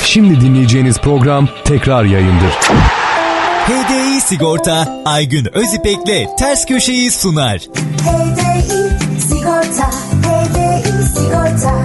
Şimdi dinleyeceğiniz program tekrar yayındır. HDI Sigorta Aygün Özipek'le Ters Köşe'yi sunar. HDI Sigorta, HDI Sigorta.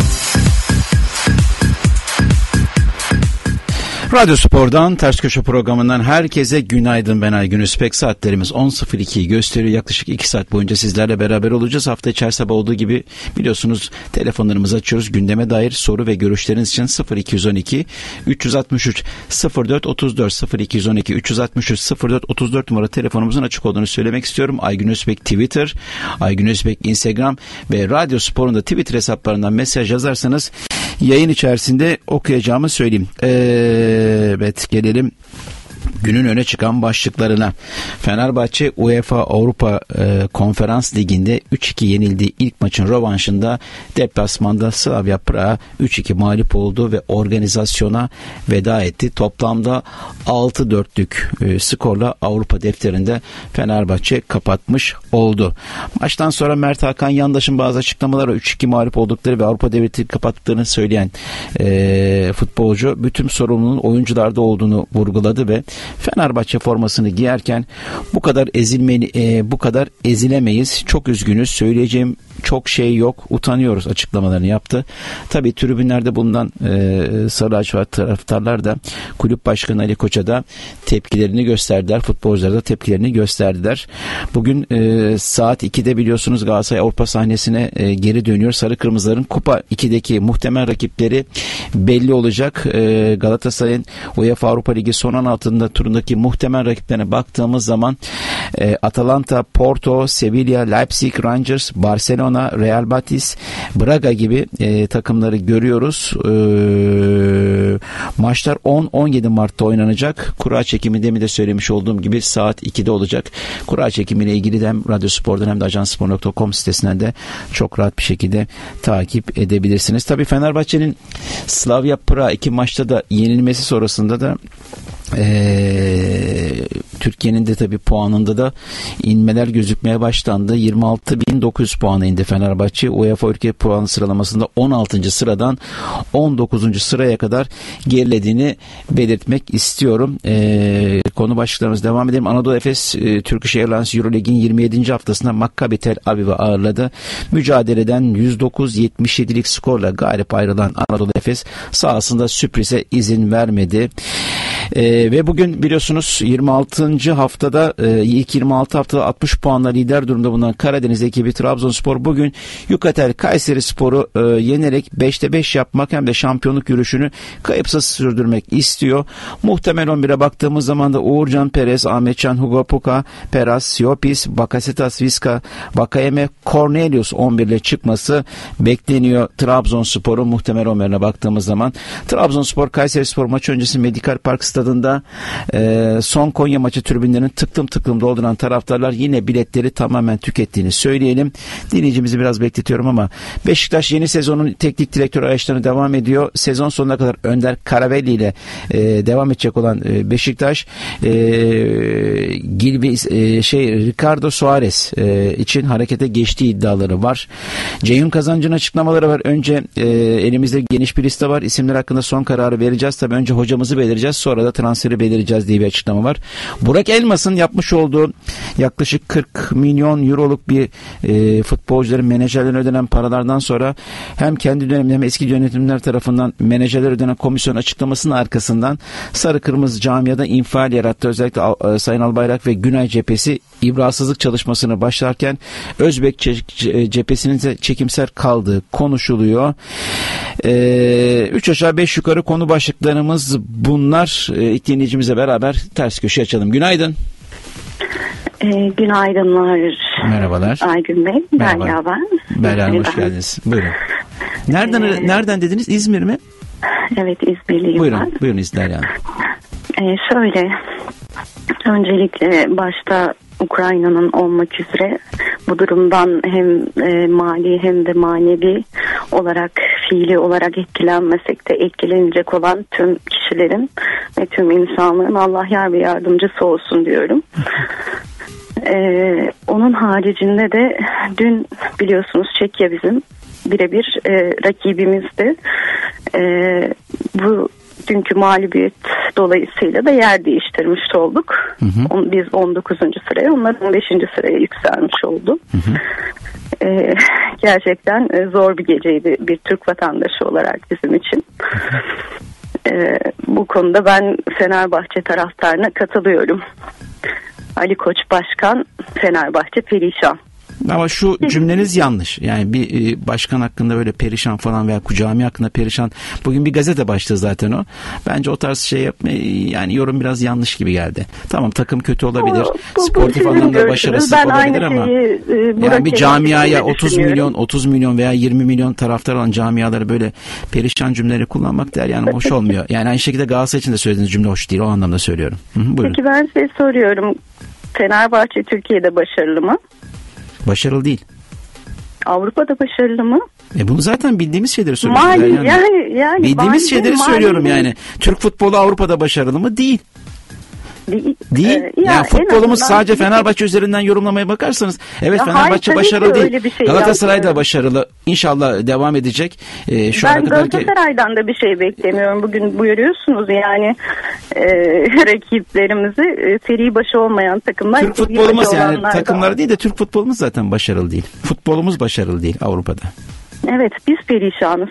Radyo Spor'dan Ters Köşe programından herkese günaydın. Ben Aygün Özpek. Saatlerimiz 10.02'yi gösteriyor. Yaklaşık 2 saat boyunca sizlerle beraber olacağız. Hafta içi her sabah olduğu gibi biliyorsunuz telefonlarımızı açıyoruz. Gündeme dair soru ve görüşleriniz için 0212 363 04 34 0212 363 04 34 numara telefonumuzun açık olduğunu söylemek istiyorum. Aygün Özpek Twitter, Aygün Özpek Instagram ve Radyo Spor'un da Twitter hesaplarından mesaj yazarsanız yayın içerisinde okuyacağımı söyleyeyim. Evet, gelelim günün öne çıkan başlıklarına. Fenerbahçe UEFA Avrupa Konferans Ligi'nde 3-2 yenildiği ilk maçın rövanşında deplasmanda Slavia Prag'a 3-2 mağlup oldu ve organizasyona veda etti. Toplamda 6-4'lük skorla Avrupa defterinde Fenerbahçe kapatmış oldu. Maçtan sonra Mert Hakan Yandaş'ın bazı açıklamaları 3-2 mağlup oldukları ve Avrupa devleti kapattıklarını söyleyen futbolcu bütün sorumluluğun oyuncularda olduğunu vurguladı ve Fenerbahçe formasını giyerken bu kadar ezilemeyiz. Çok üzgünüz. Söyleyeceğim çok şey yok. Utanıyoruz açıklamalarını yaptı. Tabii tribünlerde bulunan Sarı Lacivert taraftarlar da kulüp başkanı Ali Koç'a da tepkilerini gösterdiler. Futbolcular da tepkilerini gösterdiler. Bugün saat 2'de biliyorsunuz Galatasaray Avrupa sahnesine geri dönüyor. Sarı Kırmızıların Kupa 2'deki muhtemel rakipleri belli olacak. Galatasaray'ın UEFA Avrupa Ligi son 16'ında turundaki muhtemel rakiplerine baktığımız zaman Atalanta, Porto, Sevilla, Leipzig, Rangers, Barcelona, Real Betis, Braga gibi takımları görüyoruz. Maçlar 10-17 Mart'ta oynanacak. Kura çekimi demin de söylemiş olduğum gibi saat 2'de olacak. Kura çekimiyle ilgili de hem Radyo Spor'dan hem de ajanspor.com sitesinden de çok rahat bir şekilde takip edebilirsiniz. Tabii Fenerbahçe'nin Slavia Prag'a 2 maçta da yenilmesi sonrasında da Türkiye'nin de tabii puanında da inmeler gözükmeye başlandı. 26.900 puana indi Fenerbahçe. UEFA ülke puanı sıralamasında 16. sıradan 19. sıraya kadar gerilediğini belirtmek istiyorum. Konu başlıklarımız devam edelim. Anadolu Efes Turkish Airlines Euroleague'in 27. haftasında Maccabi Tel Aviv'i ağırladı. Mücadeleden 109-77'lik skorla galip ayrılan Anadolu Efes sahasında sürprize izin vermedi. Ve bugün biliyorsunuz 26. haftada ilk 26 haftada 60 puanla lider durumda bulunan Karadeniz ekibi Trabzonspor bugün Yukatel Kayserispor'u yenerek 5'te 5 yapmak hem de şampiyonluk yürüyüşünü kayıpsız sürdürmek istiyor. Muhtemel 11'e baktığımız zaman da Uğurcan Perez, Ahmetcan Hugo Puka, Peras, Siopis, Bakasetas Viska, Vakayeme, Cornelius 11 ile çıkması bekleniyor Trabzonspor'un muhtemel 11'e baktığımız zaman. Trabzonspor Kayserispor maçı öncesi Medikal Park stadında son Konya maçı tribünlerini tıklım dolduran taraftarlar yine biletleri tamamen tükettiğini söyleyelim. Dinleyicimizi biraz bekletiyorum ama Beşiktaş yeni sezonun teknik direktör arayışlarına devam ediyor. Sezon sonuna kadar Önder Karavelli ile devam edecek olan Beşiktaş Ricardo Suarez için harekete geçtiği iddiaları var. Ceyhun Kazancı'nın açıklamaları var. Önce elimizde geniş bir liste var. İsimler hakkında son kararı vereceğiz. Tabii önce hocamızı belirleyeceğiz. Sonra da transferi belirleyeceğiz diye bir açıklama var. Burak Elmas'ın yapmış olduğu yaklaşık 40 milyon euroluk bir futbolcuların menajerlerine ödenen paralardan sonra hem kendi döneminde hem eski yönetimler tarafından menajerler ödenen komisyon açıklamasının arkasından sarı kırmızı camiada infial yarattı. Özellikle Sayın Albayrak ve Günay cephesi ibrasızlık çalışmasını başlarken Özbek cephesinin de çekimser kaldığı konuşuluyor. 3 aşağı 5 yukarı konu başlıklarımız bunlar. İlk dinleyicimizle beraber ters köşe açalım. Günaydın. Günaydınlar. Merhabalar. Aygün Bey. Merhaba ben. Merhaba, hoş geldiniz. Buyurun. Nereden dediniz? İzmir mi? Evet, İzmirliyim. Buyurun İzler yani. Şöyle, öncelikle başta Ukrayna'nın olmak üzere bu durumdan hem mali hem de manevi olarak, fiili olarak etkilenmesek de etkilenecek olan tüm kişilerin ve tüm insanlığın Allah yar ve yardımcısı olsun diyorum. Onun haricinde de dün biliyorsunuz Çekya bizim birebir rakibimizdi. Bu dünkü mağlubiyet dolayısıyla da yer değiştirmiş olduk. Biz 19. sıraya, onlar 15. sıraya yükselmiş oldu. Gerçekten zor bir geceydi bir Türk vatandaşı olarak bizim için. Bu konuda ben Fenerbahçe taraftarına katılıyorum. Ali Koç Başkan, Fenerbahçe perişan. Ama şu cümleniz yanlış. Yani bir başkan hakkında böyle perişan falan veya cami hakkında perişan. Bugün bir gazete başlığı zaten o. Bence o tarz şey yapma, yani yorum biraz yanlış gibi geldi. Tamam, takım kötü olabilir. Sportif anlamda başarısız olabilir ama yani bir camiaya 30 milyon veya 20 milyon taraftar olan camiaları böyle perişan cümleleri kullanmak der yani hoş olmuyor. Yani aynı şekilde Galatasaray için de söylediğiniz cümle hoş değil. O anlamda söylüyorum. Buyurun. Peki ben size soruyorum. Fenerbahçe Türkiye'de başarılı mı? Başarılı değil. Avrupa'da başarılı mı? Bunu zaten bildiğimiz şeyleri söylüyorum. Yani bildiğimiz şeyleri söylüyorum yani. Türk futbolu Avrupa'da başarılı mı? Değil. Değil. Yani futbolumuz sadece Fenerbahçe üzerinden yorumlamaya bakarsanız evet ya Fenerbahçe başarılı değil. Şey Galatasaray da başarılı. İnşallah devam edecek. Ben Galatasaray'dan da bir şey beklemiyorum. Bugün buyuruyorsunuz yani rakiplerimizi seri başı olmayan takımlar. Türk futbolumuz yani takımlar değil de Türk futbolumuz zaten başarılı değil. Futbolumuz başarılı değil Avrupa'da. Evet, biz perişanız.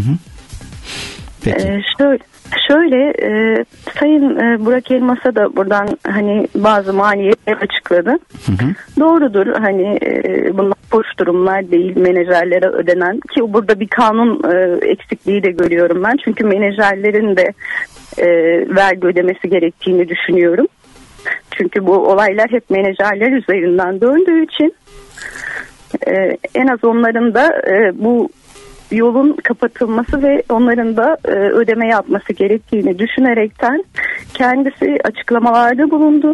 Peki. Şöyle Sayın Burak Elmas'a da buradan hani bazı maliyetler açıkladı. Doğrudur, hani bunlar boş durumlar değil, menajerlere ödenen, ki burada bir kanun eksikliği de görüyorum ben. Çünkü menajerlerin de vergi ödemesi gerektiğini düşünüyorum. Çünkü bu olaylar hep menajerler üzerinden döndüğü için en az onların da bu yolun kapatılması ve onların da ödeme yapması gerektiğini düşünerekten kendisi açıklamalarda bulundu.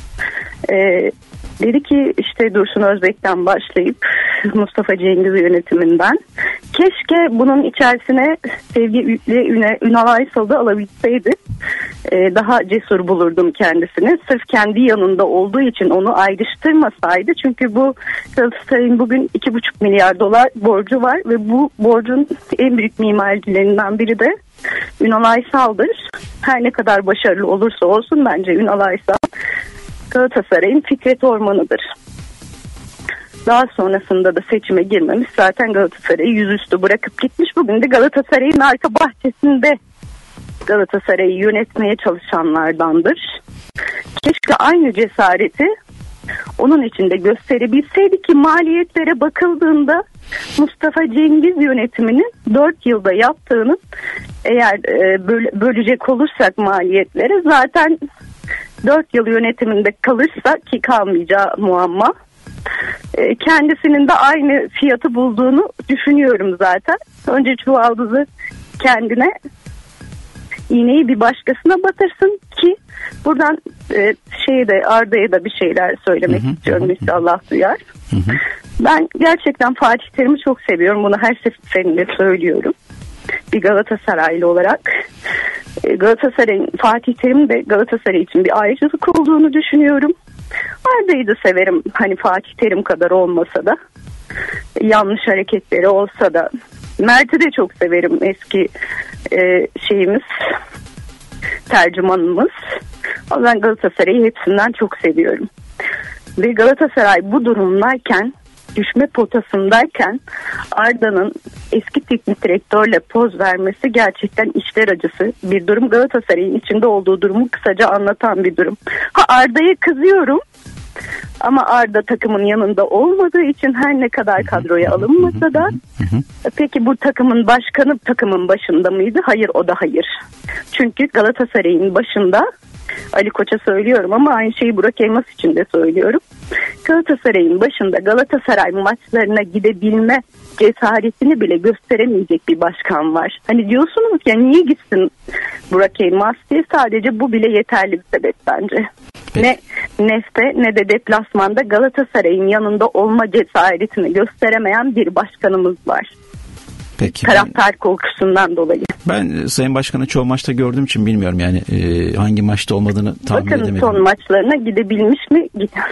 Dedi ki işte Dursun Özbek'ten başlayıp Mustafa Cengiz yönetiminden keşke bunun içerisine sevgili Ünal Aysal'ı da alabilseydi. Daha cesur bulurdum kendisini. Sırf kendi yanında olduğu için onu ayrıştırmasaydı. Çünkü bu Galatasaray'ın bugün 2,5 milyar dolar borcu var ve bu borcun en büyük mimaricilerinden biri de Ünal Aysal'dır. Her ne kadar başarılı olursa olsun bence Ünal Aysal Galatasaray'ın Fikret Ormanı'dır. Daha sonrasında da seçime girmemiş, zaten Galatasaray'ı yüzüstü bırakıp gitmiş. Bugün de Galatasaray'ın arka bahçesinde Galatasaray'ı yönetmeye çalışanlardandır. Keşke aynı cesareti onun içinde gösterebilseydi ki maliyetlere bakıldığında Mustafa Cengiz yönetiminin 4 yılda yaptığını eğer bölecek olursak maliyetlere, zaten 4 yıl yönetiminde kalırsa, ki kalmayacağı muamma, kendisinin de aynı fiyatı bulduğunu düşünüyorum zaten. Önce çuvaldızı kendine, iğneyi bir başkasına batırsın ki buradan Arda'ya da bir şeyler söylemek istiyorum, inşallah duyar. Ben gerçekten Fatih Terim'i çok seviyorum. Bunu her seferinde söylüyorum. Bir Galatasaraylı olarak. Galatasaray'ın, Fatih Terim de Galatasaray için bir ayrıcalık olduğunu düşünüyorum. Arda'yı da severim. Hani Fatih Terim kadar olmasa da, yanlış hareketleri olsa da. Mert'i de çok severim, eski tercümanımız. Ama ben Galatasaray'ı hepsinden çok seviyorum. Ve Galatasaray bu durumdayken, düşme potasındayken Arda'nın eski teknik direktörle poz vermesi gerçekten içler acısı bir durum. Galatasaray'ın içinde olduğu durumu kısaca anlatan bir durum. Arda'ya kızıyorum ama Arda takımın yanında olmadığı için her ne kadar kadroya alınmasa da, peki bu takımın başkanı takımın başında mıydı? Hayır, o da hayır. Çünkü Galatasaray'ın başında, Ali Koç'a söylüyorum ama aynı şeyi Burak Elmas için de söylüyorum. Galatasaray'ın başında Galatasaray maçlarına gidebilme cesaretini bile gösteremeyecek bir başkan var. Hani diyorsunuz ya, niye gitsin Burak Elmas diye, sadece bu bile yeterli bir sebep bence. Ne Nef'te ne de deplasmanda Galatasaray'ın yanında olma cesaretini gösteremeyen bir başkanımız var. Peki, taraftar korkusundan dolayı. Ben Sayın Başkan'ı çoğu maçta gördüğüm için bilmiyorum yani hangi maçta olmadığını tahmin edemedim. Bakın son maçlarına gidebilmiş mi?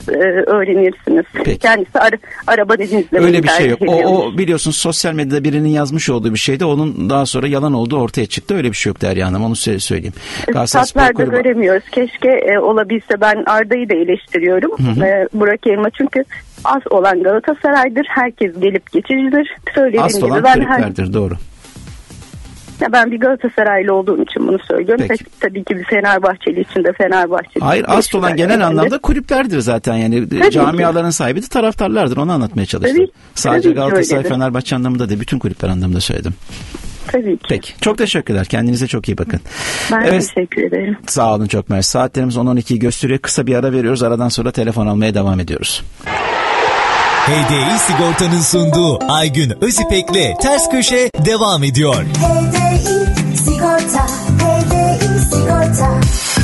öğrenirsiniz. Peki. Kendisi araba denizlemeyi Öyle bir şey yok. ediyormuş. O biliyorsunuz sosyal medyada birinin yazmış olduğu bir şeydi. Onun daha sonra yalan olduğu ortaya çıktı. Öyle bir şey yok Derya Hanım. Onu söyleyeyim. Statlarda göremiyoruz. Keşke olabilse. Ben Arda'yı da eleştiriyorum. Burak Elma çünkü az olan Galatasaray'dır. Herkes gelip geçicidir. Söylediğim Asıl gibi olan ben kulüplerdir. Doğru. Ben bir Galatasaraylı olduğum için bunu söylüyorum. Tabii ki bir Fenerbahçeli için de Fenerbahçeli. Hayır, asıl olan genel anlamda kulüplerdir zaten. Yani tabii camiaların sahibi de taraftarlardır. Onu anlatmaya çalıştım. Sadece Galatasaray, Fenerbahçe anlamında değil. Bütün kulüpler anlamında söyledim. Tabii ki. Peki. Çok teşekkürler. Kendinize çok iyi bakın. Ben teşekkür ederim. Sağ olun, çok mersi. Saatlerimiz 10-12'yi gösteriyor. Kısa bir ara veriyoruz. Aradan sonra telefon almaya devam ediyoruz. HDI Sigorta'nın sunduğu Aygün Özipek'le Ters Köşe devam ediyor. HDI Sigorta, HDI Sigorta.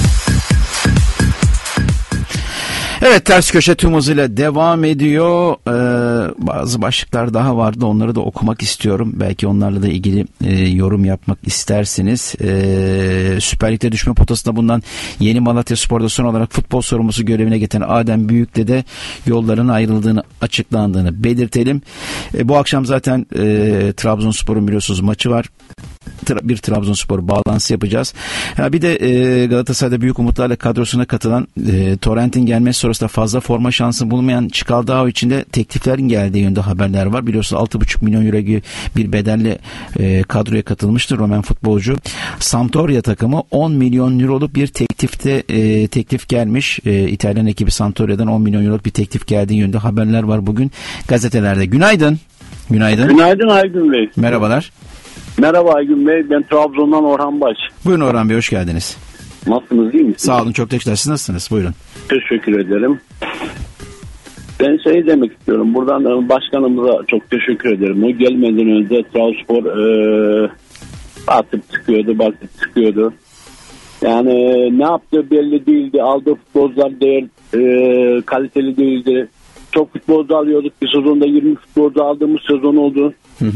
Evet, Ters Köşe tüm hızıyla devam ediyor. Bazı başlıklar daha vardı. Onları da okumak istiyorum. Belki onlarla da ilgili yorum yapmak istersiniz. Süper Lig'de düşme potasında bulunan Yeni Malatyaspor'da son olarak futbol sorumlusu görevine getiren Adem Büyük'le de yolların ayrıldığını, açıklandığını belirtelim. Bu akşam zaten Trabzonspor'un biliyorsunuz maçı var. Bir Trabzonspor bağlantısı yapacağız. Bir de Galatasaray'da büyük umutlarla kadrosuna katılan Torrent'in gelmesi sonrasında fazla forma şansı bulunmayan Çikaldao için de tekliflerin geldiği yönde haberler var. Biliyorsunuz 6,5 milyon euro gibi bir bedelle kadroya katılmıştır Roman futbolcu. Sampdoria takımı 10 milyon euroluk bir teklif gelmiş. İtalyan ekibi Sampdoria'dan 10 milyon euroluk bir teklif geldiği yönde haberler var bugün gazetelerde. Günaydın. Günaydın. Günaydın Aygün Bey. Merhabalar. Merhaba Aygün Bey. Ben Trabzon'dan Orhan Baş. Buyurun Orhan Bey, hoş geldiniz. Nasılsınız, iyi misiniz? Sağ olun, çok teşekkürler. Siz nasılsınız? Buyurun. Teşekkür ederim. Ben demek istiyorum. Buradan başkanımıza çok teşekkür ederim. O gelmeden önce Trabzonspor batıp çıkıyordu. Yani ne yaptığı belli değildi. Aldığı futbolcular kaliteli değildi. Çok futbolcu alıyorduk. Bir sezonda 20 futbolcu aldığımız sezon oldu. Hı.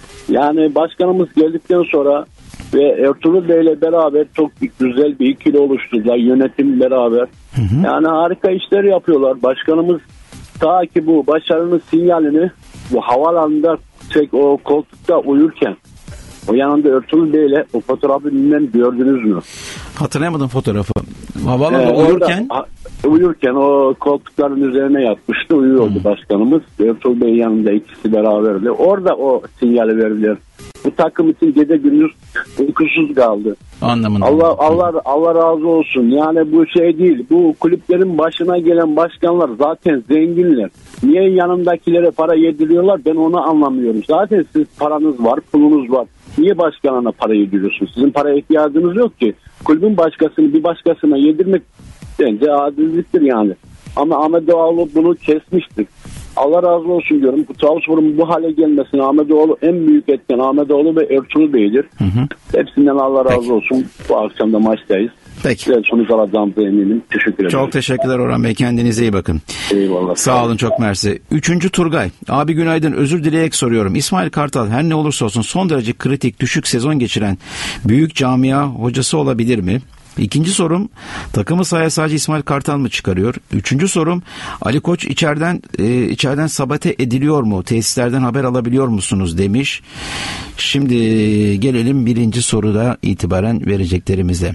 Yani başkanımız geldikten sonra ve Ertuğrul Bey'le beraber çok güzel bir ikili oluşturdular. Yönetim beraber. Hı. Yani harika işler yapıyorlar. Başkanımız ta ki bu başarının sinyalini bu havaalanında o koltukta uyurken o yanında Ertuğrul Bey'le o fotoğrafı bilmem gördünüz mü? Hatırlayamadım fotoğrafı. Havaalanında uyurken o koltukların üzerine yatmıştı. Uyuyordu başkanımız. Ertuğrul Bey yanında ikisi beraberdi. Orada o sinyali verdiler. Bu takım için gece gündüz uykusuz kaldı. Anlamında. Allah razı olsun. Yani bu şey değil. Bu kulüplerin başına gelen başkanlar zaten zenginler. Niye yanındakilere para yediriyorlar? Ben onu anlamıyorum. Zaten siz paranız var, pulunuz var. Niye başkanına para yediriyorsunuz? Sizin paraya ihtiyacınız yok ki. Kulübün başkasını bir başkasına yedirmek bence adilliktir yani. Ama Ahmet Doğaoğlu bunu kesmiştir. Allah razı olsun diyorum. Bu Trabzonspor'un bu hale gelmesine Ahmet Doğaoğlu en büyük etken Ahmet Doğaoğlu ve Ertuğrul Bey'dir. Hı. Hepsinden Allah razı olsun. Bu akşam da maçtayız. Peki. Güzel sonuç alacağımıza eminim. Teşekkür ederim. Çok teşekkürler Orhan Bey. Kendinize iyi bakın. Eyvallah. Sağ olun, çok mersi. 3. Turgay. Abi günaydın. Özür dileyerek soruyorum. İsmail Kartal her ne olursa olsun son derece kritik, düşük sezon geçiren büyük camia hocası olabilir mi? 2. sorum, takımı sahaya sadece İsmail Kartal mı çıkarıyor? 3. sorum, Ali Koç içeriden sabote ediliyor mu? Tesislerden haber alabiliyor musunuz demiş. Şimdi gelelim 1. soruda itibaren vereceklerimize.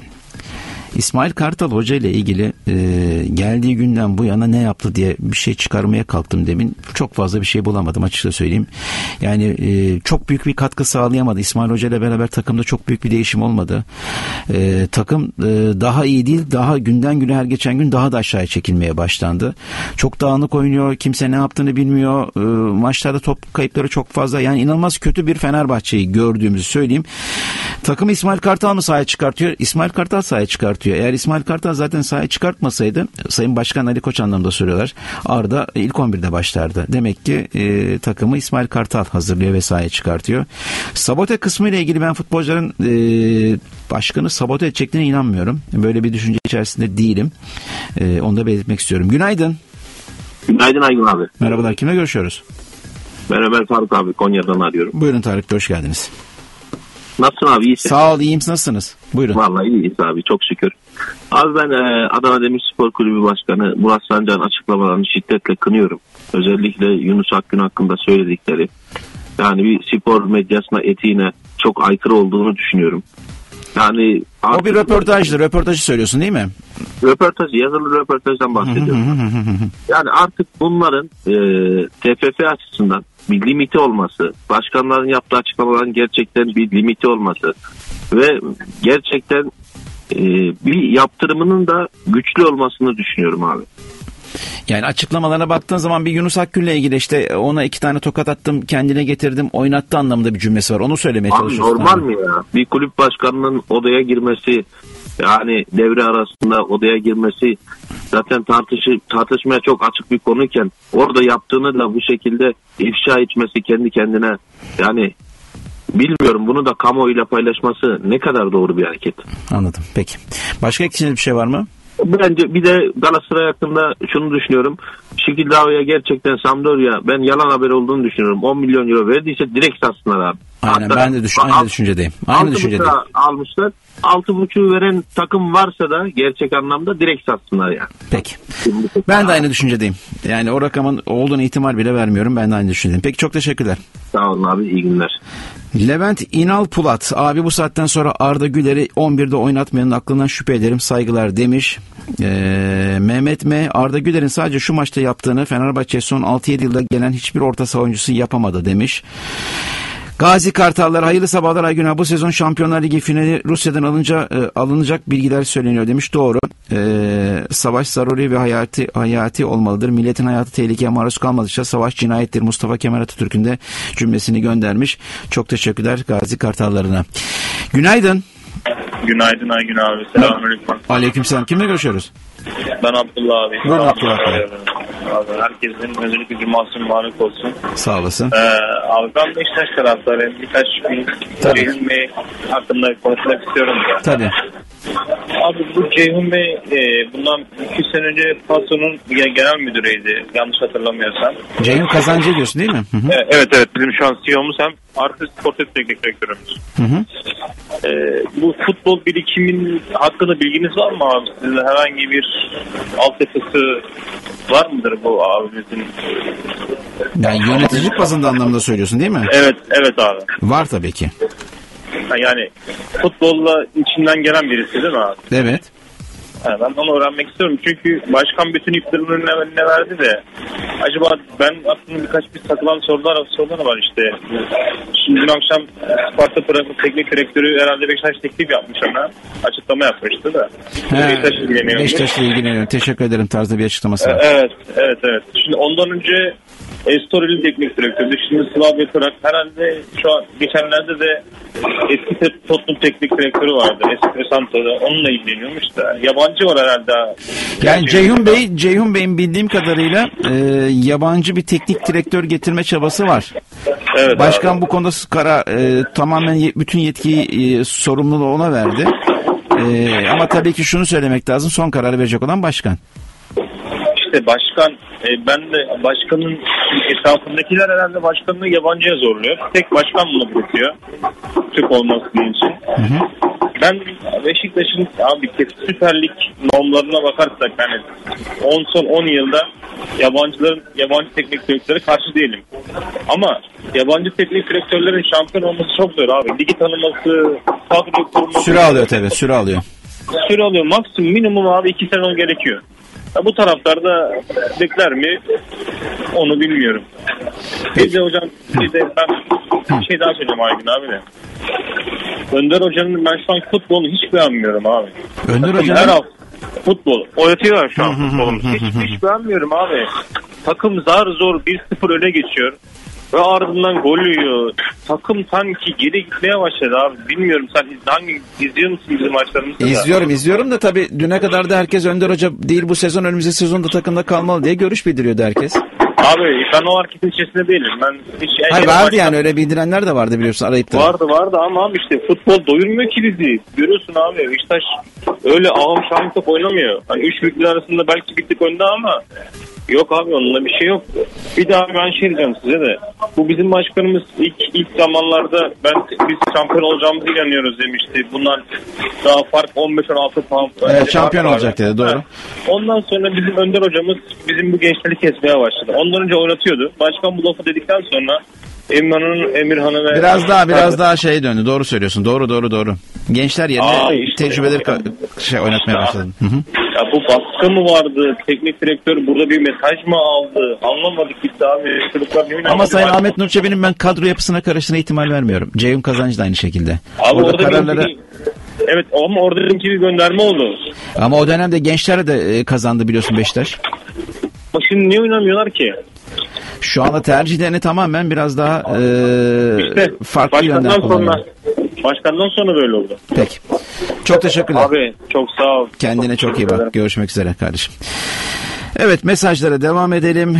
İsmail Kartal Hoca ile ilgili geldiği günden bu yana ne yaptı diye bir şey çıkarmaya kalktım demin. Çok fazla bir şey bulamadım, açıkça söyleyeyim. Yani çok büyük bir katkı sağlayamadı. İsmail Hoca ile beraber takımda çok büyük bir değişim olmadı. Takım daha iyi değil, daha günden güne her geçen gün daha da aşağıya çekilmeye başlandı. Çok dağınık oynuyor, kimse ne yaptığını bilmiyor. Maçlarda top kayıpları çok fazla. Yani inanılmaz kötü bir Fenerbahçe'yi gördüğümüzü söyleyeyim. Takımı İsmail Kartal mı sahaya çıkartıyor? İsmail Kartal sahaya çıkartıyor. Eğer İsmail Kartal zaten sahaya çıkartmasaydı, Sayın Başkan Ali Koç anlamda söylüyorlar, Arda ilk 11'de başlardı. Demek ki takımı İsmail Kartal hazırlıyor ve sahaya çıkartıyor. Sabote kısmı ile ilgili ben futbolcuların başkanı sabote edeceklerine inanmıyorum. Böyle bir düşünce içerisinde değilim. Onu da belirtmek istiyorum. Günaydın. Günaydın Aygün abi. Merhabalar. Kimle görüşüyoruz? Merhaba Tarık abi. Konya'dan arıyorum. Buyurun Tarık, hoş geldiniz. Nasılsın abi, iyisin? Sağ ol, iyiyim. Nasılsınız? Buyurun. Vallahi iyiyiz abi, çok şükür. Abi ben Adana Demirspor Kulübü Başkanı Murat Sancar'ın açıklamalarını şiddetle kınıyorum. Özellikle Yunus Akgün hakkında söyledikleri. Yani bir spor medyasına, etiğine çok aykırı olduğunu düşünüyorum. Yani o bir röportajdı. Röportajı söylüyorsun değil mi? Röportaj, yazılı röportajdan bahsediyorum. Yani artık bunların TFF açısından bir limiti olması, başkanların yaptığı açıklamaların gerçekten bir limiti olması ve gerçekten bir yaptırımının da güçlü olmasını düşünüyorum abi. Yani açıklamalarına baktığın zaman bir Yunus Akgün'le ilgili işte ona 2 tane tokat attım, kendine getirdim, oynattı anlamında bir cümlesi var. Onu söylemeye çalışıyorsun. Normal mi ya? Bir kulüp başkanının odaya girmesi, yani devre arasında odaya girmesi zaten tartışmaya çok açık bir konuyken orada yaptığını da bu şekilde ifşa etmesi kendi kendine, yani bilmiyorum, bunu da kamuoyuyla paylaşması ne kadar doğru bir hareket. Anladım. Peki. Başka ekleyeceğiniz bir şey var mı? Bence bir de Galatasaray hakkında şunu düşünüyorum. Şekildao'ya gerçekten Sampdoria, ben yalan haber olduğunu düşünüyorum. 10 milyon euro verdiyse direkt satsınlar abi. Aynen, ben de aynı düşüncedeyim. Aynı düşüncedeyim. Almışlar. 6,5'u veren takım varsa da gerçek anlamda direkt satsınlar yani. Peki. Ben de aynı düşüncedeyim. Yani o rakamın olduğunu ihtimal bile vermiyorum. Ben de aynı düşüncedeyim. Peki, çok teşekkürler. Sağ olun abi, iyi günler. Levent İnal Pulat, abi bu saatten sonra Arda Güler'i 11'de oynatmayanın aklından şüphe ederim, saygılar demiş. Mehmet M. Arda Güler'in sadece şu maçta yaptığını Fenerbahçe son 6-7 yılda gelen hiçbir orta saha oyuncusu yapamadı demiş. Gazi Kartallar, hayırlı sabahlar Aygün abi. Bu sezon Şampiyonlar Ligi finali Rusya'dan alınacak bilgiler söyleniyor demiş. Doğru. Savaş zaruri ve hayati olmalıdır. Milletin hayatı tehlikeye maruz kalmadıkça savaş cinayettir. Mustafa Kemal Atatürk'ün de cümlesini göndermiş. Çok teşekkürler Gazi Kartallarına. Günaydın. Günaydın Aygün abi. Selamünaleyküm. Aleykümselam. Kimle görüşüyoruz? Ben Abdullah abi. Buyurun Abdullah abi. Herkesin özellikle cuması mübarek olsun. Sağ olasın. Abi ben Beşiktaş taraftarıyım. Birkaç gün Ceyhun Bey hakkında konuşmak istiyorum. Tabii. Abi bu Ceyhun Bey bundan 2 sene önce Paso'nun genel müdürüydü. Yanlış hatırlamıyorsam. Ceyhun Kazancı diyorsun değil mi? Hı-hı. Evet. Bizim şu an CEO'muz hem artı sportif teknik direktörümüz. Bu futbol birikimin hakkında bilginiz var mı abi? Sizin herhangi bir altyapısı var mıdır bu abimizin? Yani yöneticilik bazında anlamda söylüyorsun değil mi? Evet abi. Var tabii ki. Yani futbolla içinden gelen birisi değil mi abi? Evet. Yani ben onu öğrenmek istiyorum. Çünkü başkan bütün iplerin önüne verdi de acaba ben aslında birkaç takılan sorular var işte. Şimdi dün akşam Sparta Prag'ın teknik direktörü herhalde Beşiktaş teklif yapmış ona. Açıklama yapmıştı da. Beşiktaş'la ilgileniyor. Teşekkür ederim tarzda bir açıklaması var. Evet. Şimdi ondan önce Estoril teknik direktördü. Şimdi Slavia Prag. Herhalde şu an geçenlerde de eski Tottenham teknik direktörü vardı. Espirito Santo'da. Onunla ilgileniyormuş da. Yabancı var herhalde. Yani Ceyhun Bey'in bildiğim kadarıyla yabancı bir teknik direktör getirme çabası var. Evet, başkan abi. Bu konuda tamamen bütün yetkiyi sorumluluğu ona verdi. Ama tabii ki şunu söylemek lazım. Son kararı verecek olan başkan. İşte başkan, ben de başkanın etrafındakiler herhalde başkanını yabancıya zorluyor. Tek başkan bunu bırakıyor. Türk olması için. Hı. Ben Beşiktaş'ın abi Süper Lig normlarına bakarsak yani son 10 yılda yabancı teknik direktörlere karşı değilim. Ama yabancı teknik direktörlerin şampiyon olması çok zor abi. Ligi tanıması, kadro kurması. Süre alıyor tabii, süre alıyor. Süre alıyor. Maksimum minimum abi 2 sene gerekiyor. Ya bu taraftarda bekler mi? Onu bilmiyorum. Bir de hocam, ben bir şey daha söyleyeyim Aygün abi de. Önder Hoca'nın ben şu an futbolunu hiç beğenmiyorum abi. Önder Hoca'nın? Her hafta futbol. Oynatıyorlar şu an futbolumuzu. Hiç beğenmiyorum abi. Takım zar zor 1-0 öne geçiyor. Ve ardından gol yiyor. Takım sanki geri gitmeye başladı abi. Bilmiyorum sen izliyor musun bizim maçlarımızı? İzliyorum da tabii düne kadar da herkes Önder Hoca değil bu sezon önümüzdeki sezonda takımda kalmalı diye görüş bildiriyordu herkes. Abi ben o hareketin içerisinde değilim. Ben hiç Hayır, vardı yani, öyle bildirenler de vardı biliyorsun, arayıp da. Vardı ama abi işte futbol doyurmuyor ki bizi. Görüyorsun abi, Beşiktaş öyle ağam şahım top oynamıyor. Hani 3 büyükler arasında belki bittik oyunda ama yok abi, onunla bir şey yok. Bir daha ben şey diyeceğim size de. Bu bizim başkanımız ilk zamanlarda biz şampiyon olacağımızı inanıyoruz demişti. Bundan daha fark 15-16 puan. Evet, şampiyon olacak dedi, doğru. Ondan sonra bizim Önder hocamız bizim bu gençleri kesmeye başladı. Ondan önce oynatıyordu. Başkan bu lafı dedikten sonra Emirhan'ı ve... Biraz daha şey döndü. Doğru söylüyorsun. Doğru. Gençler yerine işte, tecrübeleri oynatmaya başladı. Ya bu baskı mı vardı? Teknik direktör burada bir mesaj mı aldı? Anlamadık gitti abi. Ama Sayın Ahmet Nur Çebi'nin ben kadro yapısına karıştığına ihtimal vermiyorum. Ceyhun Kazancı da aynı şekilde. Abi orada kararları... Evet ama orada bir gönderme oldu. Ama o dönemde gençler de kazandı biliyorsun Beşiktaş. Şimdi niye oynamıyorlar ki? Şu anda tercihlerini tamamen biraz daha farklı yönden kullanıyor. Başkandan sonra böyle oldu. Peki. Çok teşekkürler. Abi çok sağ ol. Kendine çok iyi bak. Görüşmek üzere kardeşim. Evet, mesajlara devam edelim.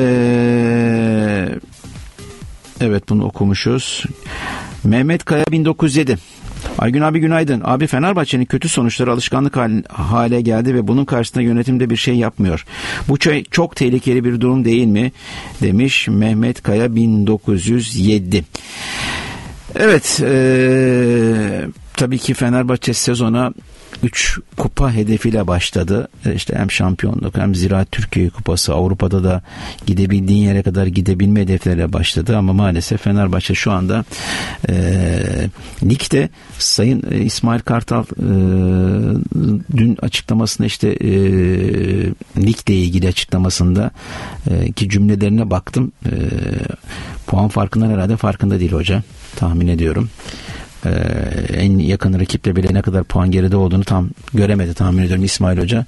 Evet, bunu okumuşuz. Mehmet Kaya 1907. Aygün abi günaydın. Abi Fenerbahçe'nin kötü sonuçları alışkanlık hale geldi ve bunun karşısında yönetimde bir şey yapmıyor. Bu çok tehlikeli bir durum değil mi? Demiş Mehmet Kaya 1907. Evet, tabii ki Fenerbahçe sezona 3 kupa hedefiyle başladı. İşte hem şampiyonluk hem Ziraat Türkiye Kupası, Avrupa'da da gidebildiğin yere kadar gidebilme hedefleriyle başladı. Ama maalesef Fenerbahçe şu anda ligde Sayın İsmail Kartal dün açıklamasında işte ligle ilgili açıklamasında ki cümlelerine baktım. Puan farkından herhalde farkında değil hoca. Tahmin ediyorum. En yakın rakiple bile ne kadar puan geride olduğunu tam göremedi tahmin ediyorum İsmail Hoca.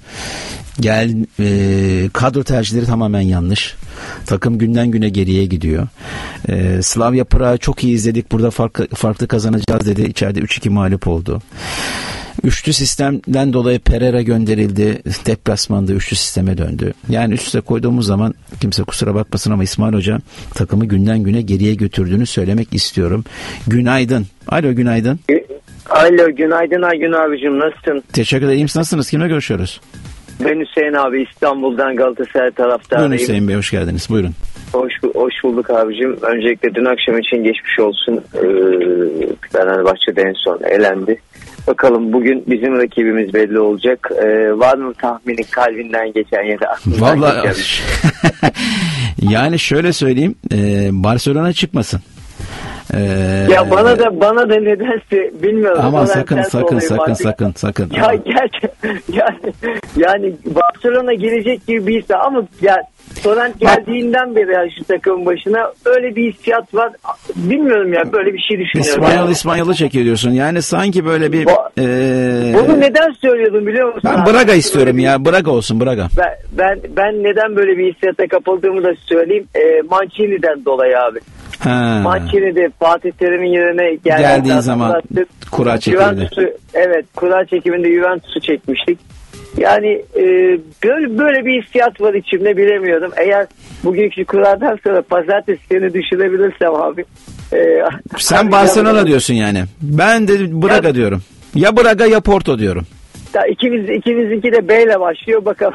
Kadro tercihleri tamamen yanlış. Takım günden güne geriye gidiyor. Slavia Prag'ı çok iyi izledik. Burada farklı kazanacağız dedi. İçeride 3-2 mağlup oldu. Üçlü sistemden dolayı Pereira gönderildi. Deplasmanda üçlü sisteme döndü. Yani üst üste koyduğumuz zaman kimse kusura bakmasın ama İsmail Hoca takımı günden güne geriye götürdüğünü söylemek istiyorum. Günaydın. Alo, günaydın. Alo, günaydın Aygün abicim, nasılsın? Teşekkür ederim. Nasılsınız? Kimle görüşüyoruz? Ben Hüseyin abi, İstanbul'dan Galatasaray taraftarıyım. Buyurun Hüseyin Bey, hoş geldiniz. Buyurun. Hoş bulduk abicim. Öncelikle dün akşam için geçmiş olsun. Fenerbahçe'de en son elendi. Bakalım bugün bizim rakibimiz belli olacak. Var mı tahminin kalbinden geçen ya da aklından vallahi geçen? Yani şöyle söyleyeyim, Barcelona çıkması. Ya bana da nedense bilmiyorum. Ama sakın. Ya gerçekten yani Barcelona gelecek gibi bir his ama ya Torrent geldiğinden beri ya şu takımın başına öyle bir hissiyat var. Bilmiyorum ya, böyle bir şey düşünüyorum. İspanyol'u çekiyor diyorsun. Yani sanki böyle bir bunu neden söylüyordum biliyor musun? Ben Braga istiyorum ya. Braga olsun, Braga. Ben neden böyle bir hissiyata kapıldığımı da söyleyeyim. Mancini'den dolayı abi. Mancini'de Fatih Terim'in yerine geldiği zaman kura çekildi. Evet, kura çekiminde Juventus'u çekmiştik. Yani böyle bir hissiyat var içimde, bilemiyorum. Eğer bugünkü kuradan sonra pazartesi seni düşünebilirsem abi. Sen Barcelona diyorsun yani. Ben de Braga diyorum. Ya Braga ya Porto diyorum. İkimizinki de B ile başlıyor, bakalım.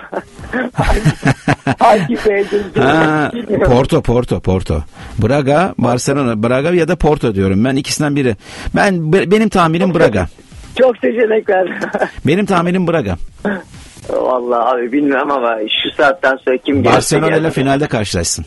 Hangi B'dir? Porto. Braga, Barcelona, Braga ya da Porto diyorum. Ben ikisinden biri. Benim tahminim Braga. Çok seçenekler. Benim tahminim Braga. Vallahi abi bilmiyorum ama şu saatten sonra kim Barcelona ile finalde karşılaşsın.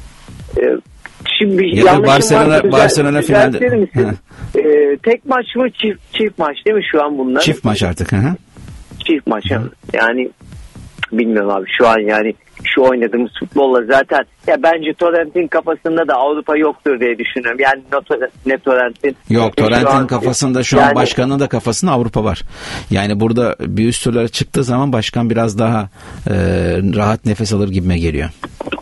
Şimdi ya da Barcelona finalde. Tek maç mı çift maç değil mi şu an bunlar? Çift maç artık. Çift maç. Yani bilmiyorum abi, şu an yani şu oynadığımız futbolla zaten ya bence Torrent'in kafasında da Avrupa yoktur diye düşünüyorum. Yani ne Torrent'in. Yok, Torrent'in kafasında şu an başkanın da kafasında Avrupa var. Yani burada bir üst turlara çıktığı zaman başkan biraz daha rahat nefes alır gibime geliyor.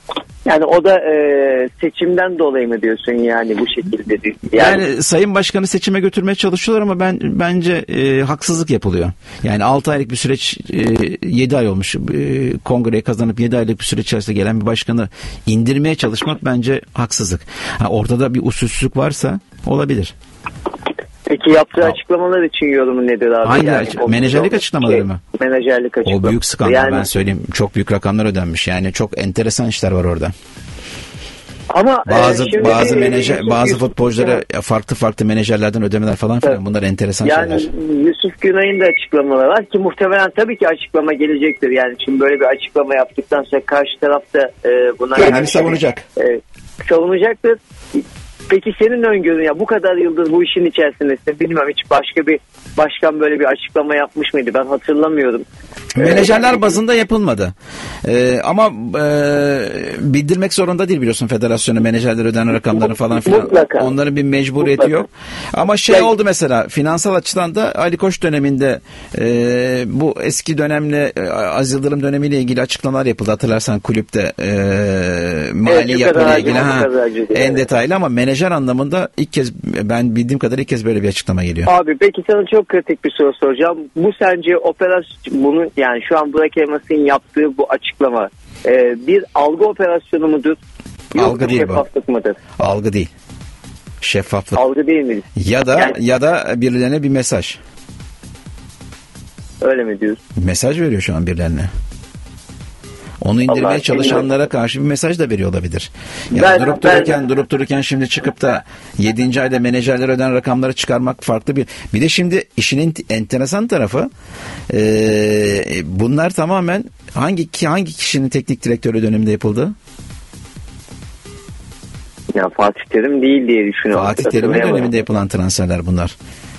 Yani o da seçimden dolayı mı diyorsun yani bu şekilde? Yani Sayın Başkan'ı seçime götürmeye çalışıyorlar ama bence haksızlık yapılıyor. Yani 6 aylık bir süreç, 7 ay olmuş kongreyi kazanıp 7 aylık bir süreç içerisinde gelen bir başkanı indirmeye çalışmak bence haksızlık. Ortada bir usulsüzlük varsa olabilir. Peki yaptığı açıklamalar için yorumu nedir abi? Hangi menajerlik açıklamaları mı? Menajerlik açıklamaları. O büyük skandal, ben söyleyeyim. Çok büyük rakamlar ödenmiş. Yani çok enteresan işler var orada. Ama bazı futbolculara farklı menajerlerden ödemeler falan filan, bunlar enteresan şeyler. Yani Yusuf Günay'ın da açıklamaları var ki muhtemelen tabii ki açıklama gelecektir. Yani şimdi böyle bir açıklama yaptıktan sonra karşı tarafta buna kendini savunacak. Savunacaktır. Peki senin öngörün, ya bu kadar yıldır bu işin içerisindesin. Bilmem hiç başka bir başkan böyle bir açıklama yapmış mıydı? Ben hatırlamıyorum. Menajerler bazında yapılmadı. Ama bildirmek zorunda değil biliyorsun federasyona menajerler ödenen rakamları falan filan. Mutlaka. Onların bir mecburiyeti yok. Ama oldu mesela finansal açıdan da Ali Koç döneminde bu eski dönemle Aziz Yıldırım dönemiyle ilgili açıklamalar yapıldı. Hatırlarsan kulüpte mali yapıyla ilgili en detaylı, ama menajer anlamında ilk kez, ben bildiğim kadar ilk kez böyle bir açıklama geliyor. Abi peki sana çok kritik bir soru soracağım. Bu sence bunun, yani şu an Burak Elmas'ın yaptığı bu açıklama bir algı operasyonu mudur? Algı değil şeffaflık bu. Mıdır? Algı değil. Şeffaflık. Algı değil mi? Ya da birilerine bir mesaj. Öyle mi diyorsun? Mesaj veriyor şu an birilerine. Onu indirmeye çalışanlara karşı bir mesaj da veriyor olabilir. Yani durup dururken şimdi çıkıp da 7. ayda menajerler ödenen rakamları çıkarmak farklı bir. Bir de şimdi işin enteresan tarafı bunlar tamamen hangi kişinin teknik direktörü döneminde yapıldı? Ya Fatih Terim değil diye düşünüyorum. Fatih Terim'in döneminde yapılan transferler bunlar.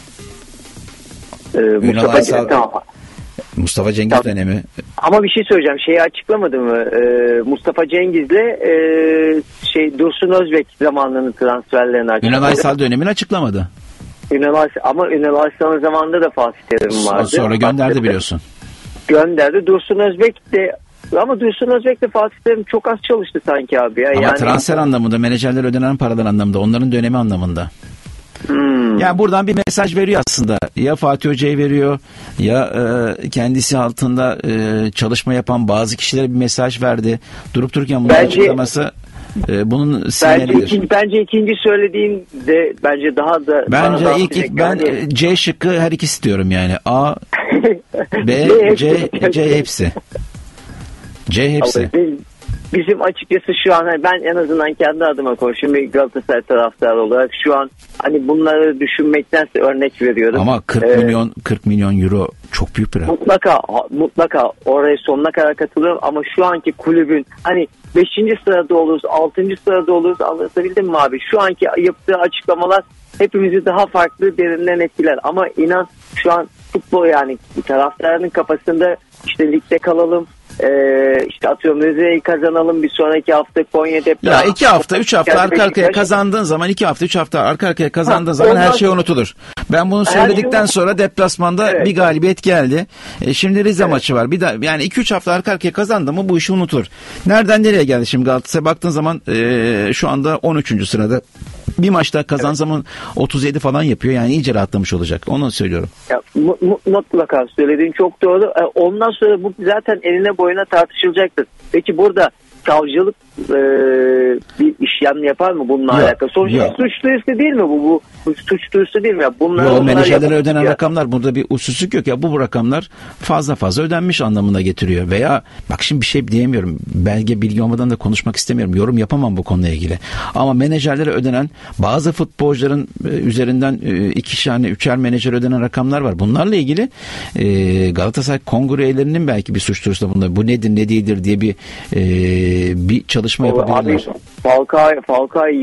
Mustafa Cengiz dönemi. Ama bir şey söyleyeceğim. Şeyi açıklamadı mı? Mustafa Cengiz'le Dursun Özbek zamanlarının transferlerini açıkladı. Ünal Aysal dönemini açıklamadı. Ama Ünal Aysal'ın zamanında da Fatih Terim vardı. Sonra gönderdi biliyorsun. Gönderdi. Dursun Özbek de, ama Dursun Özbek de Fatih Terim çok az çalıştı sanki abi ya. Ama transfer anlamında, menajerler ödenen paralar anlamında, onların dönemi anlamında. Yani buradan bir mesaj veriyor aslında. Ya Fatih Hoca'ya veriyor, ya kendisi altında çalışma yapan bazı kişilere bir mesaj verdi. Durup dururken bunun açıklaması bunun sinyalidir. Bence ikinci söylediğin de bence daha da... Bence ben C şıkkı her ikisi diyorum yani. A, B, C hepsi. C hepsi. Bizim açıkçası şu an ben en azından kendi adıma konuşayım, bir Galatasaray taraftarı olarak şu an hani bunları düşünmektense örnek veriyorum. Ama 40 milyon euro çok büyük bir rakam. Mutlaka oraya sonuna kadar katılıyorum, ama şu anki kulübün hani 5. sırada oluruz, 6. sırada oluruz, anlatabildim mi abi? Şu anki yaptığı açıklamalar hepimizi daha farklı, derinden etkiler, ama inan şu an futbol, yani taraftarının kafasında işte ligde kalalım, işte atıyorum Rize'yi kazanalım, bir sonraki hafta Konya deplasmanı. Ya 2 hafta 3 hafta arka arkaya kazandığın zaman, 2 hafta 3 hafta arka arkaya kazandığın zaman her şey unutulur. Ben bunu söyledikten sonra deplasmanda bir galibiyet geldi. Şimdi Rize maçı var. Bir daha, yani 2-3 hafta arka arkaya kazandı mı bu işi unutulur. Nereden nereye geldi şimdi Galatasaray? Baktığın zaman şu anda 13. sırada. Bir maçta kazan zaman 37 falan yapıyor. Yani iyice rahatlamış olacak. Onu söylüyorum. Ya, mutlaka söylediğin çok doğru. Ondan sonra bu zaten eline boyuna tartışılacaktır. Peki burada savcılık bir işlem yapar mı bununla alakalı? Sonuçta suç duyurusu değil mi bu? Bu suç duyurusu değil mi? Menajerlere ödenen rakamlar, burada bir usulsüzlük yok ya. Bu rakamlar fazla ödenmiş anlamına getiriyor. Veya bak şimdi bir şey diyemiyorum. Belge bilgi olmadan da konuşmak istemiyorum. Yorum yapamam bu konuyla ilgili. Ama menajerlere ödenen, bazı futbolcuların üzerinden 2'şer 3'er menajer ödenen rakamlar var. Bunlarla ilgili Galatasaray kongre üyelerinin belki bir suç duyurusu da bunda. Bu nedir ne değildir diye bir çalışma yapabilirler. Falcao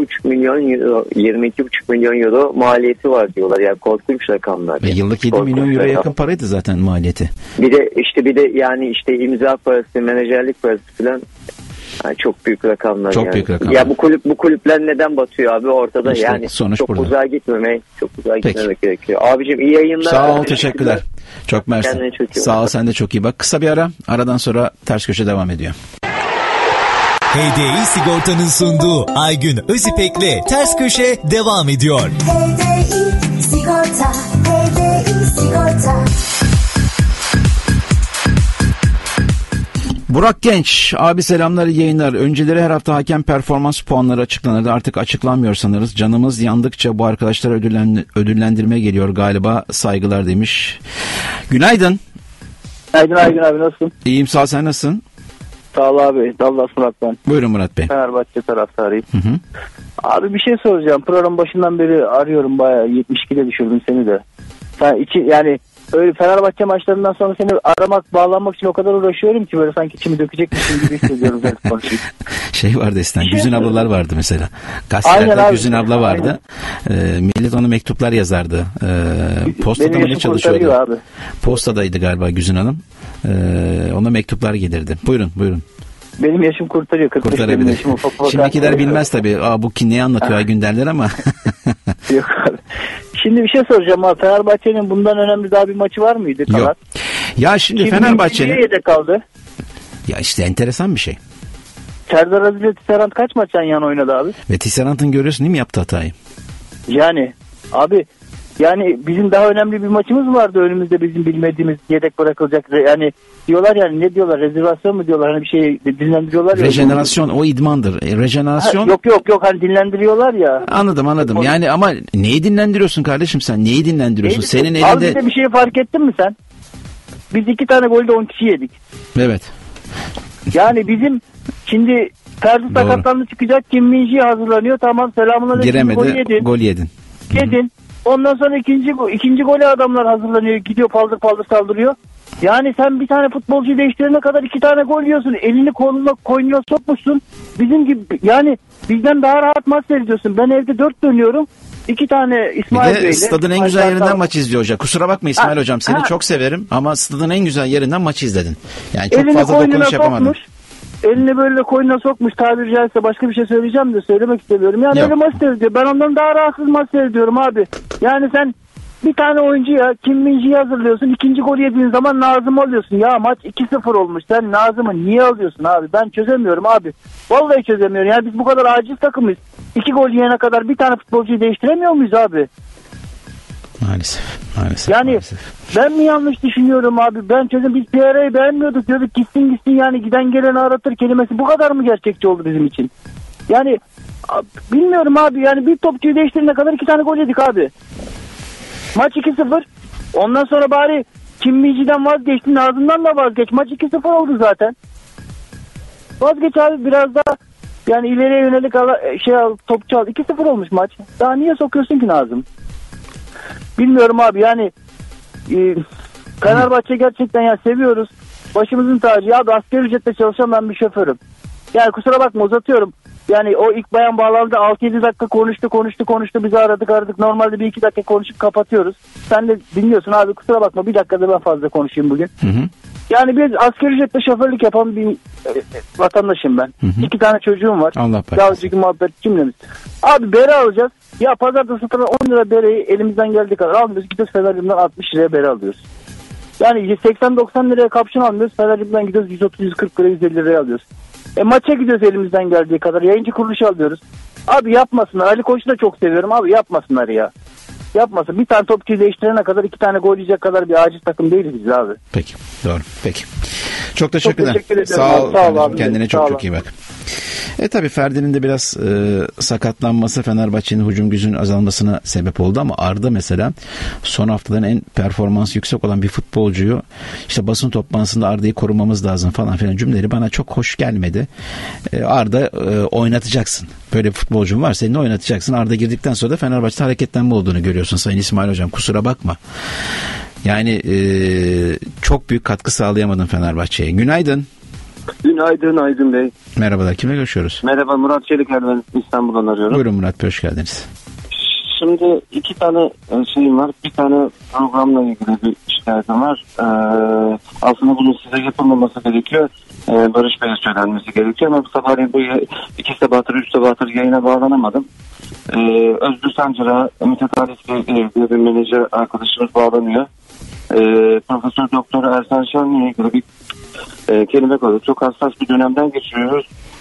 22,5 milyon euro maliyeti var diyorlar. Yani korkunç rakamlar. Yıllık 7 milyon euro yakın paraydı zaten maliyeti. Bir de yani imza parası, menajerlik parası falan. Yani çok büyük rakamlar. Çok büyük rakamlar. Ya bu kulüpler neden batıyor abi ortada, işte yani çok burada. uzağa gitmemek gerekiyor. Abicim iyi yayınlar. Sağ ol, teşekkürler. Çok mersi. Sağ ol, sen de çok iyi bak. Kısa bir ara, aradan sonra Ters Köşe devam ediyor. HDI Sigorta'nın sunduğu Aygün Özipek'le Ters Köşe devam ediyor. HDI Sigorta, HDI Sigorta. Burak Genç, abi selamlar, iyi yayınlar. Önceleri her hafta hakem performans puanları açıklanırdı. Artık açıklanmıyor sanırız. Canımız yandıkça bu arkadaşlara ödüllendirme geliyor galiba. Saygılar demiş. Günaydın. Günaydın Aygün abi, nasılsın? İyiyim, sağ ol, sen nasılsın? Sağ ol abi. Dallas Murat ben. Buyurun Murat Bey. Fenerbahçe taraftarıyım. Abi bir şey soracağım. Program başından beri arıyorum bayağı. 72'de düşürdüm seni de. Sen yani öyle Fenerbahçe maçlarından sonra seni aramak, bağlanmak için o kadar uğraşıyorum ki böyle sanki içimi dökecekmişim gibi hissediyorum. Şey vardı eskiden, Güzin ablalar vardı mesela. Gazetelerde Güzin abla vardı. Millet ona mektuplar yazardı. Postada mı ne çalışıyordu? Abi. Postadaydı galiba Güzin Hanım. Ona mektuplar gelirdi. Buyurun. Benim yaşım kurtarıyor. Kurtarabilir. Şimdikiler bilmez tabii. Bu ki ne anlatıyor Aygün derler ama. Yok abi. Şimdi bir şey soracağım abi. Fenerbahçe'nin bundan önemli daha bir maçı var mıydı? Yok. Kalan? Ya şimdi Fenerbahçe'nin... Niye yedek kaldı? Ya işte enteresan bir şey. Serdar Aziz ile Tisserand kaç maç yan oynadı abi? Ve Tisserand'ın görüyorsun değil mi yaptı hatayı? Yani abi bizim daha önemli bir maçımız vardı önümüzde, bizim bilmediğimiz, yedek bırakılacak. Yani diyorlar, yani ne diyorlar, rezervasyon mu diyorlar, hani bir şey dinlendiriyorlar ya. Rejenerasyon o idmandır. Rejenerasyon. Yok hani dinlendiriyorlar ya. Anladım. Yani ama neyi dinlendiriyorsun kardeşim sen? Neyi dinlendiriyorsun? Senin elinde... Abi bir de bir şeyi fark ettin mi sen? Biz 2 tane golde 10 kişi yedik. Evet. Yani bizim şimdi Ferdi sakatlandı, çıkacak, Kim Min-ji hazırlanıyor. Tamam, selamünaleyküm. Giremedi, gol yedin. Ondan sonra ikinci gole adamlar hazırlanıyor. Gidiyor paldır saldırıyor. Yani sen bir tane futbolcuyu değiştirene kadar 2 tane gol yiyorsun. Elini koynuna sokmuşsun. Bizim gibi yani bizden daha rahat maç seyrediyorsun. Ben evde 4 dönüyorum. 2 tane İsmail Bey'le. Stadın en güzel yerinden maç izliyor hocam. Kusura bakma İsmail hocam, seni çok severim ama stadın en güzel yerinden maç izledin. Yani çok fazla dokunuş yapamadın. Elini böyle koynuna sokmuş, tabiri caizse. Başka bir şey söyleyeceğim de söylemek istemiyorum. Yani öyle maç seyrediyor. Ben ondan daha rahatsız maç seyrediyorum abi. Yani sen bir tane oyuncuya, Kim Min-ji'yi hazırlıyorsun. 2. gol yediğin zaman Nazım'ı alıyorsun. Ya maç 2-0 olmuş. Sen Nazım'ı niye alıyorsun abi? Ben çözemiyorum abi. Vallahi çözemiyorum. Yani biz bu kadar aciz takımız. 2 gol yiyene kadar bir tane futbolcuyu değiştiremiyor muyuz abi? Maalesef. Yani ben mi yanlış düşünüyorum abi? Ben çözüm, biz PR'yi beğenmiyorduk, diyorduk gitsin yani giden geleni aratır kelimesi bu kadar mı gerçekçi oldu bizim için? Yani bilmiyorum abi, yani bir topçuyu değiştirene kadar 2 tane gol yedik abi. Maç 2-0. Ondan sonra bari Kim Min-ji'den vazgeçtin, Nazım'dan da vazgeç. Maç 2-0 oldu zaten. Vazgeç abi biraz daha, yani ileriye yönelik topçu al. 2-0 olmuş maç. Daha niye sokuyorsun ki Nazım? Bilmiyorum abi, yani Fenerbahçe gerçekten ya seviyoruz. Başımızın tacı. Abi asgari ücretle çalışan ben bir şoförüm. Yani kusura bakma, uzatıyorum. Yani o ilk bayan bağlandı, 6-7 dakika konuştu. Bizi aradık. Normalde 1-2 dakika konuşup kapatıyoruz. Sen de dinliyorsun abi, kusura bakma, bir dakikada ben fazla konuşayım bugün. Yani bir asgari ücretle şoförlük yapan bir vatandaşım ben. 2 tane çocuğum var. Allah Davcı muhabbet cümlemiz. Abi bere alacağız. Ya pazarda satılan 10 lira bereyi elimizden geldiği kadar almıyoruz. Gidiyoruz Fenerbahçe'den 60 liraya bere alıyoruz. Yani 80-90 liraya kapşon almıyoruz. Fenerbahçe'den gidiyoruz 130-140 liraya, 150 liraya alıyoruz. Maça gidiyoruz elimizden geldiği kadar. Yayıncı kuruluşu alıyoruz. Abi yapmasınlar. Ali Koç'u da çok seviyorum abi, yapmasınlar ya. Yapmasın. Bir tane topçuyu değiştirene kadar 2 tane gol yiyecek kadar bir aciz takım değiliz biz abi. Peki. Doğru. Peki. Çok teşekkür ederim. Sağ ol abi. Kendine çok iyi bak. Tabii Ferdi'nin de biraz sakatlanması Fenerbahçe'nin hücum gücünün azalmasına sebep oldu ama Arda mesela son haftaların en performans yüksek olan bir futbolcuyu, işte basın toplantısında Arda'yı korumamız lazım falan filan cümleleri bana çok hoş gelmedi. Arda oynatacaksın. Böyle bir futbolcun var, senin oynatacaksın. Arda girdikten sonra da Fenerbahçe'de hareketlenme olduğunu görüyorsun Sayın İsmail Hocam. Kusura bakma. Yani çok büyük katkı sağlayamadın Fenerbahçe'ye. Günaydın. Günaydın Aydın Bey. Merhabalar. Kimle görüşüyoruz? Merhaba, Murat Çeliker, ben İstanbul'dan arıyorum. Buyurun Murat Bey, hoş geldiniz. Şimdi 2 tane şeyim var. Bir tane programla ilgili bir şikayetim var. Aslında bunun size yapılmaması gerekiyor. Barış Bey'e söylenmesi gerekiyor ama bu sefer bu 2 sabahtır 3 sabahtır yayına bağlanamadım. Özgür Sancar'a Mithat Halis diye bir menajer arkadaşımız bağlanıyor. Profesör Doktor Ersan Şenli'ye ilgili bir kelime koyduk. Çok hassas bir dönemden geçiriyoruz.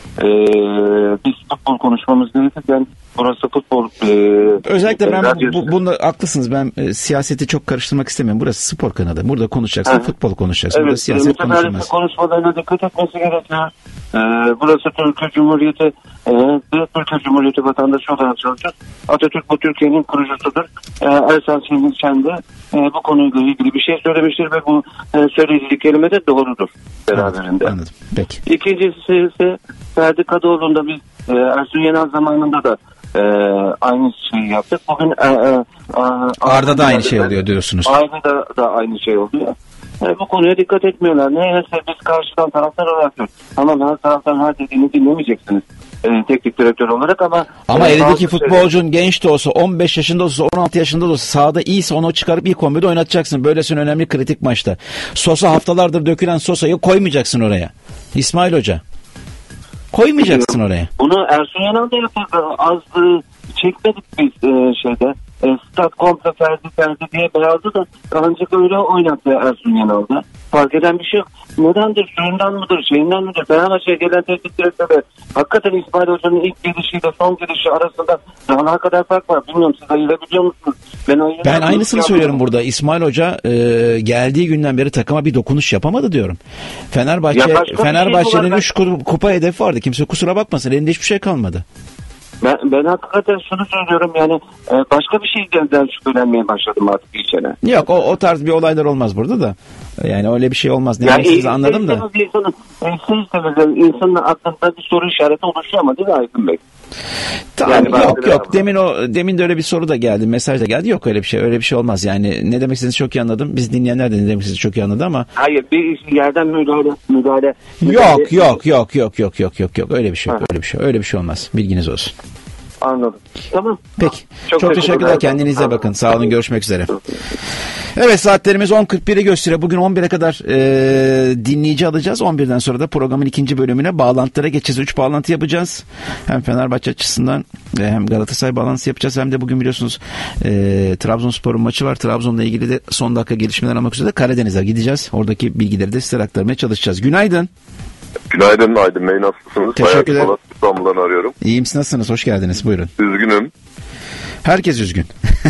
Biz futbol konuşmamız gerekirken burası futbol. Özellikle ben bunda haklısınız. Ben siyaseti çok karıştırmak istemiyorum. Burası spor kanalı. Burada konuşacaksın, futbol konuşacaksın. Burada siyaset konuşulmaz. Konuşmalarına dikkat etmesi gerekiyor. Burası Türkiye Cumhuriyeti. Türkiye Cumhuriyeti vatandaşı olarak çalışıyoruz. Atatürk bu Türkiye'nin kurucusudur. Ersan Şen de bu konuyla ilgili bir şey söylemiştir ve bu söylediği kelime de doğrudur beraberinde. Anladım. Peki. İkincisi ise Ferdi Kadıoğlu'nda biz Ersun Yanal zamanında da aynı şeyi yaptık. Bugün Arda'da da aynı şey oluyor diyorsunuz. Arda'da da aynı şey oluyor. Bu konuya dikkat etmiyorlar. Neyse biz karşıdan taraftar olarak diyoruz. Ama her taraftan her dediğini dinlemeyeceksiniz. Teknik direktör olarak ama eldeki futbolcun genç de olsa 15 yaşında olsa 16 yaşında olsa sahada iyiyse onu çıkarıp ilk 11'de oynatacaksın. Böylesine önemli kritik maçta. Sosa haftalardır dökülen Sosa'yı koymayacaksın oraya. İsmail Hoca. Koymayacaksın oraya. Bunu Ersun Yanal da yapar. Az çekmedik biz şeyde. Stat komple Ferdi diye beyazdı da ancak öyle oynattı Ersun Yanal'da. Fark eden bir şey yok. Nedendir? Suyundan mıdır? Şeyinden midir? Fenerbahçe'ye gelen teknik direktörü hakikaten İsmail Hoca'nın ilk gelişiyle son gelişi arasında daha ne kadar fark var? Bilmiyorum, siz ayırabiliyor musunuz? Ben aynısını söylüyorum burada. İsmail Hoca geldiği günden beri takıma bir dokunuş yapamadı diyorum. Fenerbahçe'nin 3 kupa hedefi vardı. Kimse kusura bakmasın. Elinde hiçbir şey kalmadı. Ben hakikaten şunu söylüyorum, yani başka bir şeyden şüphelenmeye başladım artık içine. Yok, o tarz bir olaylar olmaz burada da. Yani öyle bir şey olmaz. Ne sizi anladım da. İnsanın aklında bir soru işareti oluşuyor ama değil mi Aydın Bey? Tamam, yani yok. Demin de öyle bir soru da geldi, mesaj da geldi. Yok öyle bir şey olmaz. Yani ne demek istediğinizi çok iyi anladım. Biz dinleyenler de ne demek istediğinizi çok iyi anladı ama. Hayır, bir yerden müdahale. Yok. Öyle bir şey olmaz. Bilginiz olsun. Anladım. Tamam. Peki. Çok teşekkürler. Kendinize bakın. Sağ olun. Görüşmek üzere. Evet, saatlerimiz 10.41'i gösteriyor. Bugün 11'e kadar dinleyici alacağız. 11'den sonra da programın ikinci bölümüne bağlantılara geçeceğiz. 3 bağlantı yapacağız. Hem Fenerbahçe açısından hem Galatasaray bağlantısı yapacağız. Hem de bugün biliyorsunuz Trabzonspor'un maçı var. Trabzon'la ilgili de son dakika gelişmeler almak üzere Karadeniz'e gideceğiz. Oradaki bilgileri de size aktarmaya çalışacağız. Günaydın. Günaydın Aydın Bey, nasılsınız? Teşekkür ederim. İstanbul'dan arıyorum. İyiyim, siz nasılsınız? Hoş geldiniz, buyurun. Üzgünüm. Herkes üzgün.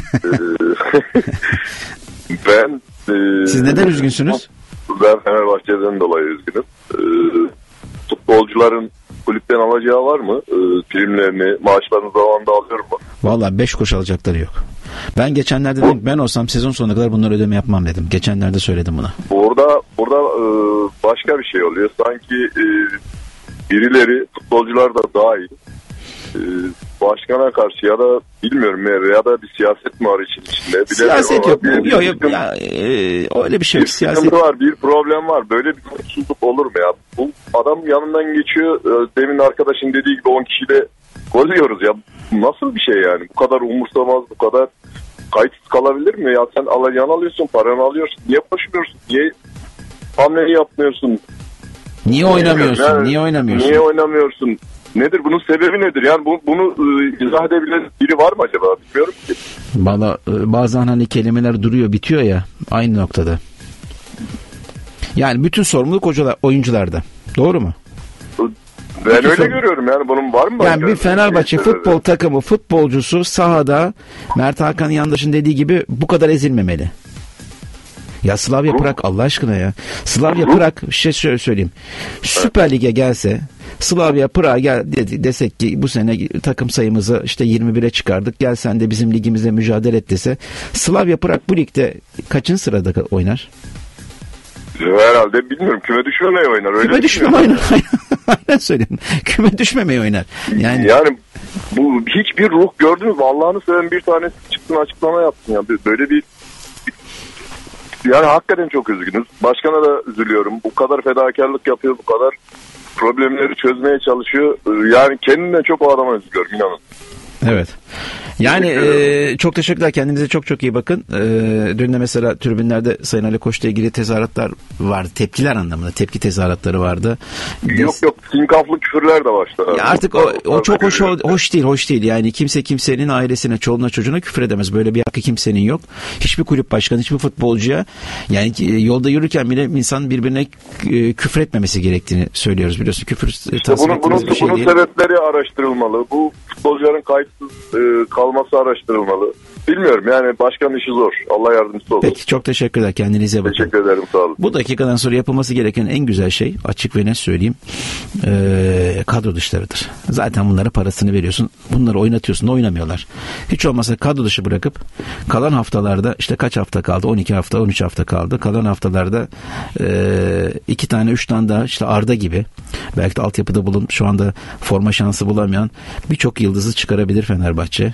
Siz neden üzgünsünüz? Ben Fenerbahçe'den dolayı üzgünüm. Futbolcuların kulüpten alacağı var mı? Primlerini, maaşlarını zamanında alıyor mu? Vallahi 5 kuruş alacakları yok. Ben geçenlerde dedim, ben olsam sezon sonuna kadar bunları ödeme yapmam dedim. Geçenlerde söyledim buna. Burada başka bir şey oluyor. Sanki birileri, futbolcular da dahil, başkana karşı ya da bilmiyorum ya da bir siyaset mi var içinde? Siyaset yok. Öyle bir şey yok. Siyaset var, bir problem var. Böyle bir hukuksuzluk olur mu ya? Bu adam yanından geçiyor. Demin arkadaşın dediği gibi 10 kişiyle gol yiyoruz ya. Nasıl bir şey yani? Bu kadar umursamaz, bu kadar kayıtsız kalabilir mi? Ya sen alacağını alıyorsun, paranı alıyorsun. Niye koşmuyorsun? Niye hamleyi yapmıyorsun? Niye oynamıyorsun? Niye oynamıyorsun? Nedir? Bunun sebebi nedir? Yani bunu izah edebilen biri var mı acaba? Bilmiyorum ki. Valla bazen hani kelimeler duruyor, bitiyor ya, aynı noktada. Yani bütün sorumluluk oyuncularda. Doğru mu? Ben öyle görüyorum, yani bunun var mı? Yani bir Fenerbahçe futbol takımı, futbolcusu sahada Mert Hakan Yandaş'ın dediği gibi bu kadar ezilmemeli. Ya Slavia Prag, Allah aşkına ya. Slavia Prag, şöyle söyleyeyim. Süper Lig'e gelse, Slavia Prag desek ki bu sene takım sayımızı işte 21'e çıkardık. Gel sen de bizim ligimizde mücadele et dese. Slavia Prag bu ligde kaçıncı sırada oynar? Herhalde bilmiyorum. Küme düşmemeyi oynar. Küme düşmemeyi oynar. Ben söyleyeyim. Küme düşmemeyi oynar. Yani bu hiçbir ruh gördünüz mü? Allah'ını seven bir tanesi çıktın açıklama yaptın ya. Böyle bir yani hakikaten çok üzgünüz. Başkana da üzülüyorum. Bu kadar fedakarlık yapıyor, bu kadar problemleri çözmeye çalışıyor. Yani kendimden çok o adama üzülüyorum, inanın. Evet. Yani çok teşekkürler. Kendinize çok çok iyi bakın. Dün de mesela tribünlerde Sayın Ali Koç'la ilgili tezahüratlar vardı. Tepkiler anlamında. Tepki tezahüratları vardı. Yok sinkaflı küfürler de başladı. Ya artık o çok hoş değil. Yani kimse kimsenin ailesine, çoluğuna, çocuğuna küfür edemez. Böyle bir hakkı kimsenin yok. Hiçbir kulüp başkanı, hiçbir futbolcuya, yani yolda yürürken bile insan birbirine küfür etmemesi gerektiğini söylüyoruz. Biliyorsun küfür tasvip ettiğimiz bir şey değil. Bunun sebepleri araştırılmalı. Bu futbolcuların kayıtsız kalması araştırılmalı. Bilmiyorum, yani başkanın işi zor. Allah yardımcısı olsun. Peki, çok teşekkürler. Kendinize bakın. Teşekkür ederim, sağ olun. Bu dakikadan sonra yapılması gereken en güzel şey, açık ve net söyleyeyim, kadro dışlarıdır. Zaten bunlara parasını veriyorsun. Bunları oynatıyorsun. Oynamıyorlar. Hiç olmazsa kadro dışı bırakıp kalan haftalarda, işte kaç hafta kaldı? 12 hafta, 13 hafta kaldı. Kalan haftalarda 2 tane 3 tane daha, işte Arda gibi, belki de altyapıda şu anda forma şansı bulamayan birçok yıldızı çıkarabilir Fenerbahçe.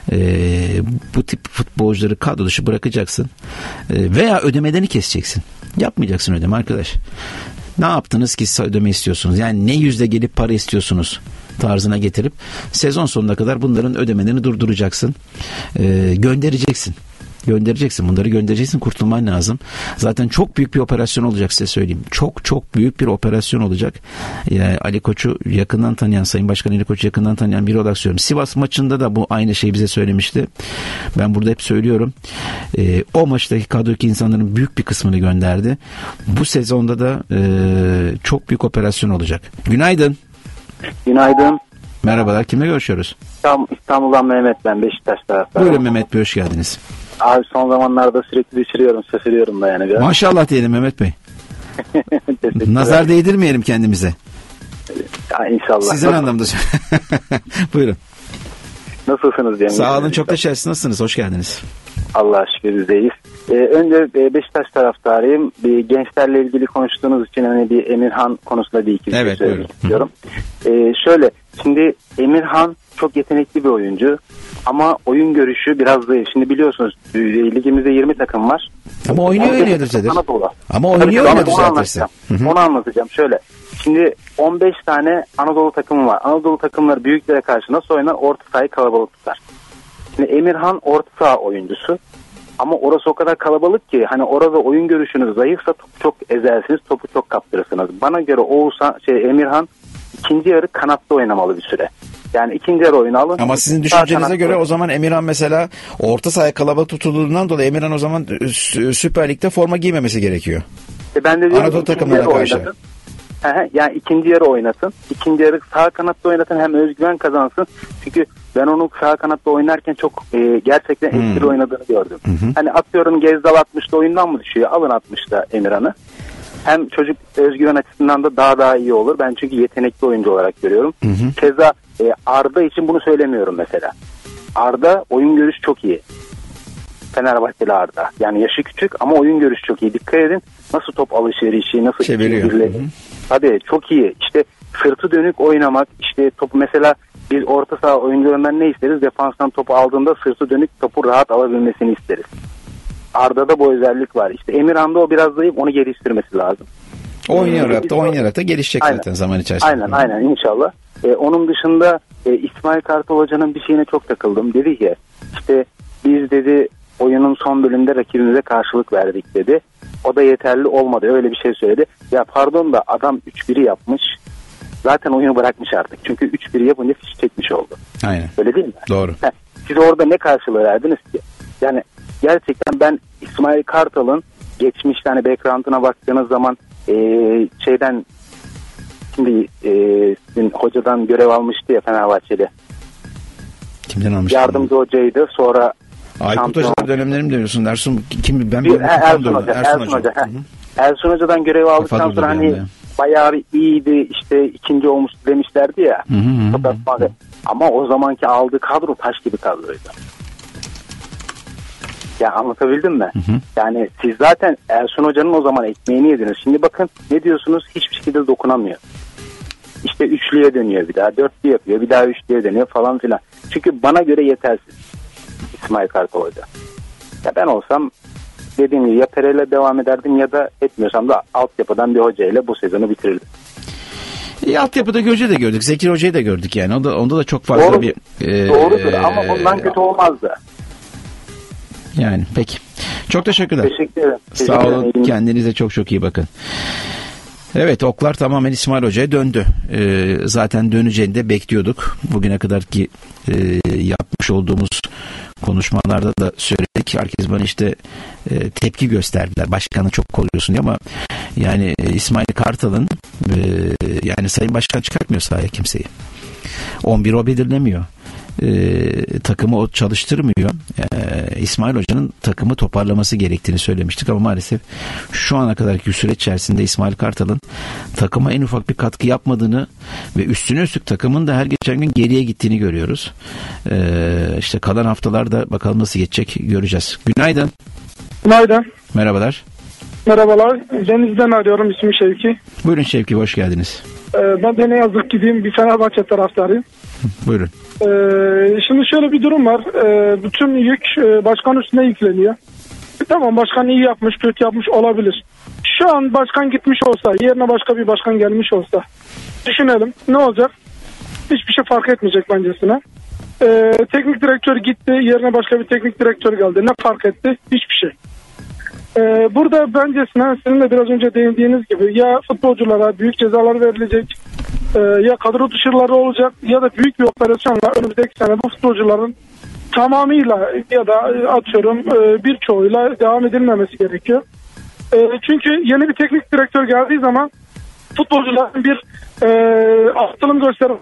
Bu tip futbolcuları kadro dışı bırakacaksın. Veya ödemelerini keseceksin. Yapmayacaksın ödeme arkadaş. Ne yaptınız ki ödeme istiyorsunuz? Yani ne yüzde gelip para istiyorsunuz tarzına getirip sezon sonuna kadar bunların ödemelerini durduracaksın. Göndereceksin. Bunları göndereceksin, kurtulman lazım. Zaten çok büyük bir operasyon olacak, size söyleyeyim. Çok büyük bir operasyon olacak. Ali Koç'u yakından tanıyan, Sayın Başkan Ali Koç'u yakından tanıyan biri olarak söylüyorum. Sivas maçında da bu aynı şeyi bize söylemişti. Ben burada hep söylüyorum. O maçtaki kadrodaki insanların büyük bir kısmını gönderdi. Bu sezonda da çok büyük operasyon olacak. Günaydın. Günaydın. Merhabalar. Kimle görüşüyoruz? İstanbul'dan Mehmet, ben Beşiktaş taraftarıyım. Buyurun Mehmet Bey, hoş geldiniz. Abi son zamanlarda sürekli düşürüyorum, şaşırıyorum da yani. Maşallah diyelim Mehmet Bey. Nazar değdirmeyelim kendimize. Ya inşallah. Sizin anlamda. Buyurun. Nasılsınız diyelim. Sağ olun, çok teşekkür ederim. Nasılsınız? Hoş geldiniz. Allah'a şükür bizdeyiz. Önce Beşiktaş taraftarıyım. Bir gençlerle ilgili konuştuğunuz için hani bir Emirhan konusunda bir iki şey söylemek istiyorum. Şöyle, şimdi Emirhan çok yetenekli bir oyuncu ama oyun görüşü biraz zayıf. Şimdi biliyorsunuz ligimizde 20 takım var. Ama oynuyor düzelir. Ama oynuyor düzeltirse. Onu anlatacağım. Şöyle, şimdi 15 tane Anadolu takımı var. Anadolu takımları büyüklere karşı nasıl oynar? Orta sahayı kalabalık tutar. Şimdi Emirhan orta saha oyuncusu. Ama orası o kadar kalabalık ki hani orada oyun görüşünüz zayıfsa topu çok ezersiniz, topu çok kaptırırsınız. Bana göre Emirhan ikinci yarı kanatta oynamalı bir süre. Yani ikinci yarı oyunu alın. Ama sizin düşüncenize göre o zaman Emirhan mesela orta sahaya kalabalık tutulduğundan dolayı Emirhan o zaman Süper Lig'de forma giymemesi gerekiyor. Ben de diyorum, Anadolu takımına karşı. Yani ikinci yarı oynatın. İkinci yarı sağ kanatta oynatın, hem özgüven kazansın. Çünkü ben onu sağ kanatta oynarken çok gerçekten etkili oynadığını gördüm. Hani atıyorum Gezdal 60'da oyundan mı düşüyor? Alın 60'da Emirhan'ı. Hem çocuk özgüven açısından da daha iyi olur. Ben çünkü yetenekli oyuncu olarak görüyorum. Keza Arda için bunu söylemiyorum mesela. Arda oyun görüşü çok iyi. Fenerbahçeli Arda. Yani yaşı küçük ama oyun görüşü çok iyi. Dikkat edin nasıl top alışverişi, nasıl çeviriyor. Tabii çok iyi. İşte sırtı dönük oynamak, işte topu mesela biz orta saha oyuncularından ne isteriz? Defanstan topu aldığında sırtı dönük topu rahat alabilmesini isteriz. Arda'da bu özellik var. İşte Emirhan'da o biraz zayıf, onu geliştirmesi lazım. Oynayarak da gelişecek zaten zaman içerisinde. Aynen inşallah. Onun dışında İsmail Kartal Hoca'nın bir şeyine çok takıldım. Dedi ki işte biz dedi oyunun son bölümünde rakibimize karşılık verdik dedi. O da yeterli olmadı, öyle bir şey söyledi. Ya pardon da adam 3-1'i yapmış. Zaten oyunu bırakmış artık. Çünkü 3-1 yapınca fiş çekmiş oldu. Aynen. Öyle değil mi? Doğru. Siz orada ne karşılığı verdiniz ki? Yani gerçekten ben İsmail Kartal'ın geçmişte hani background'ına baktığınız zaman şimdi sizin hocadan görev almıştı ya Fenerbahçe'de. Kimden almıştı? Yardımcı hocaydı. Sonra Aykut Hoca'da dönemlerim diyorsun. Ersun kim? Ersun Hoca. Ersun Hoca'dan görev aldıktan sonra hani bayağı iyiydi, işte ikinci olmuştu demişlerdi ya. Ama o zamanki aldığı kadro taş gibi kadroydu. Ya anlatabildim mi? Yani siz zaten Ersun Hoca'nın o zaman ekmeğini yediniz. Şimdi bakın ne diyorsunuz? Hiçbir şekilde dokunamıyor. İşte üçlüye dönüyor, bir daha dörtlü yapıyor, bir daha üçlüye dönüyor falan filan. Çünkü bana göre yetersiz İsmail Kartal Hoca. Ya ben olsam dediğim gibi ya Pere'yle devam ederdim ya da etmiyorsam da altyapıdan bir hocayla bu sezonu bitirirdim. Altyapıda Göce'yi de gördük. Zekir Hoca'yı da gördük yani. Onda da çok fazla bir... Doğrudur ama bundan kötü olmazdı. Yani peki. Çok teşekkürler. Teşekkür ederim. Sağ olun. Kendinize çok iyi bakın. Evet, oklar tamamen İsmail Hoca'ya döndü. Zaten döneceğini de bekliyorduk. Bugüne kadarki yapmış olduğumuz konuşmalarda da söyledik. Herkes bana işte tepki gösterdiler. Başkanı çok koruyorsun diye ama yani İsmail Kartal'ın yani Sayın Başkan çıkartmıyor sahaya kimseyi. 11 o belirlemiyor. Takımı o çalıştırmıyor. İsmail Hoca'nın takımı toparlaması gerektiğini söylemiştik ama maalesef şu ana kadarki süreç içerisinde İsmail Kartal'ın takıma en ufak bir katkı yapmadığını ve üstüne üstlük takımın da her geçen gün geriye gittiğini görüyoruz. İşte kalan haftalarda bakalım nasıl geçecek göreceğiz. Günaydın. Günaydın. Merhabalar. Merhabalar. Deniz'den arıyorum. İsmim Şevki. Buyurun Şevki, hoş geldiniz. Ben de ne yazık gideyim bir Fenerbahçe taraftarıyım. Buyurun. Şimdi şöyle bir durum var. Bütün yük başkan üstüne yükleniyor. Tamam, başkan iyi yapmış, kötü yapmış olabilir. Şu an başkan gitmiş olsa, yerine başka bir başkan gelmiş olsa düşünelim. Ne olacak? Hiçbir şey fark etmeyecek bencesine. Teknik direktör gitti, yerine başka bir teknik direktör geldi. Ne fark etti? Hiçbir şey. Burada bencesine sizin de biraz önce değindiğiniz gibi ya futbolculara büyük cezalar verilecek, ya kadro dışarıları olacak ya da büyük bir operasyonla önümüzdeki sene bu futbolcuların tamamıyla ya da atıyorum birçoğuyla devam edilmemesi gerekiyor. Çünkü yeni bir teknik direktör geldiği zaman futbolcuların bir atılım gösterir.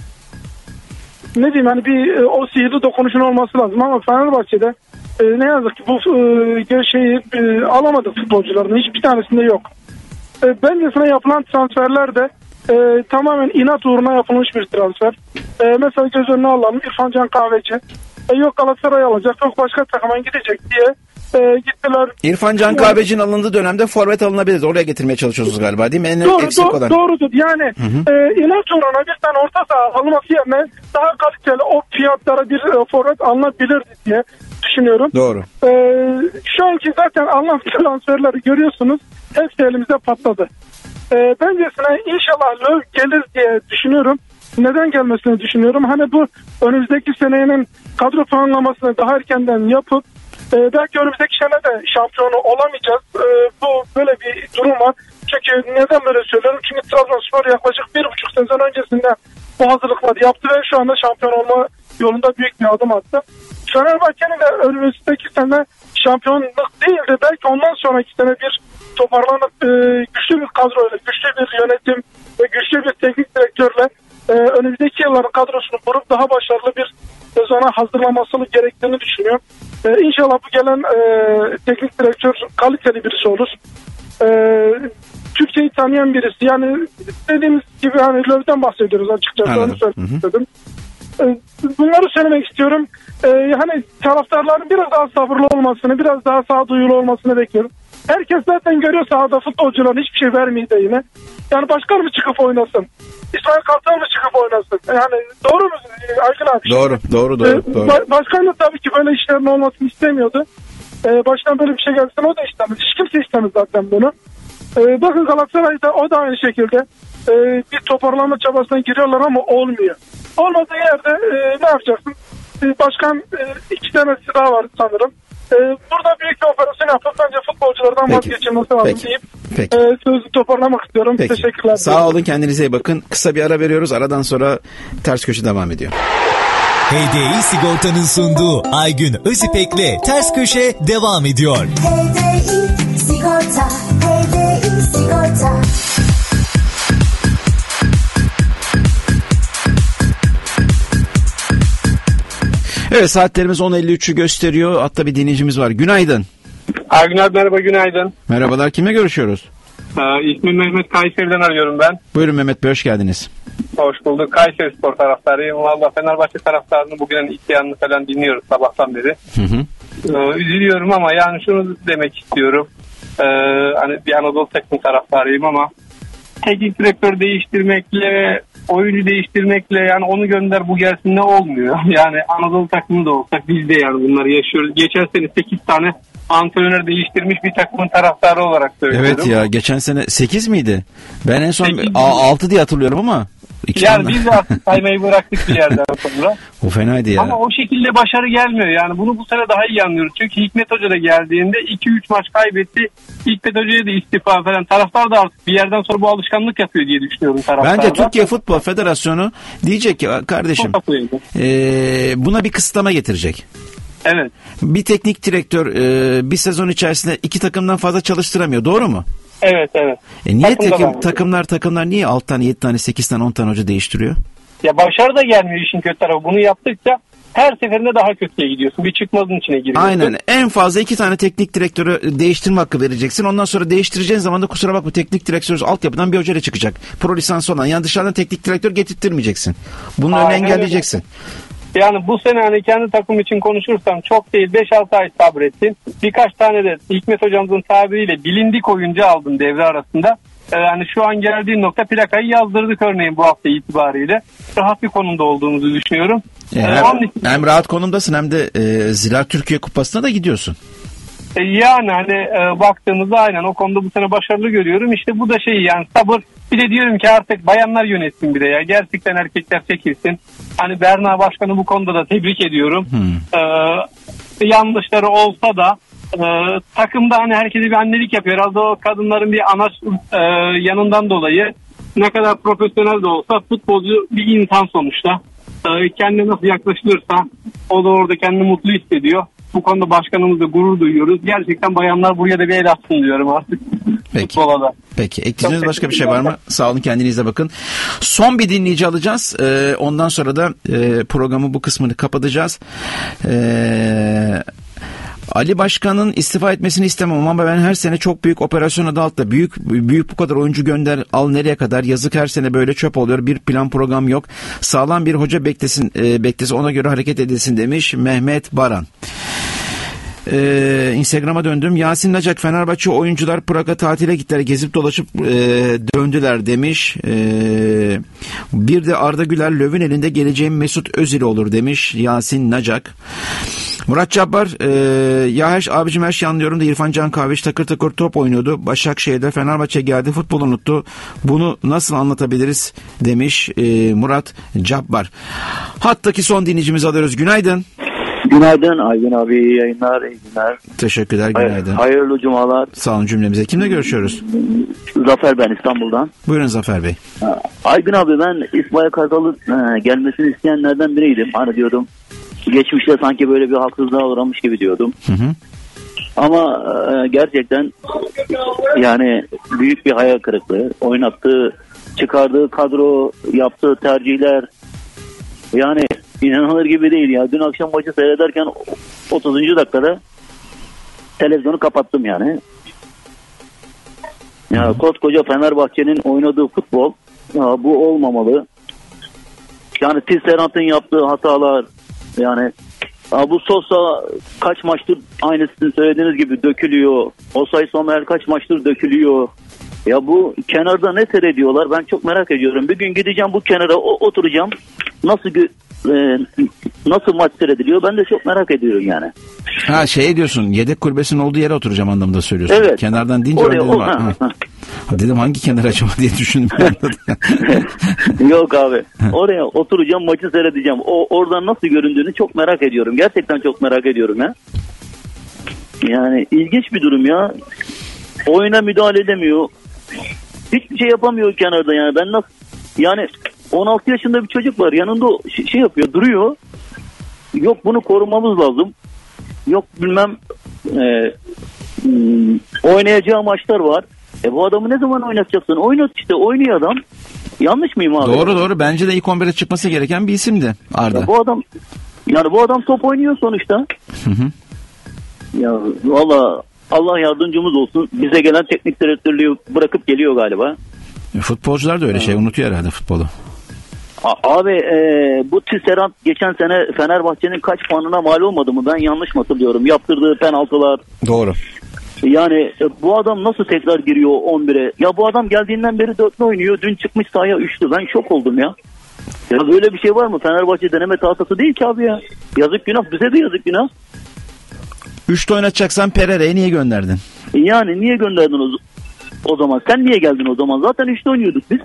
Ne diyeyim, hani bir o sihirli dokunuşun olması lazım ama Fenerbahçe'de ne yazık ki bu şeyi alamadık futbolcuların. Hiçbir tanesinde yok. Bencesine yapılan transferler de tamamen inat uğruna yapılmış bir transfer. Mesela göz önüne alalım, İrfan Can Kahveci. Yok Galatasaray alacak, yok başka takıma gidecek diye gittiler. İrfan Can Kahveci'nin alındığı dönemde forvet alınabilir. Oraya getirmeye çalışıyorsunuz galiba, değil mi? Doğrudur. Yani inat uğruna bir tane orta saha alınması yerine daha kaliteli o fiyatlara bir forvet alınabilirdi diye düşünüyorum. Doğru. Şu anki zaten alınan transferleri görüyorsunuz. Hepsi elimizde patladı. Bencesine inşallah Löw gelir diye düşünüyorum. Neden gelmesini düşünüyorum? Hani bu önümüzdeki senenin kadro planlamasını daha erkenden yapıp belki önümüzdeki sene de şampiyonu olamayacağız. Bu böyle bir durum var. Çünkü neden böyle söylüyorum? Çünkü Trabzonspor yaklaşık 1,5 sezon öncesinde bu hazırlıkları yaptı ve şu anda şampiyon olma yolunda büyük bir adım attı. Fenerbahçe'nin de önümüzdeki sene şampiyonluk değil de belki ondan sonraki sene bir toparlanıp güçlü bir kadroyla, güçlü bir yönetim ve güçlü bir teknik direktörle önümüzdeki yılların kadrosunu kurup daha başarılı bir sezona hazırlamasını gerektiğini düşünüyorum. İnşallah bu gelen teknik direktör kaliteli birisi olur. Türkçeyi tanıyan birisi. Yani dediğimiz gibi hani Löw'den bahsediyoruz açıkçası. Onu söylemek istedim. Bunları söylemek istiyorum. Hani taraftarların biraz daha sabırlı olmasını, biraz daha sağduyulu olmasını bekliyorum. Herkes zaten görüyor sahada futbolcuların hiçbir şey vermiyor yine. Yani başkan mı çıkıp oynasın? İsmail Kartal mı çıkıp oynasın? Yani doğru mu Aykın abi? Doğru. Başkan da tabii ki böyle işlerin olmasını istemiyordu. Baştan böyle bir şey gelsin o da istemez. Hiç kimse istemez zaten bunu. Bakın Galatasaray'da o da aynı şekilde bir toparlanma çabasına giriyorlar ama olmuyor. Olmadığı yerde ne yapacaksın? Başkan 2 tanesi daha var sanırım. Burada büyük bir operasyon yapıp bence futbolculardan vazgeçilmesi lazım deyip sözü toparlamak istiyorum. Peki. Teşekkürler. Sağ olun, kendinize iyi bakın. Kısa bir ara veriyoruz. Aradan sonra Ters Köşe devam ediyor. HDI Sigorta'nın sunduğu Aygün Özipek'le Ters Köşe devam ediyor. HDI Sigorta, HDI Sigorta. Evet, saatlerimiz 10.53'ü gösteriyor. Hatta bir dinleyicimiz var. Günaydın. Aygün abi merhaba, günaydın. Merhabalar, kimle görüşüyoruz? İsmim Mehmet, Kayseri'den arıyorum ben. Buyurun Mehmet Bey, hoş geldiniz. Hoş bulduk. Kayseri Spor taraftarıyım. Valla Fenerbahçe taraftarını bugünün ilk yanını falan dinliyoruz sabahtan beri. Üzülüyorum ama yani şunu demek istiyorum. Hani bir Anadolu takım taraftarıyım ama teknik direktör değiştirmekle, oyuncu değiştirmekle yani onu gönder bu gelsin ne olmuyor. Yani Anadolu takımı da olsak biz de yani bunları yaşıyoruz. Geçen sene 8 tane antrenör değiştirmiş bir takımın taraftarı olarak söylüyorum. Evet ya, geçen sene 8 miydi? Ben en son 6 diye hatırlıyorum ama. Yani biz de artık saymayı bıraktık bir yerden sonra. O fenaydı ya. Ama o şekilde başarı gelmiyor. Yani bunu bu sene daha iyi anlıyoruz. Çünkü Hikmet Hoca da geldiğinde 2-3 maç kaybetti. Hikmet Hoca'ya da istifa falan. Taraftar da artık bir yerden sonra bu alışkanlık yapıyor diye düşünüyorum taraftarda. Bence Türkiye Futbol Federasyonu diyecek ki kardeşim buna bir kısıtlama getirecek. Evet. Bir teknik direktör bir sezon içerisinde 2 takımdan fazla çalıştıramıyor. Doğru mu? Evet. Niye takımlar niye 6 tane, 7 tane, 8 tane, 10 tane hoca değiştiriyor? Ya başarı da gelmiyor işin kötü tarafı. Bunu yaptıkça her seferinde daha kötüye gidiyorsun. Bir çıkmazın içine giriyorsun. Aynen. En fazla 2 tane teknik direktörü değiştirme hakkı vereceksin. Ondan sonra değiştireceğin zaman da kusura bakma teknik direktör altyapıdan bir hocayla çıkacak. Pro lisans olan. Yani dışarıdan teknik direktör getirttirmeyeceksin. Bunun önüne engelleyeceksin. Yani bu sene hani kendi takım için konuşursam çok değil 5-6 ay sabrettin. Birkaç tane de Hikmet Hocamızın tabiriyle bilindik oyuncu aldın devre arasında. Yani şu an geldiğin nokta plakayı yazdırdık örneğin bu hafta itibariyle. Rahat bir konumda olduğumuzu düşünüyorum. Hem rahat konumdasın hem de Zira Türkiye Kupası'na da gidiyorsun. Yani hani baktığımızda aynen o konuda bu sene başarılı görüyorum. İşte bu da yani sabır. Bir de diyorum ki artık bayanlar yönetsin bir de ya. Gerçekten erkekler çekilsin. Hani Berna Başkanı bu konuda da tebrik ediyorum. Yanlışları olsa da takımda hani herkese bir annelik yapıyor. Herhalde o kadınların bir anaç yanından dolayı ne kadar profesyonel de olsa futbolcu bir insan sonuçta. Kendine nasıl yaklaşılırsa o da orada kendini mutlu hissediyor. Bu konuda başkanımızla gurur duyuyoruz. Gerçekten bayanlar buraya da bir el atsın diyorum artık. Peki. Ekleyeceğiniz başka bir şey var mı? Sağ olun, kendinize bakın. Son bir dinleyici alacağız. Ondan sonra da programı bu kısmını kapatacağız. Ali Başkan'ın istifa etmesini istemem ama ben her sene çok büyük operasyon adı altında büyük bu kadar oyuncu gönder, al nereye kadar, yazık her sene böyle çöp oluyor, bir plan program yok, sağlam bir hoca beklesin ona göre hareket edilsin demiş Mehmet Baran. Instagram'a döndüm. Yasin Nacak, Fenerbahçe oyuncular Prag'a tatile gittiler, gezip dolaşıp döndüler demiş. Bir de Arda Güler, Löw'ün elinde geleceğim Mesut Özil olur demiş Yasin Nacak. Murat Cabbar, abicim her şeyi anlıyorum da İrfan Can Kahveç takır takır top oynuyordu. Başakşehir'de Fenerbahçe geldi, futbol unuttu. Bunu nasıl anlatabiliriz demiş Murat Cabbar. Hattaki son dinleyicimizi alıyoruz. Günaydın. Günaydın Aygün abi, iyi yayınlar, iyi günler. Teşekkürler, günaydın. Hayırlı cumalar. Sağ olun cümlemize. Kimle görüşüyoruz? Zafer ben, İstanbul'dan. Buyurun Zafer Bey. Aygün abi, ben İsmail Kartal'ın gelmesini isteyenlerden biriydim. Hani diyordum geçmişte sanki böyle bir haksızlığa uğramış gibi diyordum. Ama gerçekten yani büyük bir hayal kırıklığı. Oynattığı, çıkardığı kadro, yaptığı tercihler yani inanılır gibi değil ya. Dün akşam maçı seyrederken 30. dakikada televizyonu kapattım yani. Ya koskoca Fenerbahçe'nin oynadığı futbol bu olmamalı. Yani Tisserant'ın yaptığı hatalar, yani bu Sosa kaç maçtır aynı sizin söylediğiniz gibi dökülüyor. Osay Somer kaç maçtır dökülüyor. Ya bu kenarda ne seyrediyorlar, ben çok merak ediyorum. Bir gün gideceğim bu kenara oturacağım. Nasıl maç seyrediliyor, ben de çok merak ediyorum yani. Diyorsun, yedek kulübesinin olduğu yere oturacağım anlamında söylüyorsun. Evet. Kenardan deyince dedim hangi kenar acaba diye düşündüm. Yok abi. Oraya oturacağım, maçı seyredeceğim. Oradan nasıl göründüğünü çok merak ediyorum. Gerçekten çok merak ediyorum ya. Yani ilginç bir durum ya. Oyuna müdahale edemiyor. Hiçbir şey yapamıyor kenarda yani. Ben nasıl yani 16 yaşında bir çocuk var. Yanında şey yapıyor, duruyor. Yok bunu korumamız lazım. Yok bilmem oynayacağı maçlar var. Bu adamı ne zaman oynatacaksın? Oynat işte, oynuyor adam. Yanlış mıyım abi? Doğru. Bence de ilk 11'e çıkması gereken bir isimdi Arda. Ya bu adam top oynuyor sonuçta. Ya valla Allah yardımcımız olsun. Bize gelen teknik direktörlüğü bırakıp geliyor galiba. Futbolcular da öyle şey unutuyor herhalde futbolu. Abi bu Tisserant geçen sene Fenerbahçe'nin kaç puanına mal olmadı mı? Ben yanlış mı hatırlıyorum? Yaptırdığı penaltılar. Doğru. Yani bu adam nasıl tekrar giriyor 11'e? Ya bu adam geldiğinden beri 4'lü oynuyor. Dün çıkmış sahaya 3'lü. Ben şok oldum ya. Ya böyle bir şey var mı? Fenerbahçe deneme tahtası değil ki abi ya. Yazık günah. Bize de yazık günah. 3'te oynatacaksan Pereira'yı niye gönderdin? Yani niye gönderdin o zaman? Sen niye geldin o zaman? Zaten 3'te oynuyorduk biz.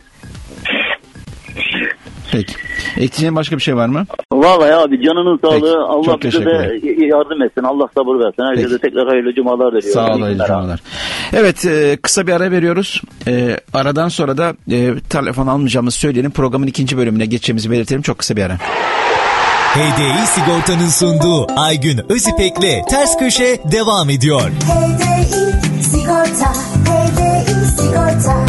Peki. Ekleyeceğin başka bir şey var mı? Vallahi abi canının sağlığı. Peki, Allah bize de yardım etsin. Allah sabır versin. Herkese tekrar hayırlı cumalar diliyorum. Sağ ol, hayırlı cumalar. Evet, kısa bir ara veriyoruz. Aradan sonra da telefon almayacağımızı söyleyelim. Programın ikinci bölümüne geçeceğimizi belirtelim. Çok kısa bir ara. HDI Sigorta'nın sunduğu Aygün Özipek'le Ters Köşe devam ediyor. HDI Sigorta, HDI Sigorta.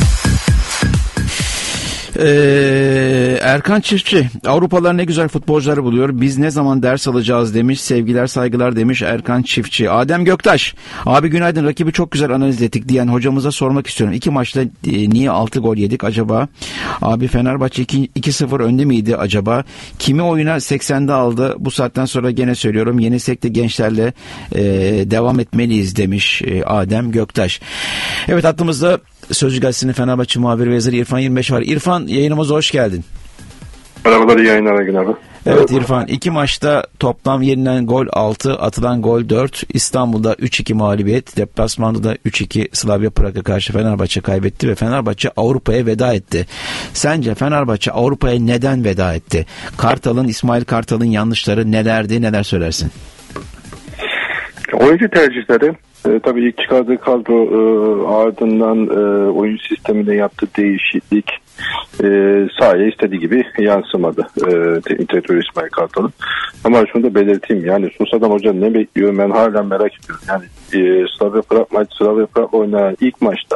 Erkan Çiftçi, Avrupalılar ne güzel futbolcuları buluyor, biz ne zaman ders alacağız demiş. Sevgiler saygılar demiş Erkan Çiftçi. Adem Göktaş, abi günaydın, rakibi çok güzel analiz ettik diyen hocamıza sormak istiyorum. 2 maçta niye 6 gol yedik acaba? Abi Fenerbahçe 2-0 önde miydi acaba? Kimi oyuna 80'de aldı? Bu saatten sonra gene söylüyorum, yenilsek de gençlerle devam etmeliyiz demiş Adem Göktaş. Evet, hattımızda Sözcü Gazetesi'nin Fenerbahçe muhabiri ve yazarı İrfan 25 var. İrfan, yayınımıza hoş geldin. Merhabalar, iyi yayınlar Aygün abi. Evet İrfan, 2 maçta toplam yenilen gol 6, atılan gol 4. İstanbul'da 3-2 mağlubiyet, deplasmanda da 3-2 Slavia Prag'a karşı Fenerbahçe kaybetti ve Fenerbahçe Avrupa'ya veda etti. Sence Fenerbahçe Avrupa'ya neden veda etti? İsmail Kartal'ın yanlışları nelerdi, neler söylersin? Oyuncu tercihleri, tabii ilk çıkardığı kadro, ardından oyun sisteminde yaptığı değişiklik sahaya istediği gibi yansımadı teknik direktör İsmail Kartal'ın. Ama şunu da belirteyim, yani Susa'dan hoca ne bekliyor ben hala merak ediyorum. Yani Slavia Prag oynanan ilk maçta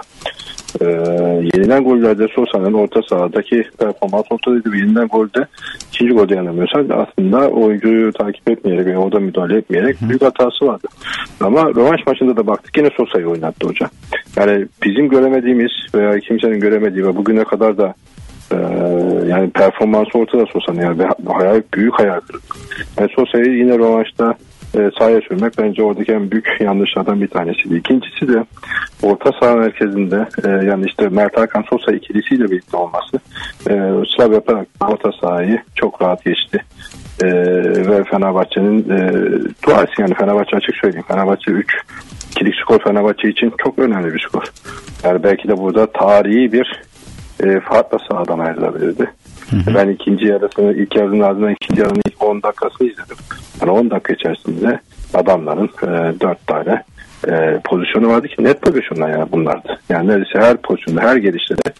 yenilen gollerde Sosa'nın orta sahadaki performans ortadaydı ve yenilen golde, ikinci golde yanılmıyorsam aslında oyuncuyu takip etmeyerek ve orada müdahale etmeyerek büyük hatası vardı. Ama rövanş maçında da baktık, yine Sosa'yı oynattı hoca. Yani bizim göremediğimiz veya kimsenin göremediği ve bugüne kadar da yani performansı ortada Sosa'nın, yani büyük hayal kırıklığı. Yani Sosa'yı yine rövanşta sahaya sürmek bence oradaki en büyük yanlışlardan bir tanesiydi. İkincisi de orta saha merkezinde yani işte Mert Hakan Sosa ikilisiyle birlikte olması Slavia Prag orta sahayı çok rahat geçti. Ve Fenerbahçe'nin duası, yani Fenerbahçe açık söyleyeyim, Fenerbahçe 3-2'lik skor Fenerbahçe için çok önemli bir skor. Yani belki de burada tarihi bir farkla sahadan ayrılabilirdi. Ben ilk yarının ardından ikinci yarının ilk 10 dakikasını izledim. Yani 10 dakika içerisinde adamların 4 tane pozisyonu vardı ki net pozisyonlar yani bunlardı. Yani neredeyse her pozisyonda, her gelişte de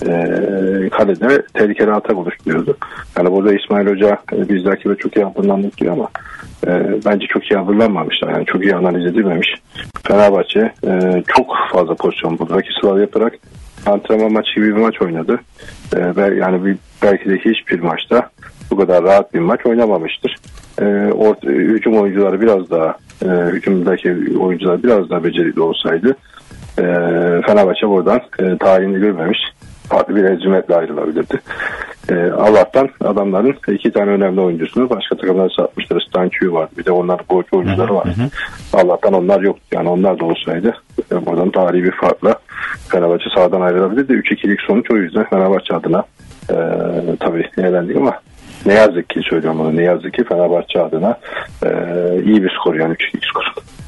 kalede tehlikeli atak oluşturuyordu. Yani burada İsmail Hoca biz rakibe çok iyi hazırlandık diyor ama bence çok iyi hazırlanmamışlar. Yani çok iyi analiz edilmemiş. Fenerbahçe çok fazla pozisyon buldu. Slavia Prag antrenman maçı gibi bir maç oynadı. Yani belki de hiçbir maçta bu kadar rahat bir maç oynamamıştır. Hücum oyuncuları biraz daha hücumdaki oyuncular biraz daha becerikli olsaydı Fenerbahçe buradan tarihini görmemiş farklı bir hezimetle ayrılabilirdi. Allah'tan adamların 2 tane önemli oyuncusunu başka takımlara satmışlar. Stankiu vardı. Bir de onlar golcü oyuncuları vardı. Allah'tan onlar yoktu. Yani onlar da olsaydı buradan tarihi bir farkla Fenerbahçe sahadan ayrılabilirdi. 3-2'lik sonuç, o yüzden Fenerbahçe adına tabii eğlendik ama ne yazık ki söylüyorum bunu. Ne yazık ki Fenerbahçe adına iyi bir skor, yani 3-2 skor.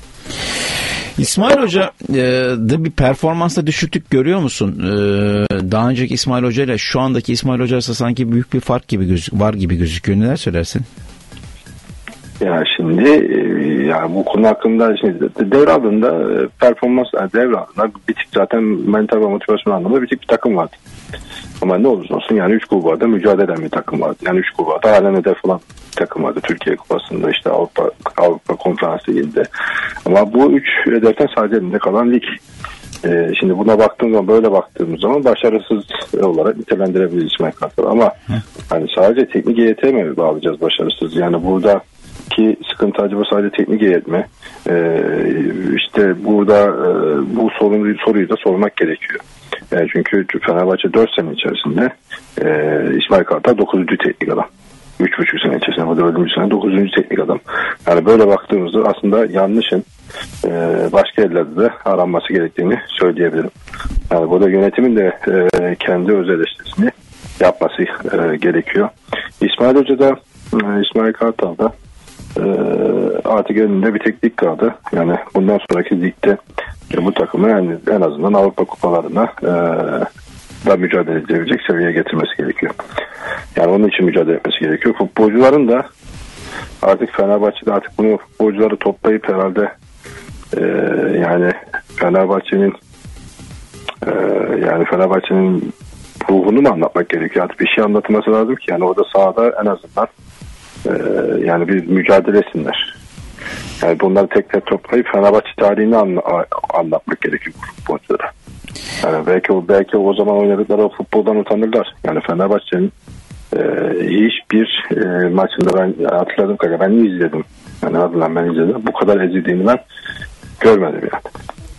İsmail Hoca da bir performansta düşüklük görüyor musun? Daha önceki İsmail Hoca ile şu andaki İsmail Hoca arasında sanki büyük bir fark var gibi gözüküyor. Neler söylersin? Ya şimdi yani bu konu hakkında şimdi devralında performans devralında bir tık zaten mental ve motivasyon anlamında bir tık bir takım vardı. Ama ne olursa olsun yani 3 kulvarda mücadele eden bir takım vardı. Yani 3 kulvarda halen hedef olan bir takım vardı. Türkiye Kupası'nda, işte Avrupa Konferans Ligi'nde. Ama bu 3 hedeften sadece elinde kalan lig. Şimdi buna baktığımız zaman, böyle baktığımız zaman başarısız olarak nitelendirebiliriz İsmail Kartal. Ama hani sadece teknik heyete mi bağlayacağız başarısız? Yani buradaki sıkıntı acaba sadece teknik heyet mi? İşte burada bu soruyu da sormak gerekiyor. Çünkü Fenerbahçe 4 sene içerisinde İsmail Kartal 9. teknik adam. 3,5 sene içerisinde, bu 4. sene 9. teknik adam. Yani böyle baktığımızda aslında yanlışın başka yerlerde de aranması gerektiğini söyleyebilirim. Yani burada yönetimin de kendi öz eleştirisini yapması gerekiyor. İsmail Hoca da İsmail Kartal da artık elinde bir tek lig kaldı. Yani bundan sonraki ligde bu takımı yani en azından Avrupa kupalarına da mücadele edebilecek seviyeye getirmesi gerekiyor. Yani onun için mücadele etmesi gerekiyor. Futbolcuların da artık Fenerbahçe'de artık bunu futbolcuları toplayıp herhalde yani Fenerbahçe'nin ruhunu mu anlatmak gerekiyor? Artık bir şey anlatılması lazım ki yani orada sahada en azından yani bir mücadele etsinler. Yani bunları tek tek toplayıp Fenerbahçe tarihini anlatmak gerekiyor bu futbolculara. Yani belki o zaman oynadıkları futboldan utanırlar. Yani Fenerbahçe'nin hiçbir maçında ben hatırladım kadar ben izledim. Yani ben izledim. Bu kadar ezildiğini ben görmedim yani.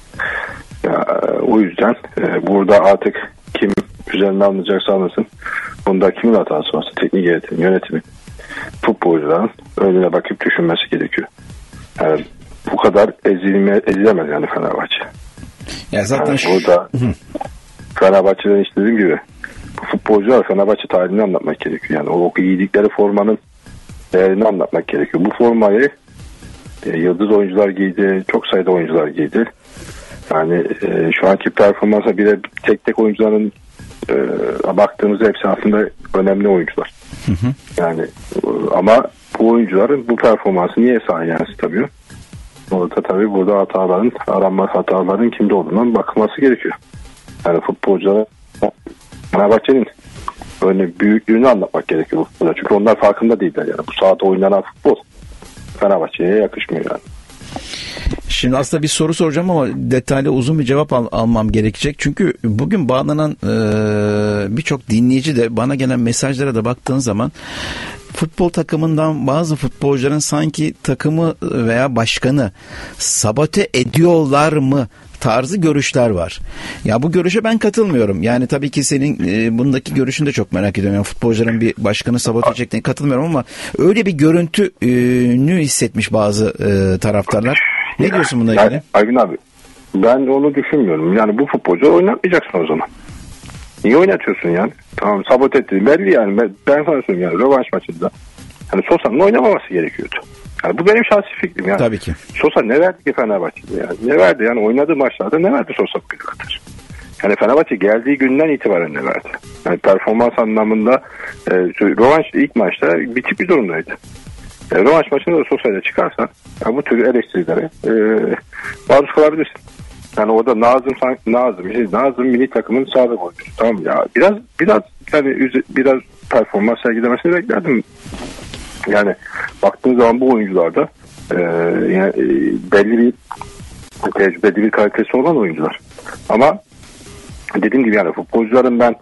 Ya, o yüzden burada artık kim üzerine alınacaksa alınsın. Bunda kimin hatası varsa teknik yönetimin, futbolcuların önüne bakıp düşünmesi gerekiyor. Yani bu kadar ezilemez yani Fenerbahçe. Ya zaten yani burada Fenerbahçe'den işte dediğim gibi bu futbolcular Fenerbahçe tarihini anlatmak gerekiyor. Yani o giydikleri formanın değerini anlatmak gerekiyor. Bu formayı yıldız oyuncular giydi, çok sayıda oyuncular giydi. Yani şu anki performansa bile tek tek oyuncuların baktığımızda hepsi aslında önemli oyuncular. Yani ama bu oyuncuların bu performansı niye sahaya yansıtamıyor? Orada tabii burada hataların kimde olduğundan bakılması gerekiyor. Yani futbolculara Fenerbahçe'nin öyle büyüklüğünü anlatmak gerekiyor. Çünkü onlar farkında değiller yani. Bu sahada oynanan futbol Fenerbahçe'ye yakışmıyor yani. Şimdi aslında bir soru soracağım ama detaylı uzun bir cevap almam gerekecek. Çünkü bugün bağlanan birçok dinleyici de bana gelen mesajlara da baktığın zaman futbol takımından bazı futbolcuların sanki takımı veya başkanı sabote ediyorlar mı tarzı görüşler var. Ya bu görüşe ben katılmıyorum. Yani tabii ki senin bundaki görüşünü de çok merak ediyorum. Yani futbolcuların bir başkanı sabote edeceklerine katılmıyorum ama öyle bir görüntünü hissetmiş bazı taraftarlar. Ne diyorsun buna ilgili? Aygün abi ben de onu düşünmüyorum. Yani bu futbolcuları oynatmayacaksın o zaman. Niye oynatıyorsun yani? Tamam sabote etti. Belli yani. Ben sana söyleyeyim yani rövanş maçında. Yani Sosa'nın oynamaması gerekiyordu. Yani bu benim şahsi fikrim yani. Tabii ki. Sosa ne verdi ki Fenerbahçe'de yani? Ne verdi yani oynadığı maçlarda ne verdi Sosa bir kadar? Yani Fenerbahçe geldiği günden itibaren ne verdi? Yani performans anlamında rövanş ilk maçta bitik bir durumdaydı. Rövanş maçında da Sosa'yla çıkarsan yani bu tür eleştirilere maruz kalabilirsin. Yani orada Nazım milli takımın sağda oyuncusu. Tamam ya biraz performans sergilemesini beklerdim. Yani baktığın zaman bu oyuncularda yani, belli bir tecrübeli bir kalitesi olan oyuncular. Ama dediğim gibi yani futbolcuların ben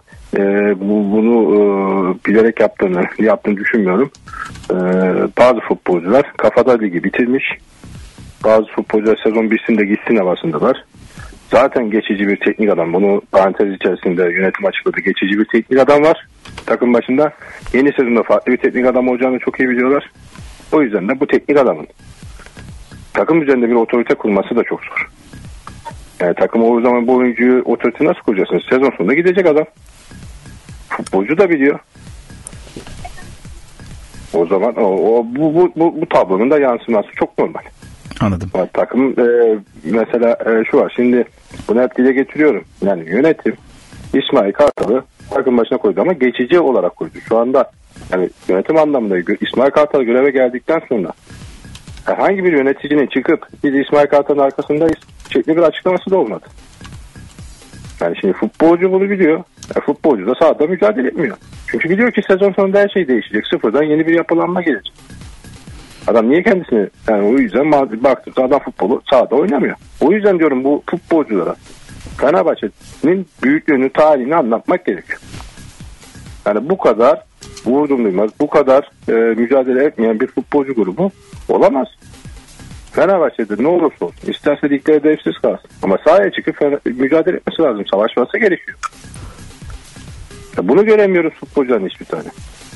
bunu bilerek yaptığını düşünmüyorum. Bazı futbolcular kafada ligi bitirmiş. Bazı futbolcular sezon bitsin de gitsin havasındalar. Zaten geçici bir teknik adam. Bunu parantez içerisinde yönetim açıkladı. Geçici bir teknik adam var. Takım başında yeni sezonda farklı bir teknik adam olacağını çok iyi biliyorlar. O yüzden de bu teknik adamın takım üzerinde bir otorite kurması da çok zor. Yani takım o zaman bu oyuncuyu otorite nasıl kuracaksınız? Sezon sonunda gidecek adam. Futbolcu da biliyor. O zaman bu tablonun da yansıması çok normal. Anladım. Takım mesela şu var. Şimdi bunu hep dile getiriyorum. Yani yönetim İsmail Kartal'ı takım başına koydu ama geçici olarak koydu. Şu anda yani yönetim anlamında İsmail Kartal göreve geldikten sonra herhangi bir yöneticinin çıkıp biz İsmail Kartal'ın arkasındayız şekli bir açıklaması da olmadı. Yani şimdi futbolcu bunu biliyor. Futbolcu da sahada mücadele etmiyor. Çünkü biliyor ki sezon sonunda her şey değişecek. Sıfırdan yeni bir yapılanma gelecek. Adam niye kendisini yani o yüzden baktığımda adam futbolu sahada oynamıyor. O yüzden diyorum bu futbolculara Fenerbahçe'nin büyüklüğünü, tarihini anlatmak gerekiyor. Yani bu kadar vurdum duymaz, bu kadar mücadele etmeyen bir futbolcu grubu olamaz. Fenerbahçe'de ne olursa olsun isterse ligde hedefsiz kalsın. Ama sahaya çıkıp mücadele etmesi lazım. Savaşması gerekiyor. Ya bunu göremiyoruz futbolcuların hiçbir tane.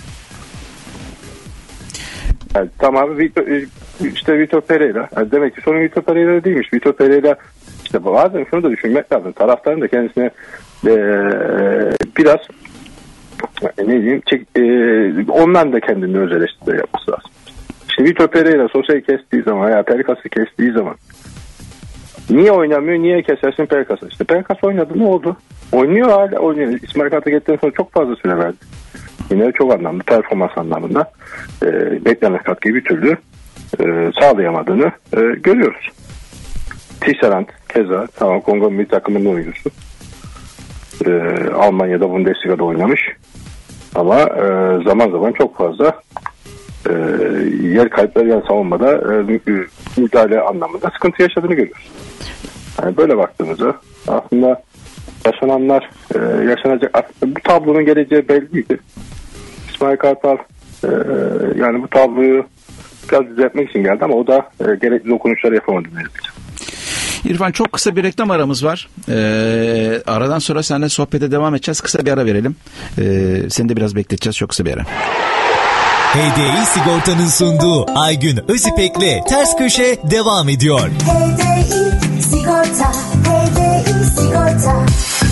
Yani tamam Vitor Pereira. Yani demek ki sorun Vitor Pereira değilmiş. Vitor Pereira işte bazen şunu da düşünmek lazım. Taraftarın da kendisine biraz ne diyeyim ondan da kendini öz eleştiri yapması lazım. Vitor Pereira Sosa'yı kestiği zaman ya Pelkas'ı kestiği zaman niye oynamıyor? Niye kesersin Pelkas'ı? İşte Pelkas oynadı, ne oldu? Oynuyor, hala oynuyor. İsmail Kartal gittikten sonra çok fazla süre verdi. Yine çok anlamda, performans anlamında beklenen katkıyı bir türlü sağlayamadığını görüyoruz. Tisserand keza tamam, Kongo milli takımının oyuncusu. Almanya'da Bundesliga'da oynamış. Ama zaman zaman çok fazla yer kayıpları, yani savunmada müdahale anlamında sıkıntı yaşadığını görüyoruz. Yani böyle baktığımızda aslında yaşananlar yaşanacak, bu tablonun geleceği belliydi. İsmail Kartal yani bu tabloyu biraz düzeltmek için geldi ama o da gerekli dokunuşları yapamadı. İrfan, çok kısa bir reklam aramız var. Aradan sonra seninle sohbete devam edeceğiz. Kısa bir ara verelim. Seni de biraz bekleteceğiz. Çok kısa bir ara. HDI Sigorta'nın sunduğu Aygün Özipek'le Ters Köşe devam ediyor. HDI Sigorta, HDI Sigorta.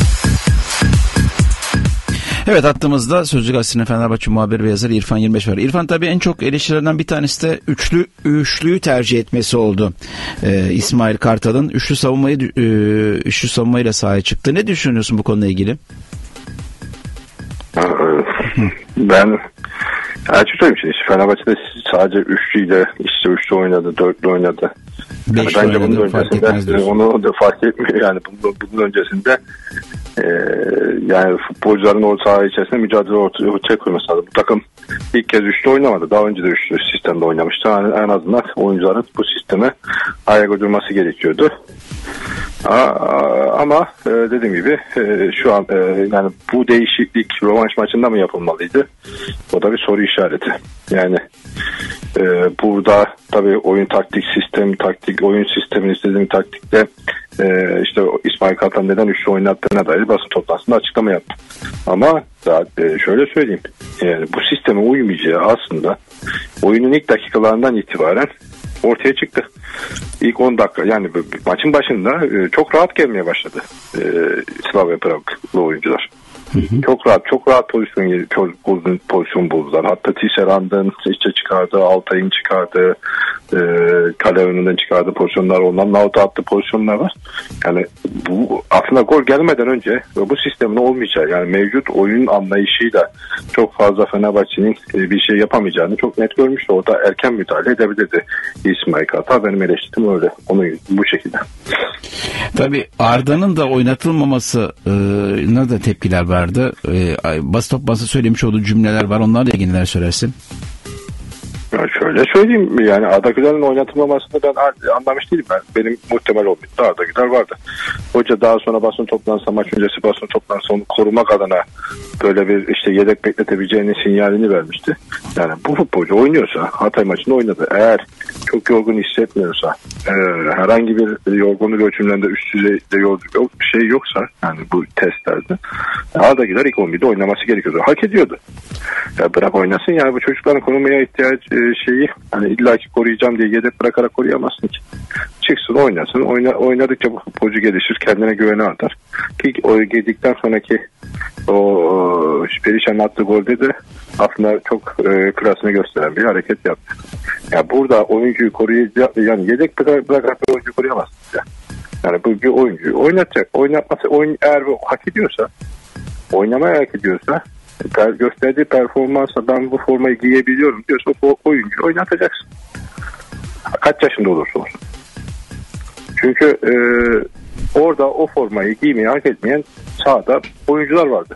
Evet, hattımızda Sözcü Gazetesi'nin Fenerbahçe muhabiri ve yazarı İrfan 25 var. İrfan, tabii en çok eleştirilerden bir tanesi de üçlüyü tercih etmesi oldu. İsmail Kartal'ın üçlü savunmayla sahaya çıktı. Ne düşünüyorsun bu konuyla ilgili? Ben açık söyleyeyim, şimdi Fenerbahçe'de sadece üçlüyle üçlü oynadı, dörtlü oynadı. Yani bence bunun öncesinde onu da fark etmiyor. Yani bunun öncesinde yani futbolcuların o saha içerisinde mücadele ortaya koyması lazım. Bu takım ilk kez üçlü oynamadı. Daha önce de üçlü sistemde oynamıştı. Yani en azından oyuncuların bu sisteme ayak uydurması gerekiyordu. Ama dediğim gibi şu an yani bu değişiklik rövanş maçında mı yapılmalıydı? O da bir soru işareti. Yani burada tabii oyun oyun sistemini istediğim taktikte işte İsmail Kartal neden üçlü oynattığına dair basın toplantısında açıklama yaptı. Ama şöyle söyleyeyim, yani bu sisteme uymayacağı aslında oyunun ilk dakikalarından itibaren ortaya çıktı. İlk 10 dakika, yani maçın başında çok rahat gelmeye başladı Slavia Prag'lı oyuncular. Çok rahat pozisyon buldular. Hatta Tisserand'ın çıkardığı, Altay'ın çıkardığı, kale önünden çıkardığı pozisyonlar, ondan nauta attığı pozisyonlar var. Yani bu aslında gol gelmeden önce bu sistemin olmayacağı, yani mevcut oyun anlayışıyla çok fazla Fenerbahçe'nin bir şey yapamayacağını çok net görmüştü. Orada erken müdahale edebilirdi İsmail Kartal. Benim eleştirim öyle. Onu bu şekilde. Tabii Arda'nın da oynatılmamasına da tepkiler vardı. Basın söylemiş olduğu cümleler var. Onlarla ilgili neler söylersin? Ya şöyle söyleyeyim, yani Arda Güler'in oynatılmamasını ben anlamış değilim. Benim muhtemel olmadı. Arda Güler vardı. Hoca daha sonra basın toplantısı, maç öncesi basın toplantısı onu korumak adına böyle bir işte yedek bekletebileceğinin sinyalini vermişti. Yani bu futbolcu oynuyorsa, Hatay maçında oynadı. Eğer çok yorgun hissetmiyorsa, herhangi bir yorgunluk ölçümlerinde üst düzeyde bir şey yoksa, yani bu testlerde Arda Güler ilk 11'de oynaması gerekiyordu. Hak ediyordu. Ya bırak oynasın, yani bu çocukların korumaya ihtiyacı hani illaki koruyacağım diye yedek bırakarak koruyamazsın ki. Çıksın oynasın. Oynadıkça bu futbolcu gelişir, kendine güveni artar. Ki o girdikten sonraki o Perişan'ın attığı golde de aslında çok klasını gösteren bir hareket yaptı. Yani burada oyuncuyu koruyacak, yani yedek bırakarak bir oyuncuyu koruyamazsın. Yani bu bir oyuncuyu oynatacak. Eğer hak ediyorsa, oynamaya hak ediyorsa, gösterdiği performansla ben bu formayı giyebiliyorum diyorsa o oyuncuyu oynatacaksın. Kaç yaşında olursa olsun. Çünkü orada o formayı giymeyi hak etmeyen sahada oyuncular vardı.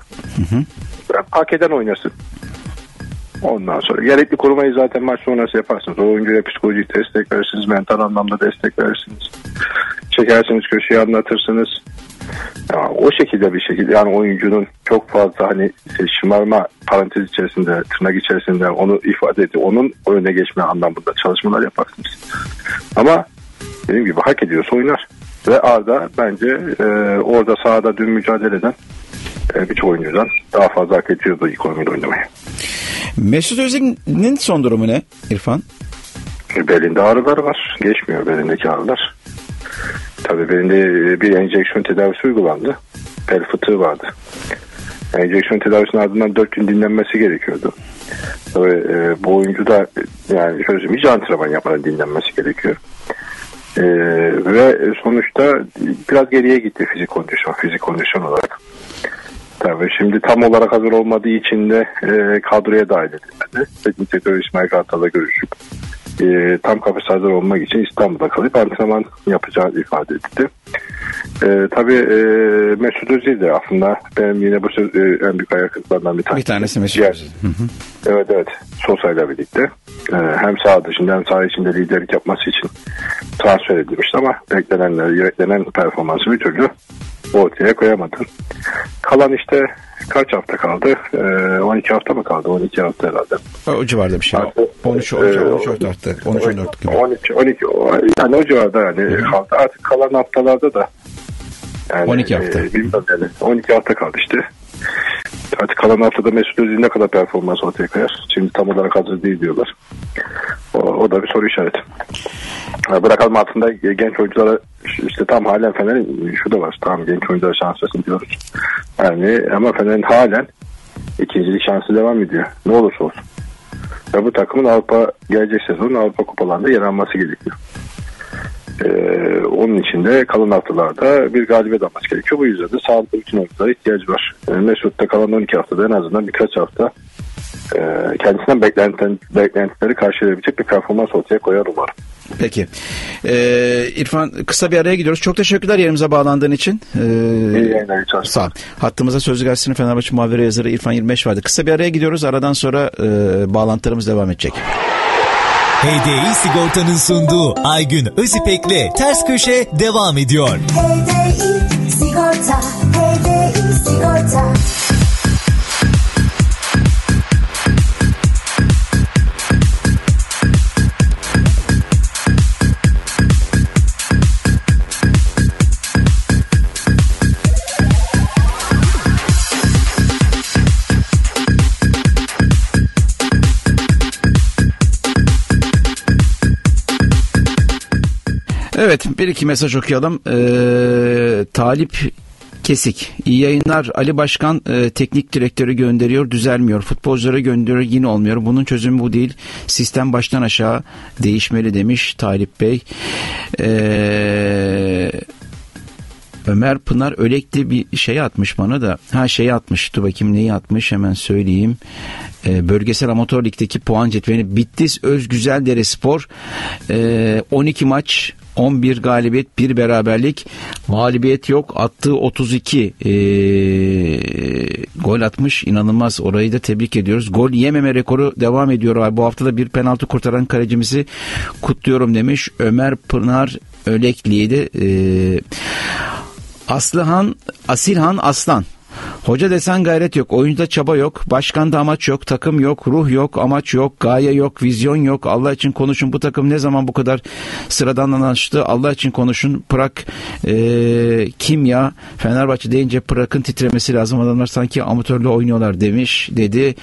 Hak eden oynasın. Ondan sonra gerekli korumayı zaten maç sonrası yaparsınız. O oyuncuya psikolojik destek verirsiniz, mental anlamda destek verirsiniz. Çekersiniz, köşeye anlatırsınız. Ya, o şekilde bir şekilde, yani oyuncunun çok fazla hani şımarma parantez içerisinde, tırnak içerisinde onu ifade edip onun önüne geçme anlamında çalışmalar yaparsınız. Ama dediğim gibi hak ediyorsa oynar. Ve Arda bence orada sahada dün mücadele eden birçok oyuncudan daha fazla hak ediyordu ilk 11'de oynamayı. Mesut Özil'in son durumu ne İrfan? Belinde ağrılar var. Geçmiyor belindeki ağrılar. Tabii belinde bir enjeksiyon tedavisi uygulandı. Bel fıtığı vardı. Enjeksiyon tedavisinin ardından 4 gün dinlenmesi gerekiyordu. Bu oyuncu da yani şöyle söyleyeyim, hiç antrenman yapmadan dinlenmesi gerekiyor. Ve sonuçta biraz geriye gitti fizik kondisyon olarak. Tabii şimdi tam olarak hazır olmadığı için de kadroya dahil edilmedi. Teknik direktör İsmail Kartal'la görüşüp tam kafes hazır olmak için İstanbul'da kalıp antrenman yapacağını ifade etti. Tabii Mesut Özil de aslında benim yine bu en büyük ayaklıklarından bir tanesi. Bir tanesi Mesut Özil. Evet. Sosa'yla birlikte hem saha dışında hem saha içinde liderlik yapması için transfer edilmişti ama beklenen performansı bir türlü ortaya koyamadı. Kalan işte kaç hafta kaldı? 12 hafta mı kaldı? 12 hafta herhalde. O civarda bir şey. 13 hafta. 13-14 gibi. 12 yani o civarda yani kaldı. Artık kalan haftalarda da yani 12 hafta. Bilmiyorum yani 12 hafta kaldı işte. Artık kalan haftada Mesut Özil ne kadar performans ortaya koyar? Şimdi tam olarak hazır değil diyorlar. O da bir soru işareti. Bırakalım altında genç oyunculara işte tam halen Fener'in şu da var. Tamam genç oyunculara şans versin diyoruz. Yani ama Fener'in halen ikincilik şansı devam ediyor. Ne olursa olsun. Ve bu takımın gelecek sezonun Avrupa kupalarında yer alması gerekiyor. Onun için de kalan haftalarda bir galibiyet alması gerekiyor. Bu yüzden de sağlıklı bütün oyunculara ihtiyacı var. Mesut'ta kalan 12 haftada en azından birkaç hafta kendisinden beklentileri karşılayabilecek bir performans ortaya koyar umarım. Peki. İrfan kısa bir araya gidiyoruz. Çok teşekkürler yerimize bağlandığın için. İyi yayınlar. Sağ ol. Hattımızda Sözcü Gazetesi'nin Fenerbahçe muhabiri yazarı İrfan 25 vardı. Kısa bir araya gidiyoruz. Aradan sonra bağlantılarımız devam edecek. HDI Sigorta'nın sunduğu Aygün Özipek'le Ters Köşe devam ediyor. HDI Sigorta, HDI Sigorta. Evet, bir iki mesaj okuyalım. Talip Kesik. İyi yayınlar. Ali Başkan teknik direktörü gönderiyor, düzelmiyor. Futbolcuları gönderiyor, yine olmuyor. Bunun çözümü bu değil. Sistem baştan aşağı değişmeli demiş Talip Bey. Ömer Pınar Ölekli bir şey atmış bana da. Şeyi atmış. Dur bakayım neyi atmış, hemen söyleyeyim. Bölgesel Amatör Lig'deki puan cetvelini Bitlis Özgüzeldere Spor 12 maç 11 galibiyet 1 beraberlik, mağlubiyet yok, attığı 32 gol atmış, inanılmaz, orayı da tebrik ediyoruz. Gol yememe rekoru devam ediyor abi. Bu hafta da bir penaltı kurtaran kalecimizi kutluyorum demiş Ömer Pınar Ölekli'ydi. Asilhan Aslan. Hoca desen gayret yok, oyuncuda çaba yok, başkanda amaç yok, takım yok, ruh yok, amaç yok, gaye yok, vizyon yok. Allah için konuşun, bu takım ne zaman bu kadar sıradanlaştı? Allah için konuşun. Prag kim ya? Fenerbahçe deyince Prag'ın titremesi lazım. Adamlar sanki amatörle oynuyorlar dedi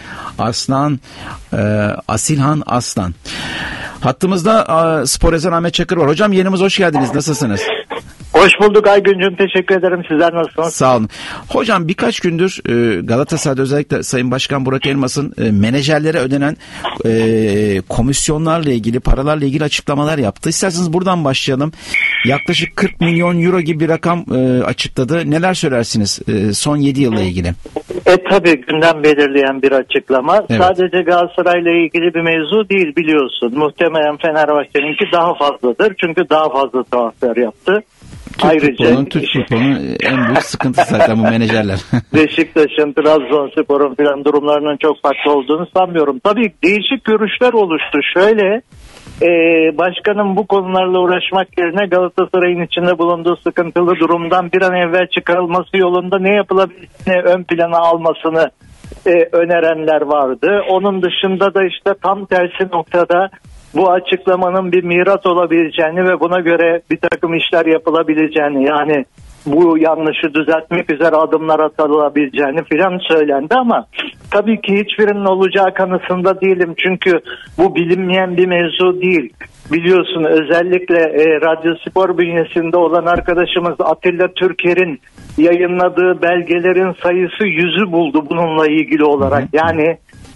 Asilhan Aslan. Hattımızda spor yazarı Ahmet Çakır var. Hocam yenimiz, hoş geldiniz. Nasılsınız? Hoş bulduk Aygüncüğüm, teşekkür ederim. Sizler nasılsınız? Sağ olun. Hocam birkaç gündür Galatasaray'da özellikle Sayın Başkan Burak Elmas'ın menajerlere ödenen komisyonlarla ilgili, paralarla ilgili açıklamalar yaptı. İsterseniz buradan başlayalım. Yaklaşık 40 milyon euro gibi bir rakam açıkladı. Neler söylersiniz son 7 yılla ilgili? Tabii gündem belirleyen bir açıklama. Evet. Sadece Galatasaray'la ilgili bir mevzu değil, biliyorsun. Muhtemelen Fenerbahçe'ninki daha fazladır. Çünkü daha fazla transfer yaptı. Türk futbolunun en büyük sıkıntısı zaten bu menajerler. Beşiktaş'ın, Trabzonspor'un filan durumlarının çok farklı olduğunu sanmıyorum. Tabii değişik görüşler oluştu. Şöyle, başkanın bu konularla uğraşmak yerine Galatasaray'ın içinde bulunduğu sıkıntılı durumdan bir an evvel çıkarılması yolunda ne yapılabileceğini ön plana almasını önerenler vardı. Onun dışında da işte tam tersi noktada bu açıklamanın bir miras olabileceğini ve buna göre bir takım işler yapılabileceğini, yani bu yanlışı düzeltmek üzere adımlar atılabileceğini filan söylendi ama tabii ki hiçbirinin olacağı kanısında değilim. Çünkü bu bilinmeyen bir mevzu değil. Biliyorsun, özellikle Radyo Spor bünyesinde olan arkadaşımız Atilla Türker'in yayınladığı belgelerin sayısı 100'ü buldu bununla ilgili olarak. Yani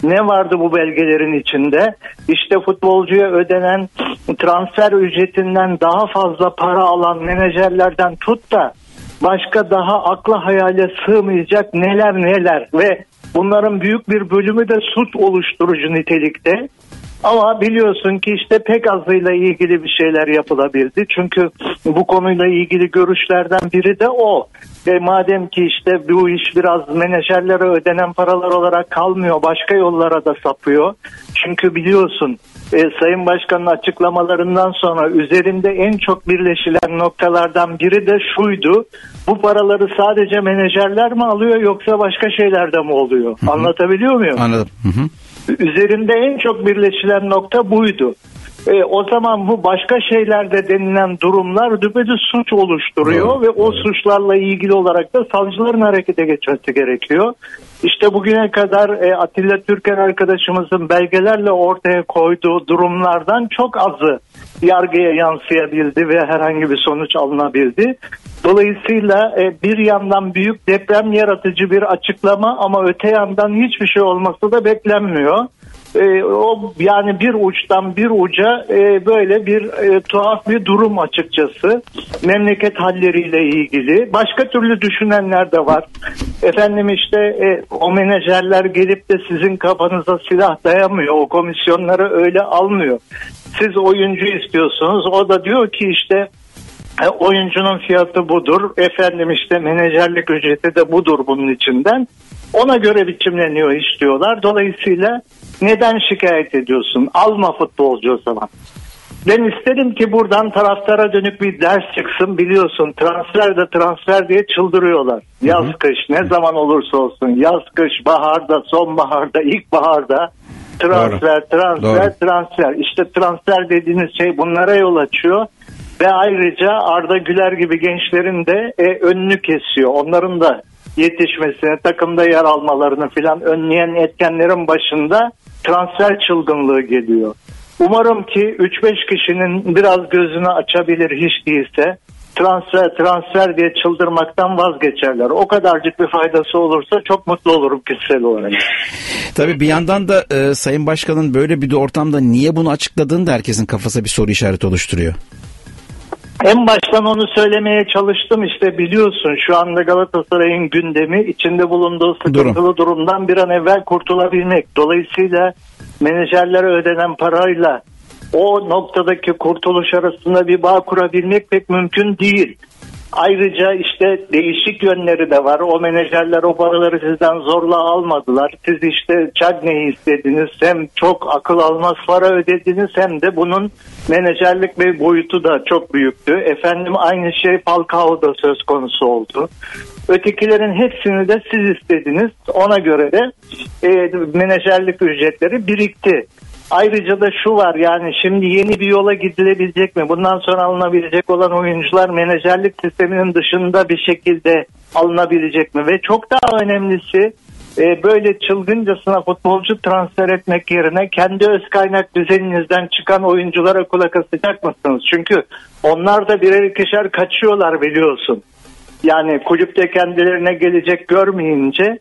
Ne vardı bu belgelerin içinde? İşte futbolcuya ödenen transfer ücretinden daha fazla para alan menajerlerden tut da başka daha akla hayale sığmayacak neler ve bunların büyük bir bölümü de suç oluşturucu nitelikte. Ama biliyorsun ki işte pek azıyla ilgili bir şeyler yapılabildi. Çünkü bu konuyla ilgili görüşlerden biri de o. Madem ki işte bu iş biraz menajerlere ödenen paralar olarak kalmıyor, başka yollara da sapıyor. Çünkü biliyorsun Sayın Başkan'ın açıklamalarından sonra üzerinde en çok birleşilen noktalardan biri de şuydu. Bu paraları sadece menajerler mi alıyor yoksa başka şeyler de mi oluyor? Hı-hı. Anlatabiliyor muyum? Anladım. Hı-hı. Üzerinde en çok birleşilen nokta buydu. O zaman bu başka şeylerde denilen durumlar düpedüz suç oluşturuyor. Doğru. Ve o suçlarla ilgili olarak da savcıların harekete geçmesi gerekiyor. İşte bugüne kadar Atilla Türker arkadaşımızın belgelerle ortaya koyduğu durumlardan çok azı yargıya yansıyabildi ve herhangi bir sonuç alınabildi. Dolayısıyla bir yandan büyük deprem yaratıcı bir açıklama ama öte yandan hiçbir şey olması da beklenmiyor. O yani bir uçtan bir uca böyle bir tuhaf bir durum açıkçası. Memleket halleriyle ilgili. Başka türlü düşünenler de var. Efendim işte o menajerler gelip de sizin kafanıza silah dayamıyor. O komisyonları öyle almıyor. Siz oyuncu istiyorsunuz. O da diyor ki işte oyuncunun fiyatı budur. Efendim işte menajerlik ücreti de budur bunun içinden. Ona göre biçimleniyor iş diyorlar. Dolayısıyla neden şikayet ediyorsun? Alma futbolcu o zaman. Ben isterim ki buradan taraftara dönük bir ders çıksın. Biliyorsun transfer diye çıldırıyorlar. Yaz kış ne zaman olursa olsun. Yaz kış baharda, sonbaharda, ilkbaharda transfer. İşte transfer dediğiniz şey bunlara yol açıyor. Ve ayrıca Arda Güler gibi gençlerin de önünü kesiyor. Onların da yetişmesini, takımda yer almalarını filan önleyen etkenlerin başında transfer çılgınlığı geliyor. Umarım ki 3-5 kişinin biraz gözünü açabilir hiç değilse transfer diye çıldırmaktan vazgeçerler. O kadarcık bir faydası olursa çok mutlu olurum kişisel olarak. Tabii bir yandan da Sayın Başkan'ın böyle bir ortamda niye bunu açıkladığını da herkesin kafasına bir soru işareti oluşturuyor. En baştan onu söylemeye çalıştım işte biliyorsun şu anda Galatasaray'ın gündemi içinde bulunduğu sıkıntılı durumdan bir an evvel kurtulabilmek. Dolayısıyla menajerlere ödenen parayla o noktadaki kurtuluş arasında bir bağ kurabilmek pek mümkün değil. Ayrıca işte değişik yönleri de var. O menajerler o paraları sizden zorla almadılar. Siz işte Cagney'i istediniz. Hem çok akıl almaz para ödediniz hem de bunun menajerlik bir boyutu da çok büyüktü. Efendim aynı şey Falcao'da söz konusu oldu. Ötekilerin hepsini de siz istediniz. Ona göre de menajerlik ücretleri birikti. Ayrıca da şu var yani şimdi yeni bir yola gidilebilecek mi? Bundan sonra alınabilecek olan oyuncular menajerlik sisteminin dışında bir şekilde alınabilecek mi? Ve çok daha önemlisi böyle çılgıncasına futbolcu transfer etmek yerine kendi öz kaynak düzeninizden çıkan oyunculara kulak asacak mısınız? Çünkü onlar da birer ikişer kaçıyorlar biliyorsun. Yani kulüpte kendilerine gelecek görmeyince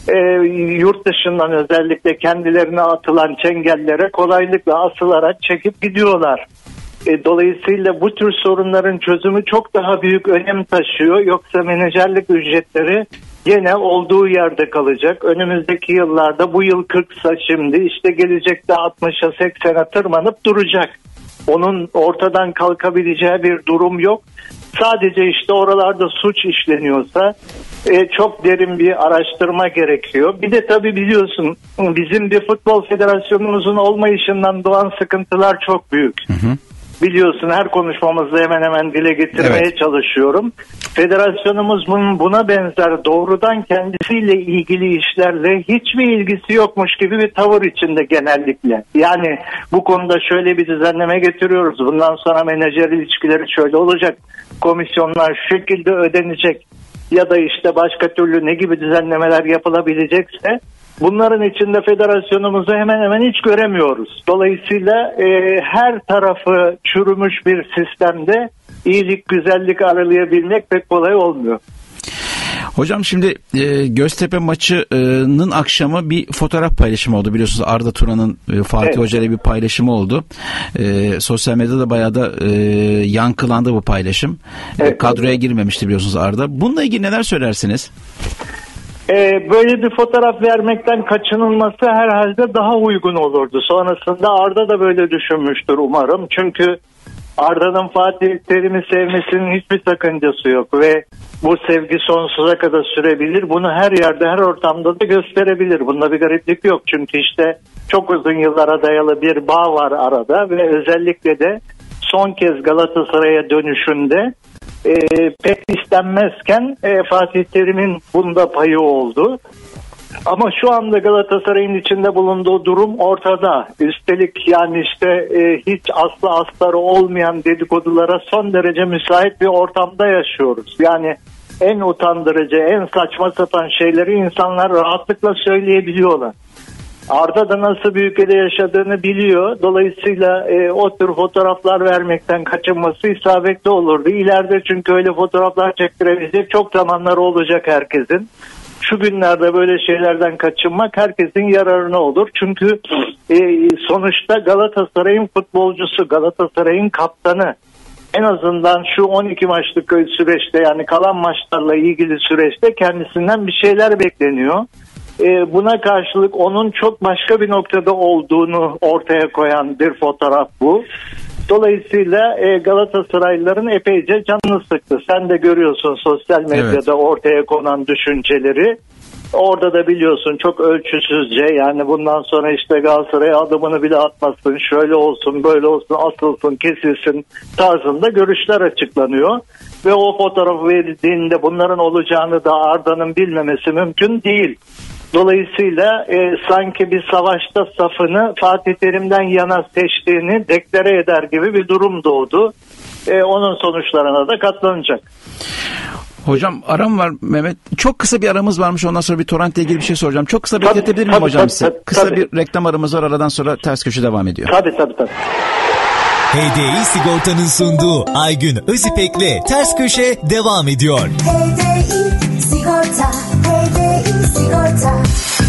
yurt dışından özellikle kendilerine atılan çengellere kolaylıkla asılarak çekip gidiyorlar. Dolayısıyla bu tür sorunların çözümü çok daha büyük önem taşıyor. Yoksa menajerlik ücretleri gene olduğu yerde kalacak. Önümüzdeki yıllarda bu yıl 40'sa şimdi işte gelecekte 60'a 80'e tırmanıp duracak. Onun ortadan kalkabileceği bir durum yok. Sadece işte oralarda suç işleniyorsa çok derin bir araştırma gerekiyor. Bir de tabii biliyorsun bizim bir futbol federasyonumuzun olmayışından doğan sıkıntılar çok büyük. Biliyorsun her konuşmamızda hemen hemen dile getirmeye çalışıyorum. Federasyonumuz buna benzer doğrudan kendisiyle ilgili işlerle hiçbir ilgisi yokmuş gibi bir tavır içinde genellikle. Yani bu konuda şöyle bir düzenleme getiriyoruz. Bundan sonra menajer ilişkileri şöyle olacak. Komisyonlar şu şekilde ödenecek. Ya da işte başka türlü ne gibi düzenlemeler yapılabilecekse bunların içinde federasyonumuzu hemen hemen hiç göremiyoruz. Dolayısıyla her tarafı çürümüş bir sistemde iyilik, güzellik aralayabilmek pek kolay olmuyor. Hocam şimdi Göztepe maçının akşamı bir fotoğraf paylaşımı oldu. Biliyorsunuz Arda Turan'ın Fatih Hoca ile bir paylaşımı oldu. Sosyal medyada da bayağı da yankılandı bu paylaşım. Kadroya girmemişti biliyorsunuz Arda. Bununla ilgili neler söylersiniz? Böyle bir fotoğraf vermekten kaçınılması herhalde daha uygun olurdu. Sonrasında Arda da böyle düşünmüştür umarım. Çünkü Arda'nın Fatih Terim'i sevmesinin hiçbir sakıncası yok ve bu sevgi sonsuza kadar sürebilir. Bunu her yerde, her ortamda da gösterebilir. Bunda bir gariplik yok. Çünkü işte çok uzun yıllara dayalı bir bağ var arada ve özellikle de son kez Galatasaray'a dönüşünde pek istenmezken Fatih Terim'in bunda payı oldu. Ama şu anda Galatasaray'ın içinde bulunduğu durum ortada. Üstelik yani işte hiç aslı astarı olmayan dedikodulara son derece müsait bir ortamda yaşıyoruz. Yani en utandırıcı, en saçma sapan şeyleri insanlar rahatlıkla söyleyebiliyorlar. Arda da nasıl bir ülkede yaşadığını biliyor. Dolayısıyla o tür fotoğraflar vermekten kaçınması isabetli olurdu. İleride çünkü öyle fotoğraflar çektirebilecek çok zamanları olacak herkesin. Şu günlerde böyle şeylerden kaçınmak herkesin yararına olur. Çünkü sonuçta Galatasaray'ın futbolcusu, Galatasaray'ın kaptanı. En azından şu 12 maçlık süreçte, yani kalan maçlarla ilgili süreçte kendisinden bir şeyler bekleniyor. Buna karşılık onun çok başka bir noktada olduğunu ortaya koyan bir fotoğraf bu. Dolayısıyla Galatasaraylıların epeyce canını sıktı. Sen de görüyorsun sosyal medyada ortaya konan düşünceleri. Orada da biliyorsun çok ölçüsüzce, yani bundan sonra işte Galatasaray'a adımını bile atmasın, şöyle olsun, böyle olsun, asılsın, kesilsin tarzında görüşler açıklanıyor. Ve o fotoğrafı verildiğinde bunların olacağını da Arda'nın bilmemesi mümkün değil. Dolayısıyla sanki bir savaşta safını Fatih Terim'den yana seçtiğini deklare eder gibi bir durum doğdu. Onun sonuçlarına da katlanacak. Hocam aram var Mehmet. Çok kısa bir aramız varmış. Ondan sonra bir torrentle ilgili bir şey soracağım. Çok kısa bekletebilir miyim hocam size? Kısa bir reklam aramız var. Aradan sonra ters köşe devam ediyor. Tabii. HDI Sigorta'nın sunduğu Aygün Özipek'le Ters Köşe devam ediyor. HDI Sigorta, HDI Sigorta.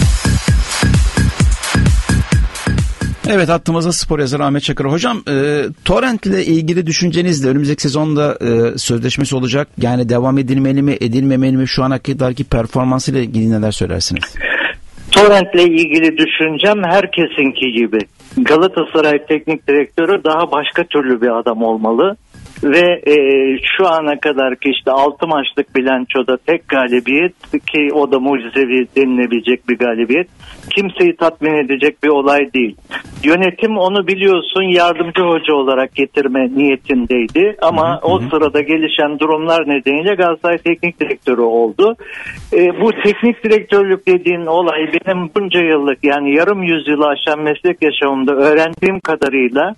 Evet, hattımızda spor yazarı Ahmet Çakır. Hocam torrent ile ilgili düşünceniz de önümüzdeki sezonda sözleşmesi olacak. Yani devam edilmeli mi, edilmemeli mi? Şu ana kadarki performansıyla ilgili neler söylersiniz? Torrent ile ilgili düşüncem herkesinki gibi. Galatasaray Teknik Direktörü daha başka türlü bir adam olmalı. Ve şu ana kadar ki işte 6 maçlık bilançoda tek galibiyet, ki o da mucizevi denilebilecek bir galibiyet, kimseyi tatmin edecek bir olay değil. Yönetim onu biliyorsun yardımcı hoca olarak getirme niyetindeydi ama o sırada gelişen durumlar nedeniyle Galatasaray Teknik Direktörü oldu. Bu teknik direktörlük dediğin olay benim bunca yıllık, yani yarım yüzyılı aşan meslek yaşamımda öğrendiğim kadarıyla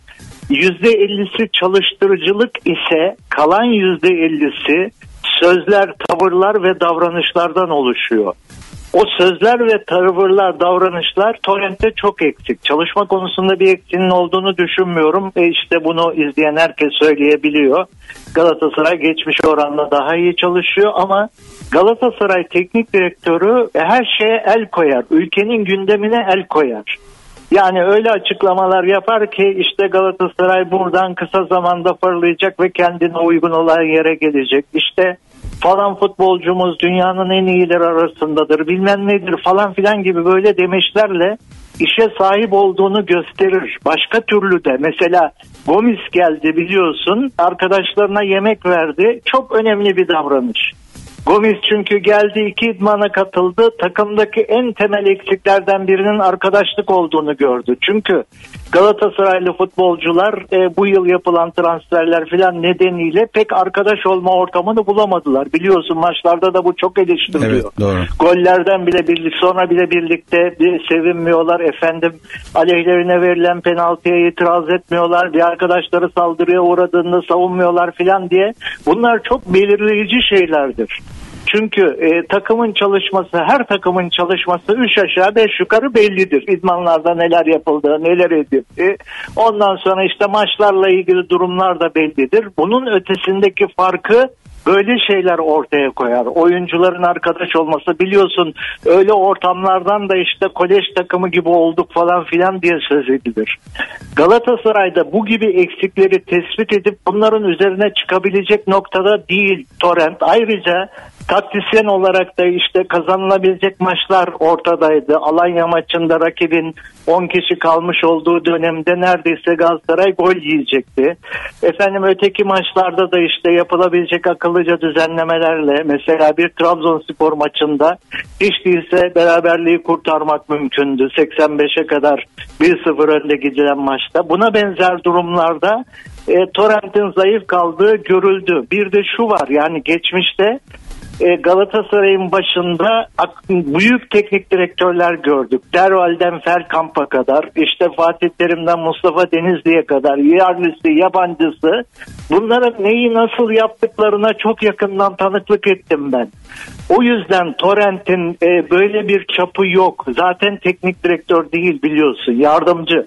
%50'si çalıştırıcılık ise kalan %50'si sözler, tavırlar ve davranışlardan oluşuyor. O sözler ve tavırlar, davranışlar torrentte çok eksik. Çalışma konusunda bir eksiğinin olduğunu düşünmüyorum. İşte bunu izleyen herkes söyleyebiliyor. Galatasaray geçmiş oranla daha iyi çalışıyor ama Galatasaray Teknik Direktörü her şeye el koyar. Ülkenin gündemine el koyar. Yani öyle açıklamalar yapar ki işte Galatasaray buradan kısa zamanda fırlayacak ve kendine uygun olan yere gelecek. İşte falan futbolcumuz dünyanın en iyileri arasındadır, bilmem nedir falan filan gibi böyle demeçlerle işe sahip olduğunu gösterir. Başka türlü de mesela Gomis geldi biliyorsun, arkadaşlarına yemek verdi. Çok önemli bir davranış. Gomis çünkü geldi, 2 idmana katıldı. Takımdaki en temel eksiklerden birinin arkadaşlık olduğunu gördü. Çünkü Galatasaraylı futbolcular bu yıl yapılan transferler filan nedeniyle pek arkadaş olma ortamını bulamadılar. Biliyorsun maçlarda da bu çok eleştiriliyor. Evet, doğru. Gollerden bile sonra bile birlikte sevinmiyorlar. Efendim aleyhlerine verilen penaltıya itiraz etmiyorlar. Bir arkadaşları saldırıya uğradığında savunmuyorlar filan diye. Bunlar çok belirleyici şeylerdir. Çünkü takımın çalışması, her takımın çalışması 3 aşağı 5 yukarı bellidir. İdmanlarda neler yapıldığı, neler edildi. Ondan sonra işte maçlarla ilgili durumlar da bellidir. Bunun ötesindeki farkı böyle şeyler ortaya koyar. Oyuncuların arkadaş olması, biliyorsun öyle ortamlardan da işte kolej takımı gibi olduk falan filan diye söz edilir. Galatasaray'da bu gibi eksikleri tespit edip bunların üzerine çıkabilecek noktada değil Torrent. Ayrıca taktisyen olarak da işte kazanılabilecek maçlar ortadaydı. Alanya maçında rakibin 10 kişi kalmış olduğu dönemde neredeyse Galatasaray gol yiyecekti. Efendim öteki maçlarda da işte yapılabilecek akıllıca düzenlemelerle mesela bir Trabzonspor maçında hiç değilse beraberliği kurtarmak mümkündü. 85'e kadar 1-0 önde gidilen maçta. Buna benzer durumlarda Torrent'in zayıf kaldığı görüldü. Bir de şu var, yani geçmişte Galatasaray'ın başında büyük teknik direktörler gördük. Derval'den Feldkamp'a kadar, işte Fatih Terim'den Mustafa Denizli'ye kadar, yerlisi, yabancısı, bunların neyi nasıl yaptıklarına çok yakından tanıklık ettim ben. O yüzden Torrent'in böyle bir çapı yok. Zaten teknik direktör değil, biliyorsun, yardımcı.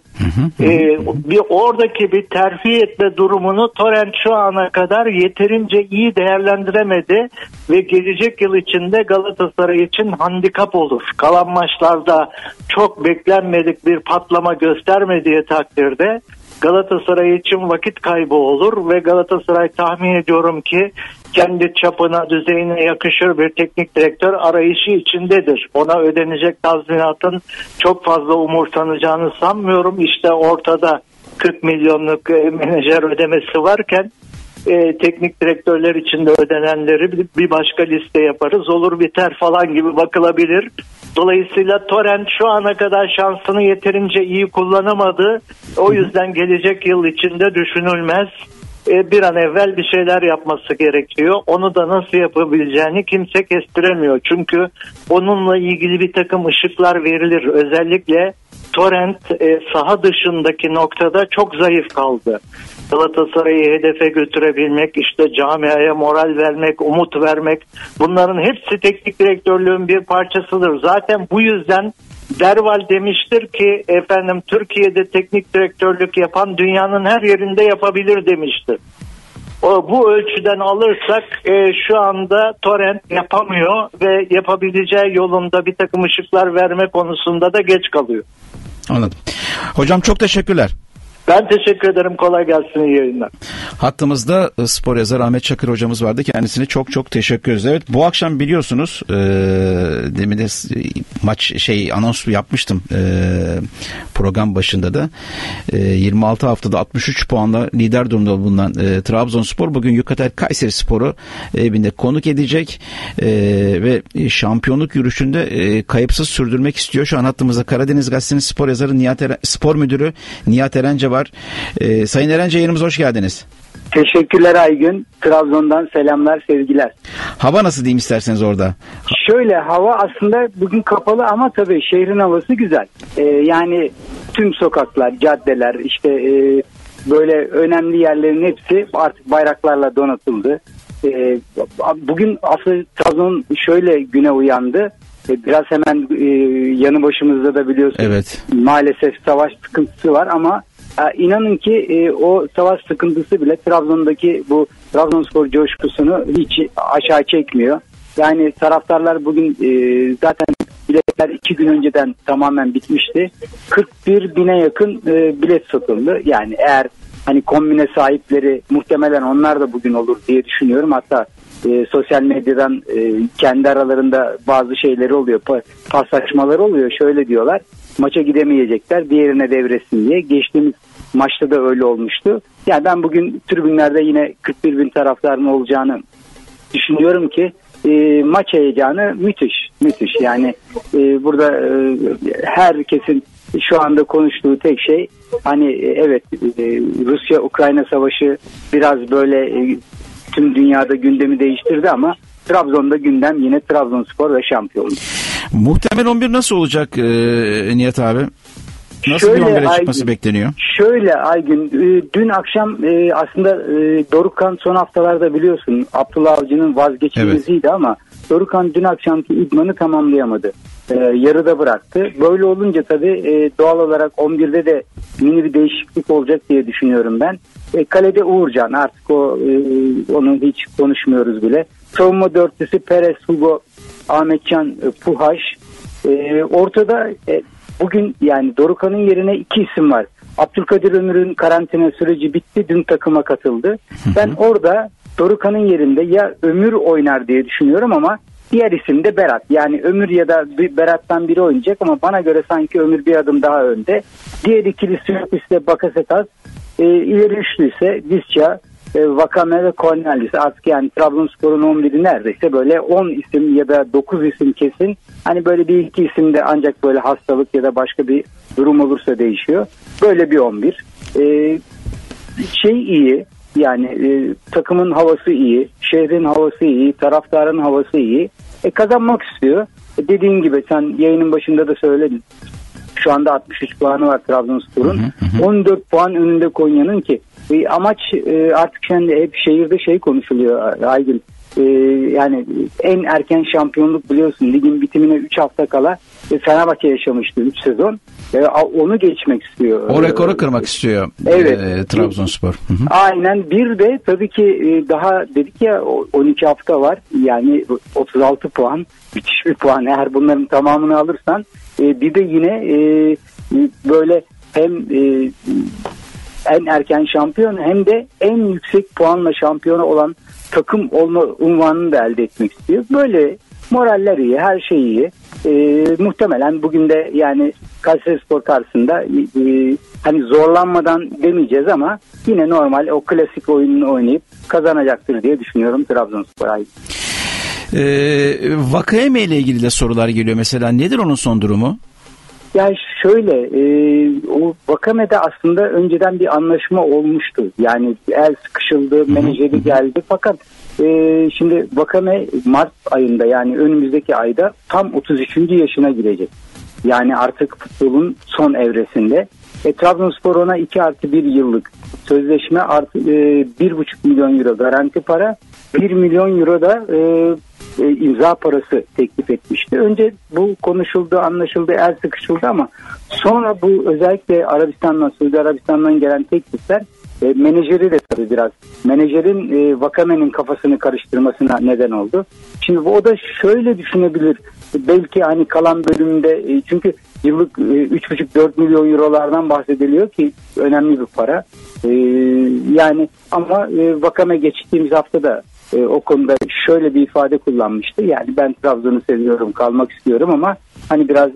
Oradaki bir terfi etme durumunu Torrent şu ana kadar yeterince iyi değerlendiremedi ve gelecek yıl içinde Galatasaray için handikap olur. Kalan maçlarda çok beklenmedik bir patlama göstermediği takdirde Galatasaray için vakit kaybı olur ve Galatasaray tahmin ediyorum ki kendi çapına, düzeyine yakışır bir teknik direktör arayışı içindedir. Ona ödenecek tazminatın çok fazla umursanacağını sanmıyorum. İşte ortada 40 milyonluk menajer ödemesi varken teknik direktörler için de ödenenleri bir başka liste yaparız. Olur biter falan gibi bakılabilir. Dolayısıyla Torrent şu ana kadar şansını yeterince iyi kullanamadı. O yüzden gelecek yıl içinde düşünülmez. Bir an evvel bir şeyler yapması gerekiyor. Onu da nasıl yapabileceğini kimse kestiremiyor. Çünkü onunla ilgili bir takım ışıklar verilir. Özellikle Torrent saha dışındaki noktada çok zayıf kaldı. Galatasaray'ı hedefe götürebilmek, işte camiaya moral vermek, umut vermek, bunların hepsi teknik direktörlüğün bir parçasıdır. Zaten bu yüzden Derval demiştir ki efendim Türkiye'de teknik direktörlük yapan dünyanın her yerinde yapabilir demiştir. Bu ölçüden alırsak şu anda Torrent yapamıyor ve yapabileceği yolunda bir takım ışıklar verme konusunda da geç kalıyor. Anladım. Hocam çok teşekkürler. Ben teşekkür ederim. Kolay gelsin. İyi yayınlar. Hattımızda spor yazarı Ahmet Çakır hocamız vardı. Kendisine çok çok teşekkür ederiz. Evet, bu akşam biliyorsunuz demin de maç anons yapmıştım program başında da 26 haftada 63 puanla lider durumda bulunan Trabzonspor bugün Yukatel Kayserispor'u evinde konuk edecek ve şampiyonluk yürüyüşünde kayıpsız sürdürmek istiyor. Şu an hattımızda Karadeniz Gazetesi'nin spor yazarı spor müdürü Nihat Erence var. Sayın Erence, yayınımıza hoş geldiniz. Teşekkürler Aygün. Trabzon'dan selamlar, sevgiler. Hava nasıl diyeyim isterseniz orada? Şöyle, hava aslında bugün kapalı ama tabii şehrin havası güzel. Yani tüm sokaklar, caddeler, işte böyle önemli yerlerin hepsi artık bayraklarla donatıldı. Bugün aslında Trabzon şöyle güne uyandı. Biraz hemen yanı başımızda da biliyorsunuz. Evet. Maalesef savaş sıkıntısı var ama inanın ki o savaş sıkıntısı bile Trabzon'daki bu Trabzonspor coşkusunu hiç aşağı çekmiyor. Yani taraftarlar bugün zaten biletler 2 gün önceden tamamen bitmişti. 41 bine yakın bilet satıldı. Yani eğer hani kombine sahipleri muhtemelen onlar da bugün olur diye düşünüyorum. Hatta sosyal medyadan kendi aralarında bazı şeyleri oluyor, paslaşmaları oluyor. Şöyle diyorlar, maça gidemeyecekler, diğerine devretsin diye. Geçtiğimiz maçta da öyle olmuştu. Yani ben bugün tribünlerde yine 41 bin taraftarın olacağını düşünüyorum ki maç heyecanı müthiş. Yani burada herkesin şu anda konuştuğu tek şey hani evet Rusya-Ukrayna savaşı biraz böyle tüm dünyada gündemi değiştirdi ama Trabzon'da gündem yine Trabzonspor ve şampiyonluk. Muhtemel 11 nasıl olacak Nihat abi? Nasıl Şöyle, bir 11'e çıkması bekleniyor? Şöyle Aygün, dün akşam aslında Dorukhan son haftalarda biliyorsun Abdullah Avcı'nın vazgeçilmeziydi ama Dorukhan dün akşamki idmanı tamamlayamadı. Yarıda bıraktı. Böyle olunca tabii doğal olarak 11'de de mini bir değişiklik olacak diye düşünüyorum ben. Kalede Uğurcan, artık onu hiç konuşmuyoruz bile. Savunma dörtlüsü Perez, Hugo, Ahmetcan, Puhaş. Ortada bugün yani Dorukhan'ın yerine 2 isim var. Abdülkadir Ömür'ün karantina süreci bitti, dün takıma katıldı. Ben orada Dorukhan'ın yerinde ya Ömür oynar diye düşünüyorum ama diğer isim de Berat. Yani Ömür ya da Berat'tan biri oynayacak ama bana göre sanki Ömür bir adım daha önde. Diğer ikilisi ise Bakasetas, ileri üçlü ise Visca, Vakame ve Cornelis. Artık yani Trabzonspor'un 11'i neredeyse böyle 10 isim ya da 9 isim kesin. Hani böyle bir iki isim de ancak böyle hastalık ya da başka bir durum olursa değişiyor. Böyle bir 11. İyi. Yani takımın havası iyi, şehrin havası iyi, taraftarın havası iyi. Kazanmak istiyor. Dediğin gibi sen yayının başında da söyledin. Şu anda 63 puanı var Trabzonspor'un. 14 puan önünde Konya'nın ki. Amaç artık şimdi hep şehirde konuşuluyor Aygün. Yani en erken şampiyonluk biliyorsun. Ligin bitimine 3 hafta kala Fenerbahçe yaşamıştı 3 sezon. Onu geçmek istiyor. O rekoru kırmak istiyor Trabzonspor. Aynen. Bir de tabii ki daha dedik ya 12 hafta var. Yani 36 puan. Müthiş bir puan. Eğer bunların tamamını alırsan bir de yine böyle hem en erken şampiyon hem de en yüksek puanla şampiyonu olan takım olma unvanını da elde etmek istiyor. Böyle moraller iyi, her şey iyi. Muhtemelen bugün de yani Kayserispor karşısında hani zorlanmadan demeyeceğiz ama yine normal o klasik oyununu oynayıp kazanacaktır diye düşünüyorum Trabzonspor. Vakayeme ile ilgili de sorular geliyor mesela. Nedir onun son durumu? Ya şöyle, o Vakame'de aslında önceden bir anlaşma olmuştu. Yani el sıkışıldı, menajeri geldi. Fakat şimdi Vakame Mart ayında yani önümüzdeki ayda tam 33. yaşına girecek. Yani artık futbolun son evresinde. Trabzonspor ona 2+1 yıllık sözleşme artı 1,5 milyon euro garanti para, 1 milyon euro da imza parası teklif etmişti. Önce bu konuşuldu, anlaşıldı, el sıkışıldı ama sonra bu özellikle Arabistan'dan, Suudi Arabistan'dan gelen teklifler menajeri de tabii biraz menajerin Vakame'nin kafasını karıştırmasına neden oldu. Şimdi o da şöyle düşünebilir. Belki hani kalan bölümde çünkü yıllık 3,5-4 milyon eurolardan bahsediliyor ki önemli bir para. Yani ama Vakame geçtiğimiz hafta da o konuda şöyle bir ifade kullanmıştı. Yani ben Trabzon'u seviyorum, kalmak istiyorum ama hani biraz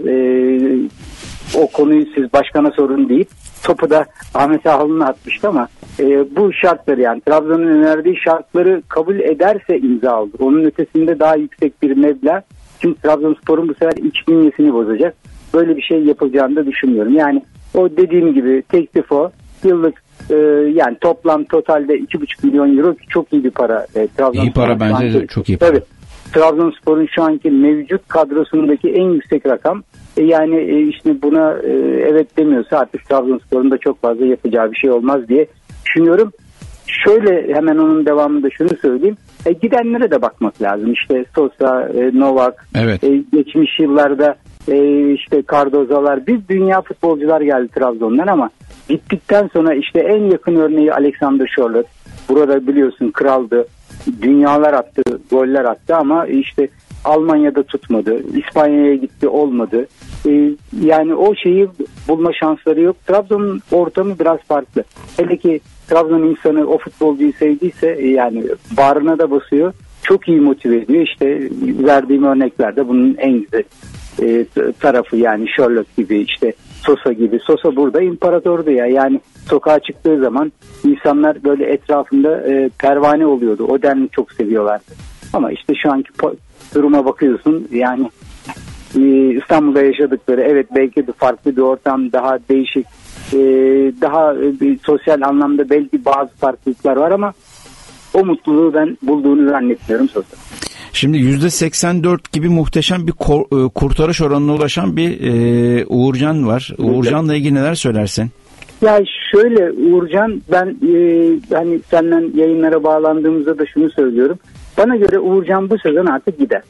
o konuyu siz başkana sorun deyip topu da Ahmet Ağalı'na atmıştı ama bu şartları yani Trabzon'un önerdiği şartları kabul ederse imza aldı. Onun ötesinde daha yüksek bir meblağ. Çünkü Trabzonspor'un bu sefer iç bünyesini bozacak. Böyle bir şey yapılacağını da düşünmüyorum. Yani o dediğim gibi teklif o. Yıllık yani toplam totalde 2,5 milyon euro çok iyi bir para. İyi para bence de çok iyi para. Evet. Trabzonspor'un şu anki mevcut kadrosundaki en yüksek rakam. Yani işte buna evet demiyorsa artık Trabzonspor'un da çok fazla yapacağı bir şey olmaz diye düşünüyorum. Şöyle hemen onun devamında şunu söyleyeyim. Gidenlere de bakmak lazım. İşte Sosa, Novak, evet. Geçmiş yıllarda işte Cardoza'lar, bir dünya futbolcular geldi Trabzon'dan ama gittikten sonra işte en yakın örneği Alexander Sörloth. Burada biliyorsun kraldı. Dünyalar attı, goller attı ama işte Almanya'da tutmadı. İspanya'ya gitti, olmadı. Yani o şeyi bulma şansları yok. Trabzon'un ortamı biraz farklı. Hele ki Trabzon insanı o futbolcuyu sevdiyse yani bağrına da basıyor. Çok iyi motive ediyor. İşte verdiğim örneklerde bunun en güzel tarafı yani Sherlock gibi işte Sosa gibi. Sosa burada imparatordu ya. Yani sokağa çıktığı zaman insanlar böyle etrafında pervane oluyordu. O denli çok seviyorlardı. Ama işte şu anki duruma bakıyorsun yani İstanbul'da yaşadıkları evet belki de farklı bir ortam, daha değişik, daha sosyal anlamda belki bazı farklılıklar var ama o mutluluğu ben bulduğunu zannetmiyorum Sosa. Şimdi %84 gibi muhteşem bir kurtarış oranına ulaşan bir Uğurcan var. Uğurcan'la ilgili neler söylersin? Ya şöyle Uğurcan ben hani senden yayınlara bağlandığımızda da şunu söylüyorum. Bana göre Uğurcan bu sezon artık gider.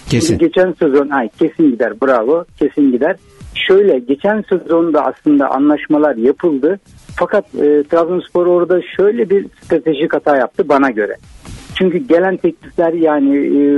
Kesin. Geçen sezon kesin gider, bravo, kesin gider. Şöyle, geçen sezonda aslında anlaşmalar yapıldı. Fakat Trabzonspor orada şöyle bir stratejik hata yaptı bana göre. Çünkü gelen teklifler yani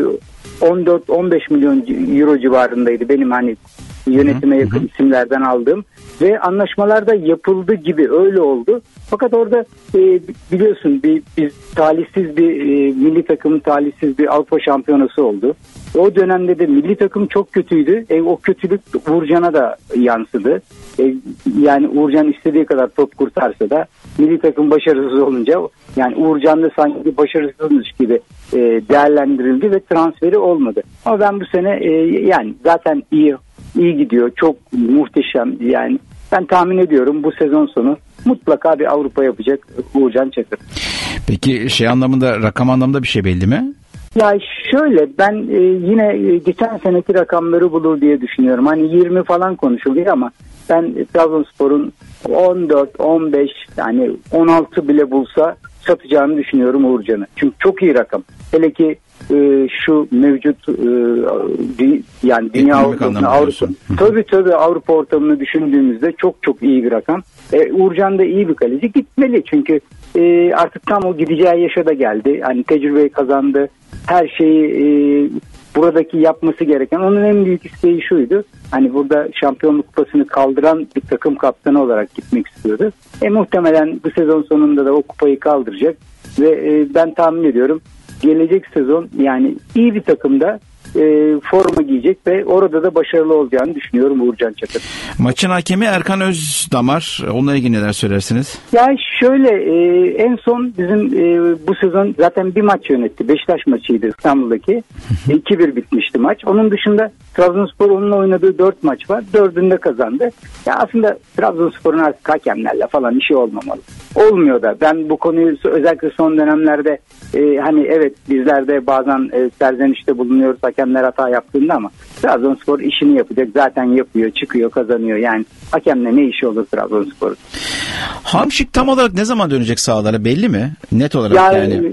14-15 milyon euro civarındaydı benim hani yönetime yakın isimlerden aldığım ve anlaşmalarda yapıldı gibi öyle oldu. Fakat orada biliyorsun biz talihsiz bir milli takımın talihsiz bir Avrupa şampiyonası oldu. O dönemde de milli takım çok kötüydü. O kötülük Uğurcan'a da yansıdı. Yani Uğurcan istediği kadar top kurtarsa da milli takım başarısız olunca yani Uğurcan da sanki başarısızmış gibi değerlendirildi ve transferi olmadı. Ama ben bu sene yani zaten iyi gidiyor. Çok muhteşem yani. Ben tahmin ediyorum bu sezon sonu mutlaka bir Avrupa yapacak Uğurcan Çakır. Peki anlamında, rakam anlamında bir şey belli mi? Ya şöyle, ben yine geçen seneki rakamları bulur diye düşünüyorum. Hani 20 falan konuşuluyor ama ben Trabzonspor'un 14, 15 yani 16 bile bulsa satacağını düşünüyorum Uğurcan'ı. Çünkü çok iyi rakam. Hele ki şu mevcut yani dünya ortamını, Avrupa tabii Avrupa ortamını düşündüğümüzde çok iyi bir rakam. Uğurcan da iyi bir kaleci, gitmeli çünkü artık tam o gideceği yaşa da geldi. Hani tecrübeyi kazandı. Her şeyi buradaki yapması gereken, onun en büyük isteği şuydu. Hani burada şampiyonluk kupasını kaldıran bir takım kaptanı olarak gitmek istiyordu. Muhtemelen bu sezon sonunda da o kupayı kaldıracak ve ben tahmin ediyorum gelecek sezon yani iyi bir takımda forma giyecek ve orada da başarılı olacağını düşünüyorum Uğurcan Çakır. Maçın hakemi Erkan Özdamar. Onunla ilgili neler söylersiniz? Ya şöyle, en son bizim bu sezon zaten bir maç yönetti. Beşiktaş maçıydı İstanbul'daki. 2-1 bitmişti maç. Onun dışında Trabzonspor onunla oynadığı 4 maç var. 4'ünde kazandı. Ya aslında Trabzonspor'un artık hakemlerle falan işi olmamalı. Olmuyor da. Ben bu konuyu özellikle son dönemlerde hani evet bizler de bazen serzenişte bulunuyoruz hakemler hata yaptığında ama Trabzonspor işini yapacak. Zaten yapıyor, çıkıyor, kazanıyor. Yani hakemle ne işi olur Trabzonspor'un? Hamşik tam olarak ne zaman dönecek sahalara belli mi? Net olarak yani.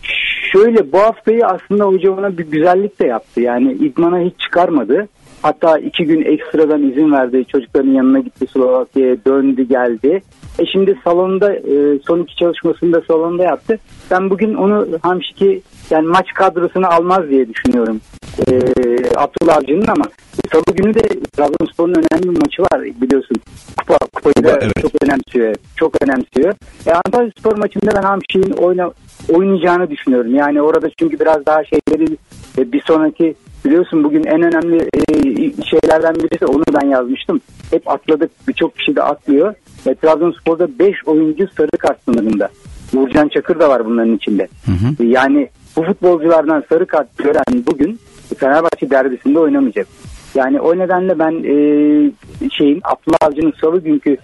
Şöyle, bu haftayı aslında hoca ona bir güzellik de yaptı. Yani idmana hiç çıkarmadı. Hatta 2 gün ekstradan izin verdi. Çocukların yanına gitti, Slovakya'ya döndü geldi. Şimdi salonda son 2 çalışmasını da salonda yaptı. Ben bugün onu Hamşik'i yani maç kadrosuna almaz diye düşünüyorum. Abdullah Avcı'nın ama salı günü de Trabzonspor'un önemli bir maçı var biliyorsun. Kupayı da evet. Çok önemsiyor. Antalyaspor maçında ben Hamşik'in oynayacağını düşünüyorum. Yani orada çünkü biraz daha şeyleri bir sonraki biliyorsun bugün en önemli şeylerden birisi, onu ben yazmıştım. Hep atladık, birçok kişi de atlıyor. Trabzonspor'da 5 oyuncu sarı kart sınırında. Uğurcan Çakır da var bunların içinde. Yani bu futbolculardan sarı kart gören bugün Fenerbahçe derbisinde oynamayacak. Yani o nedenle ben Abdullah Avcı'nın salı günkü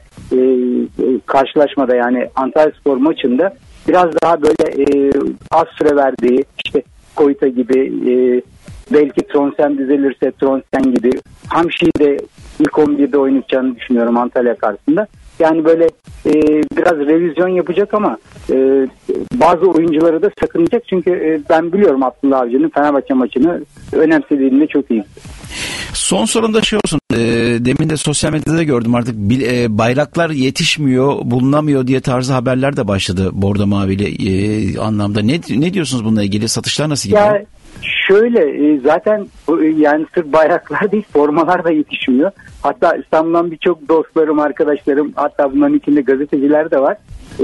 karşılaşmada yani Antalyaspor maçında biraz daha böyle az süre verdiği, işte Koyta gibi, belki Tronsen düzelirse Tronsen gibi, Hamşi'yi de ilk 11'de oynayacağını düşünüyorum Antalya karşısında. Yani böyle biraz revizyon yapacak ama bazı oyuncuları da sakınacak. Çünkü ben biliyorum Abdullah Avcı'nın Fenerbahçe maçını önemsediğini de çok iyi. Son sorumda olsun. Demin de sosyal medyada gördüm artık bayraklar yetişmiyor, bulunamıyor diye tarzı haberler de başladı Bordo Mavili anlamda. Ne diyorsunuz bununla ilgili? Satışlar nasıl gidiyor? Ya şöyle, zaten yani sırf bayraklar değil, formalar da yetişmiyor. Hatta İstanbul'dan birçok dostlarım, arkadaşlarım, hatta bunların içinde gazeteciler de var.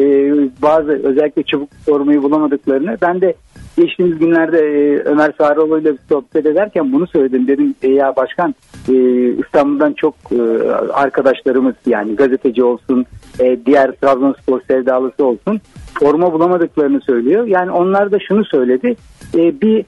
Bazı özellikle çabuk formayı bulamadıklarını, ben de geçtiğimiz günlerde Ömer Sarıoğlu ile sohbet ederken bunu söyledim. Dedim ya başkan, İstanbul'dan çok arkadaşlarımız, yani gazeteci olsun, diğer Trabzonspor sevdalısı olsun, forma bulamadıklarını söylüyor. Yani onlar da şunu söyledi. Bir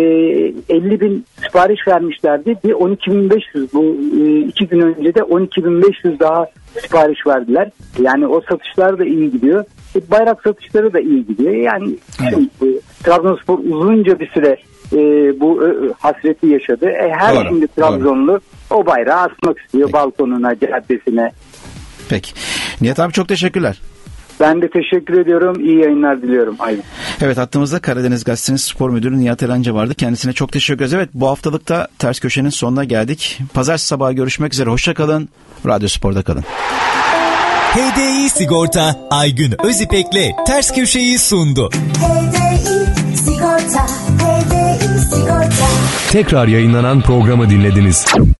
50.000 sipariş vermişlerdi. Bir 12.500, bu 2 gün önce de 12.500 daha sipariş verdiler. Yani o satışlar da iyi gidiyor. Bayrak satışları da iyi gidiyor. Yani Trabzonspor uzunca bir süre bu hasreti yaşadı. Her şimdi Trabzonlu o bayrağı asmak istiyor balkonuna, caddesine. Peki. Nihat abi çok teşekkürler. Ben de teşekkür ediyorum. İyi yayınlar diliyorum. Aydın. Evet, hattımızda Karadeniz Gazetesi'nin spor müdürü Nihat Erenci vardı. Kendisine çok teşekkür ederiz. Evet, bu haftalıkta Ters Köşe'nin sonuna geldik. Pazartesi sabahı görüşmek üzere. Hoşça kalın. Radyo Spor'da kalın. HDI Sigorta Aygün Özipek'le Ters Köşe'yi sundu. HDI Sigorta, HDI Sigorta. Tekrar yayınlanan programı dinlediniz.